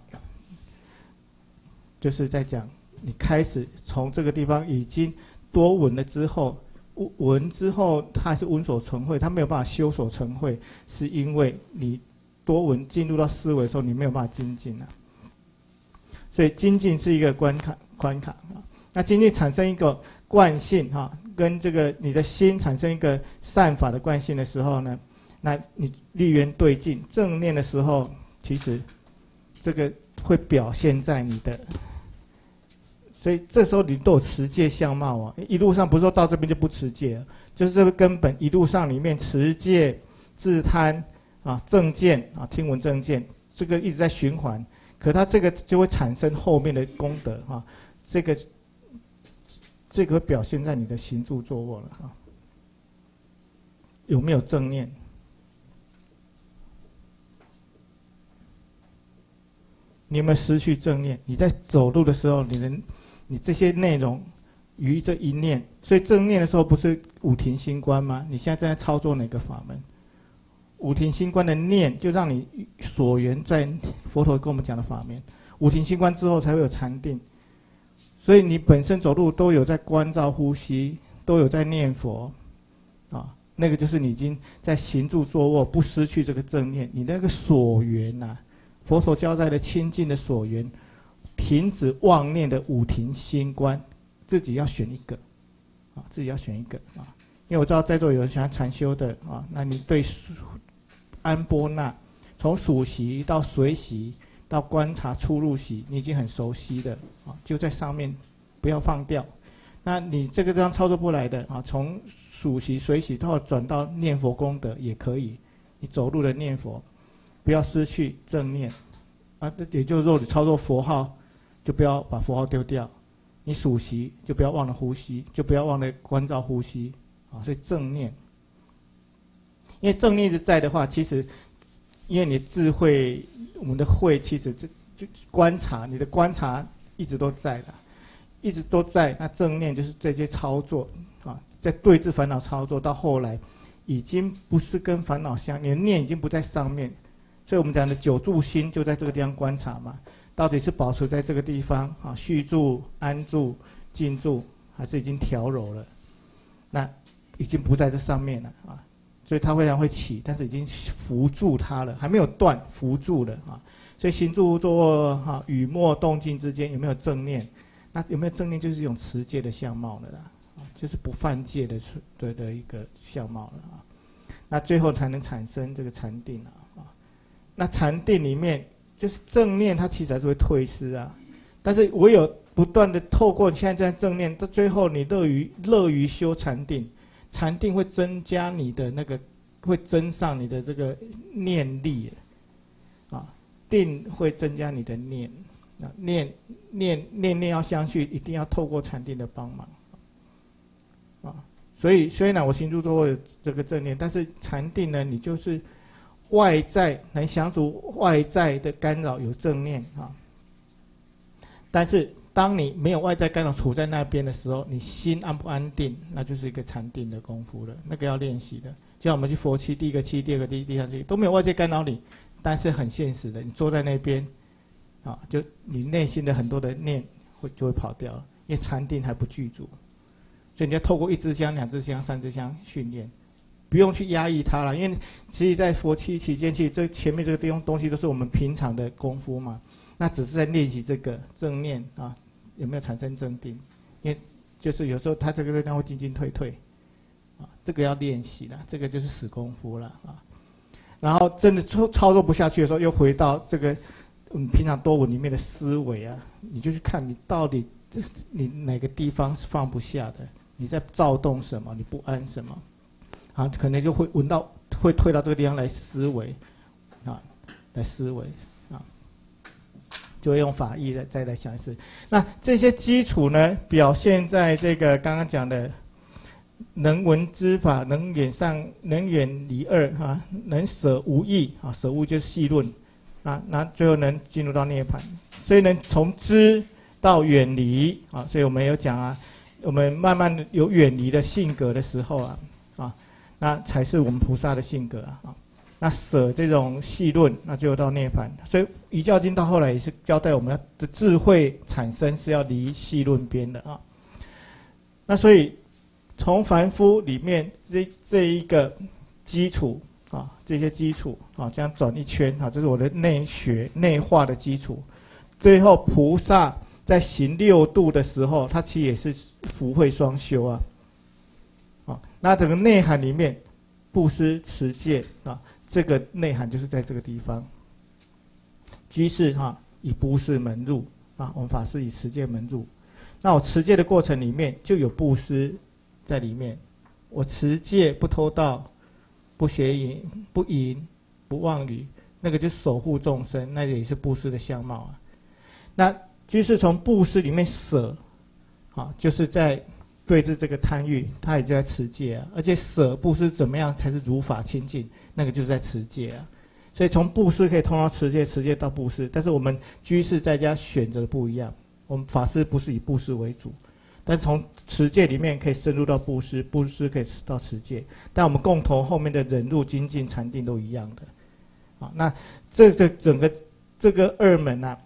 就是在讲你开始从这个地方已经多闻了之后，闻之后它还是闻所成慧，它没有办法修所成慧，是因为你多闻进入到思维的时候，你没有办法精进啊。所以精进是一个关卡啊。那精进产生一个惯性哈，跟这个你的心产生一个善法的惯性的时候呢，那你立缘对境正念的时候，其实这个会表现在你的，所以这时候你都有持戒相貌啊。一路上不是说到这边就不持戒了，就是这个根本一路上里面持戒、自贪啊、正见啊、听闻正见，这个一直在循环。可它这个就会产生后面的功德哈，这个会表现在你的行住坐卧了哈。有没有正念？你有没有失去正念？你在走路的时候，你这些内容于这一念，所以正念的时候不是五停心观吗？你现在正在操作哪个法门？五停心观的念，就让你所缘在佛陀跟我们讲的法门。五停心观之后才会有禅定，所以你本身走路都有在关照呼吸，都有在念佛，啊，那个就是你已经在行住坐卧不失去这个正念，你那个所缘呐，佛陀交代的清净的所缘，停止妄念的五停心观，自己要选一个，啊，自己要选一个啊，因为我知道在座有人喜欢禅修的啊，那你对安波那，从数息到随息到观察出入息，你已经很熟悉的啊，就在上面，不要放掉。那你这个地方操作不来的啊，从数息随息到转到念佛功德也可以，你走路的念佛，不要失去正念啊。也就是说，你操作佛号，就不要把佛号丢掉；你数息就不要忘了呼吸，就不要忘了关照呼吸啊。所以正念。因为正念一直在的话，其实因为你智慧，我们的慧其实就观察，你的观察一直都在的，一直都在。那正念就是这些操作啊，在对治烦恼操作到后来，已经不是跟烦恼相，你的念已经不在上面，所以我们讲的九住心就在这个地方观察嘛，到底是保持在这个地方啊，续住、安住、静住，还是已经调柔了？那已经不在这上面了啊。所以它虽然会起，但是已经扶住它了，还没有断，扶住了啊。所以行住坐卧哈，语默动静之间有没有正念？ 那有没有正念，就是一种持戒的相貌了啦，就是不犯戒的一个相貌了啊。那最后才能产生这个禅定啊。那禅定里面就是正念，它其实还是会退失啊。但是唯有不断的透过你现在这样正念，到最后你乐于修禅定，禅定会增加你的那个，会增上你的这个念力啊，定会增加你的念。念要相续，一定要透过禅定的帮忙啊。所以虽然我行住坐卧这个正念，但是禅定呢，你就是外在能降除外在的干扰，有正念啊。但是当你没有外在干扰处在那边的时候，你心安不安定，那就是一个禅定的功夫了，那个要练习的。就像我们去佛七，第一个七，第二个第三七都没有外界干扰你，但是很现实的，你坐在那边。就你内心的很多的念就会跑掉了，因为禅定还不具足，所以你要透过1支香、2支香、3支香训练，不用去压抑它了。因为其实，在佛七期间，其实这前面这个东西都是我们平常的功夫嘛，那只是在练习这个正念啊，有没有产生正定？因为就是有时候它这个能量会进进退退啊，这个要练习了，这个就是死功夫了啊。然后真的操作不下去的时候，又回到这个。平常多闻里面的思维啊，你就去看你到底你哪个地方是放不下的，你在躁动什么，你不安什么，啊，可能就会会退到这个地方来思维，啊，来思维，啊，就会用法义再来想一次。那这些基础呢，表现在这个刚刚讲的能闻知法，能远离二啊，能舍无益啊，舍无就是细论。那最后能进入到涅槃，所以能从知到远离啊，所以我们有讲啊，我们慢慢的有远离的性格的时候啊，那才是我们菩萨的性格啊。那舍这种细论，那就到涅槃。所以遗教经到后来也是交代我们的智慧产生是要离细论边的啊。那所以从凡夫里面这一个基础。这些基础这样转一圈这是我的内学内化的基础。最后菩萨在行6度的时候，他其实也是福慧双修啊。那整个内涵里面，布施持戒这个内涵就是在这个地方。居士以布施门入我们法师以持戒门入。那我持戒的过程里面就有布施在里面，我持戒不偷盗。不邪淫，不淫，不妄语，那个就是守护众生，那也是布施的相貌啊。那居士从布施里面舍，就是在对治这个贪欲，他也在持戒啊。而且舍布施怎么样才是如法清净，那个就是在持戒啊。所以从布施可以通到持戒，持戒到布施，但是我们居士在家选择的不一样。我们法师不是以布施为主。但是从持戒里面可以深入到布施，布施可以到持戒，但我们共同后面的忍辱、精进、禅定都一样的，那这个整个这个2门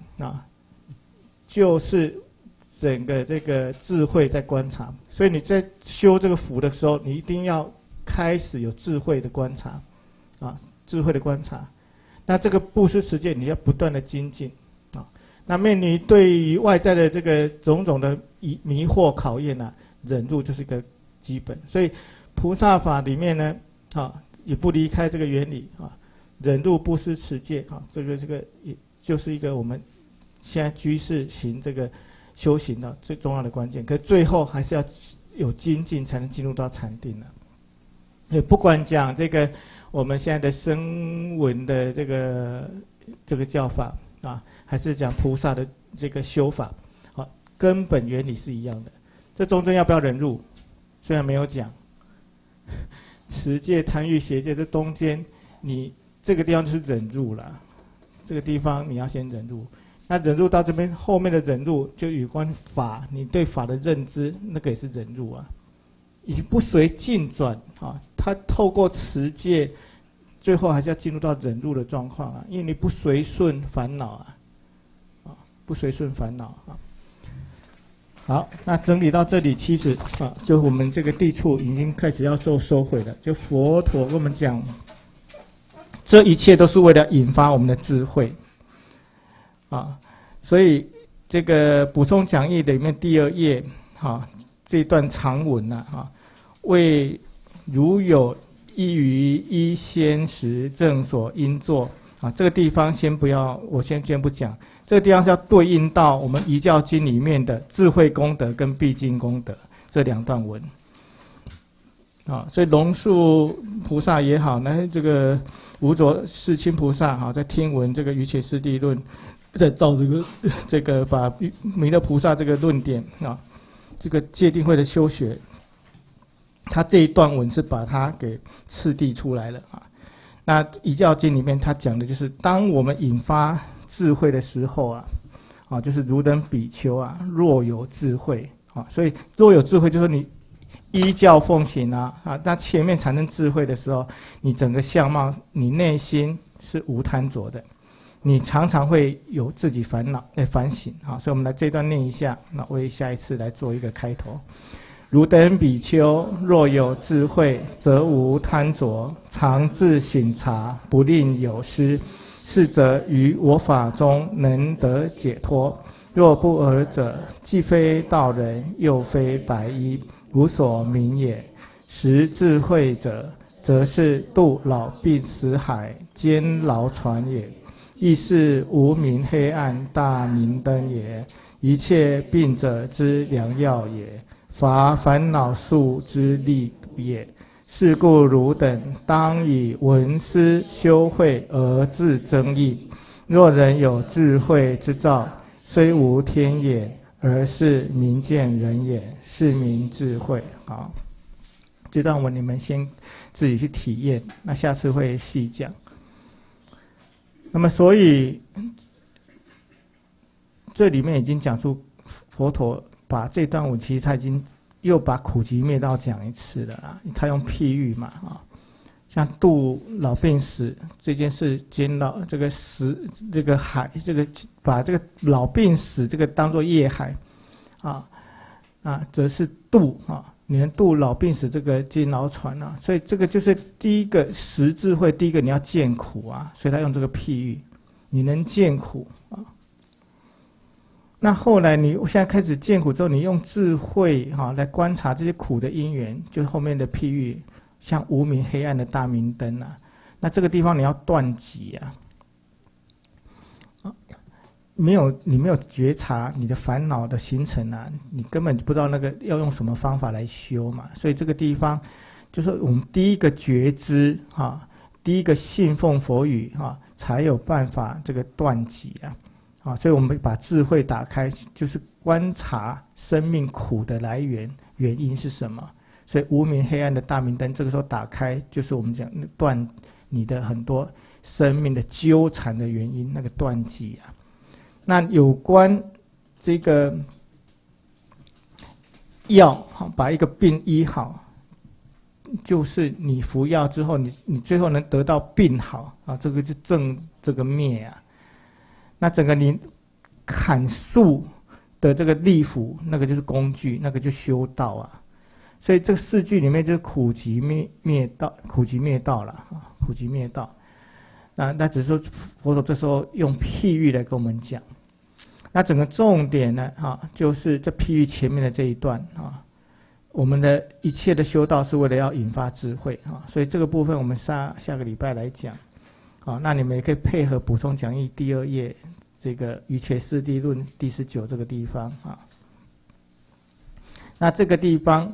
就是整个这个智慧在观察，所以你在修这个福的时候，你一定要开始有智慧的观察，智慧的观察。那这个布施持戒，你要不断的精进。那面临对于外在的这个种种的迷惑考验忍辱就是一个基本。所以菩萨法里面呢，也不离开这个原理忍辱、布施、持戒这个也就是一个我们现在居士行这个修行的最重要的关键。可是最后还是要有精进，才能进入到禅定了。也不管讲这个我们现在的声闻的这个教法。还是讲菩萨的这个修法，根本原理是一样的。这中间要不要忍辱？虽然没有讲，持戒、贪欲、邪戒，这中间你这个地方就是忍辱了。这个地方你要先忍辱，那忍辱到这边后面的忍辱就有关法，你对法的认知，那个也是忍辱啊。以不随境转他透过持戒。最后还是要进入到忍辱的状况因为你不随顺烦恼不随顺烦恼好，那整理到这里，其实就我们这个地处已经开始要做收回了。就佛陀跟我们讲，这一切都是为了引发我们的智慧所以这个补充讲义里面第2页，这段长文为如有依于依先时正所应作这个地方先不要，我先不讲。这个地方是要对应到我们遗教经里面的智慧功德跟必经功德这2段文。所以龙树菩萨也好，那这个无着世亲菩萨在听闻这个瑜伽师地论，在照这个把弥勒菩萨这个论点这个戒定慧的修学，他这一段文是把它给次第出来了那遗教经里面他讲的就是，当我们引发智慧的时候就是如等比丘若有智慧所以若有智慧就是你依教奉行那前面产生智慧的时候，你整个相貌，你内心是无贪着的，你常常会有自己反省所以我们来这段念一下，那为下一次来做一个开头。如等比丘若有智慧，则无贪着，常自省察，不令有失，是则于我法中能得解脱。若不尔者，既非道人，又非白衣，无所明也。识智慧者，则是度老病死海，坚牢船也，亦是无明黑暗大明灯也，一切病者之良药也，伐烦恼树之力也。是故汝等当以闻思修慧而自增益。若人有智慧之兆，虽无天眼，而是明见人也，是名智慧。好，这段文你们先自己去体验，那下次会细讲。那么所以这里面已经讲出佛陀把这段文，其实他已经又把苦集灭道讲一次了他用譬喻嘛像度老病死这件事，兼老这个死这个海，这个把这个老病死这个当作业海则是度你能度老病死这个监牢船所以这个就是第一个识智慧，第一个你要见苦所以他用这个譬喻，你能见苦那后来你现在开始见苦之后，你用智慧来观察这些苦的因缘，就是后面的譬喻，像无明黑暗的大明灯那这个地方你要断集你没有觉察你的烦恼的形成你根本不知道那个要用什么方法来修嘛。所以这个地方就是我们第一个觉知第一个信奉佛语才有办法这个断集所以我们把智慧打开，就是观察生命苦的来源，原因是什么。所以无明黑暗的大明灯，这个时候打开，就是我们讲断你的很多生命的纠缠的原因，那个断集那有关这个药把一个病医好，就是你服药之后，你最后能得到病好这个就正这个灭那整个你砍树的这个利斧，那个就是工具，那个就修道所以这个4句里面就是苦集灭道，苦集灭道了苦集灭道。那只是说佛陀这时候用譬喻来跟我们讲。那整个重点呢就是这譬喻前面的这一段我们的一切的修道是为了要引发智慧所以这个部分我们下个礼拜来讲。那你们也可以配合补充讲义第2页这个瑜伽师地论第19这个地方那这个地方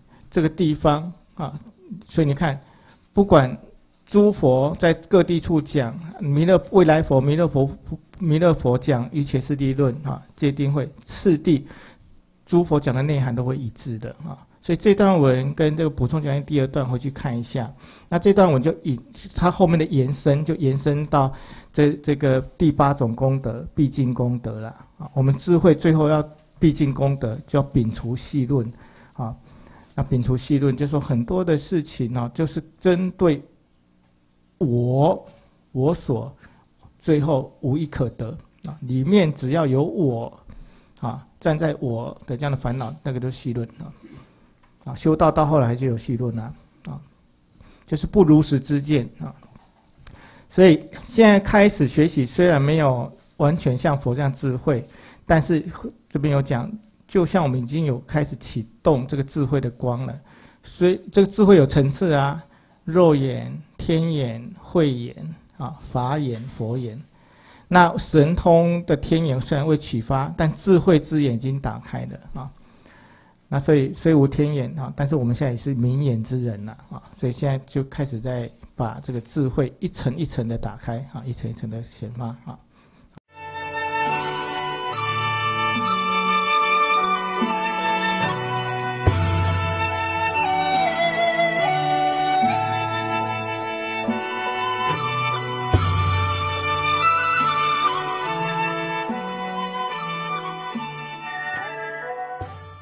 所以你看，不管诸佛在各地处讲未来佛弥勒佛讲瑜伽师地论戒定慧，次第诸佛讲的内涵都会一致的所以这段文跟这个补充讲义第2段回去看一下。那这段文就它后面的延伸，就延伸到这个第8种功德必尽功德了我们智慧最后要必尽功德，就要摒除细论那摒除细论，就说很多的事情就是针对我所最后无一可得里面只要有我站在我的这样的烦恼，那个就是细论修道到后来就有细论就是不如实之见所以现在开始学习，虽然没有完全像佛这样智慧， 但是这边有讲，就像我们已经有开始启动这个智慧的光了，所以这个智慧有层次啊，肉眼、天眼、慧眼啊、法眼、佛眼。那神通的天眼虽然未启发，但智慧之眼已经打开了啊。那所以虽无天眼啊，但是我们现在也是明眼之人了啊，所以现在就开始在把这个智慧一层一层的打开啊，一层一层的显发啊。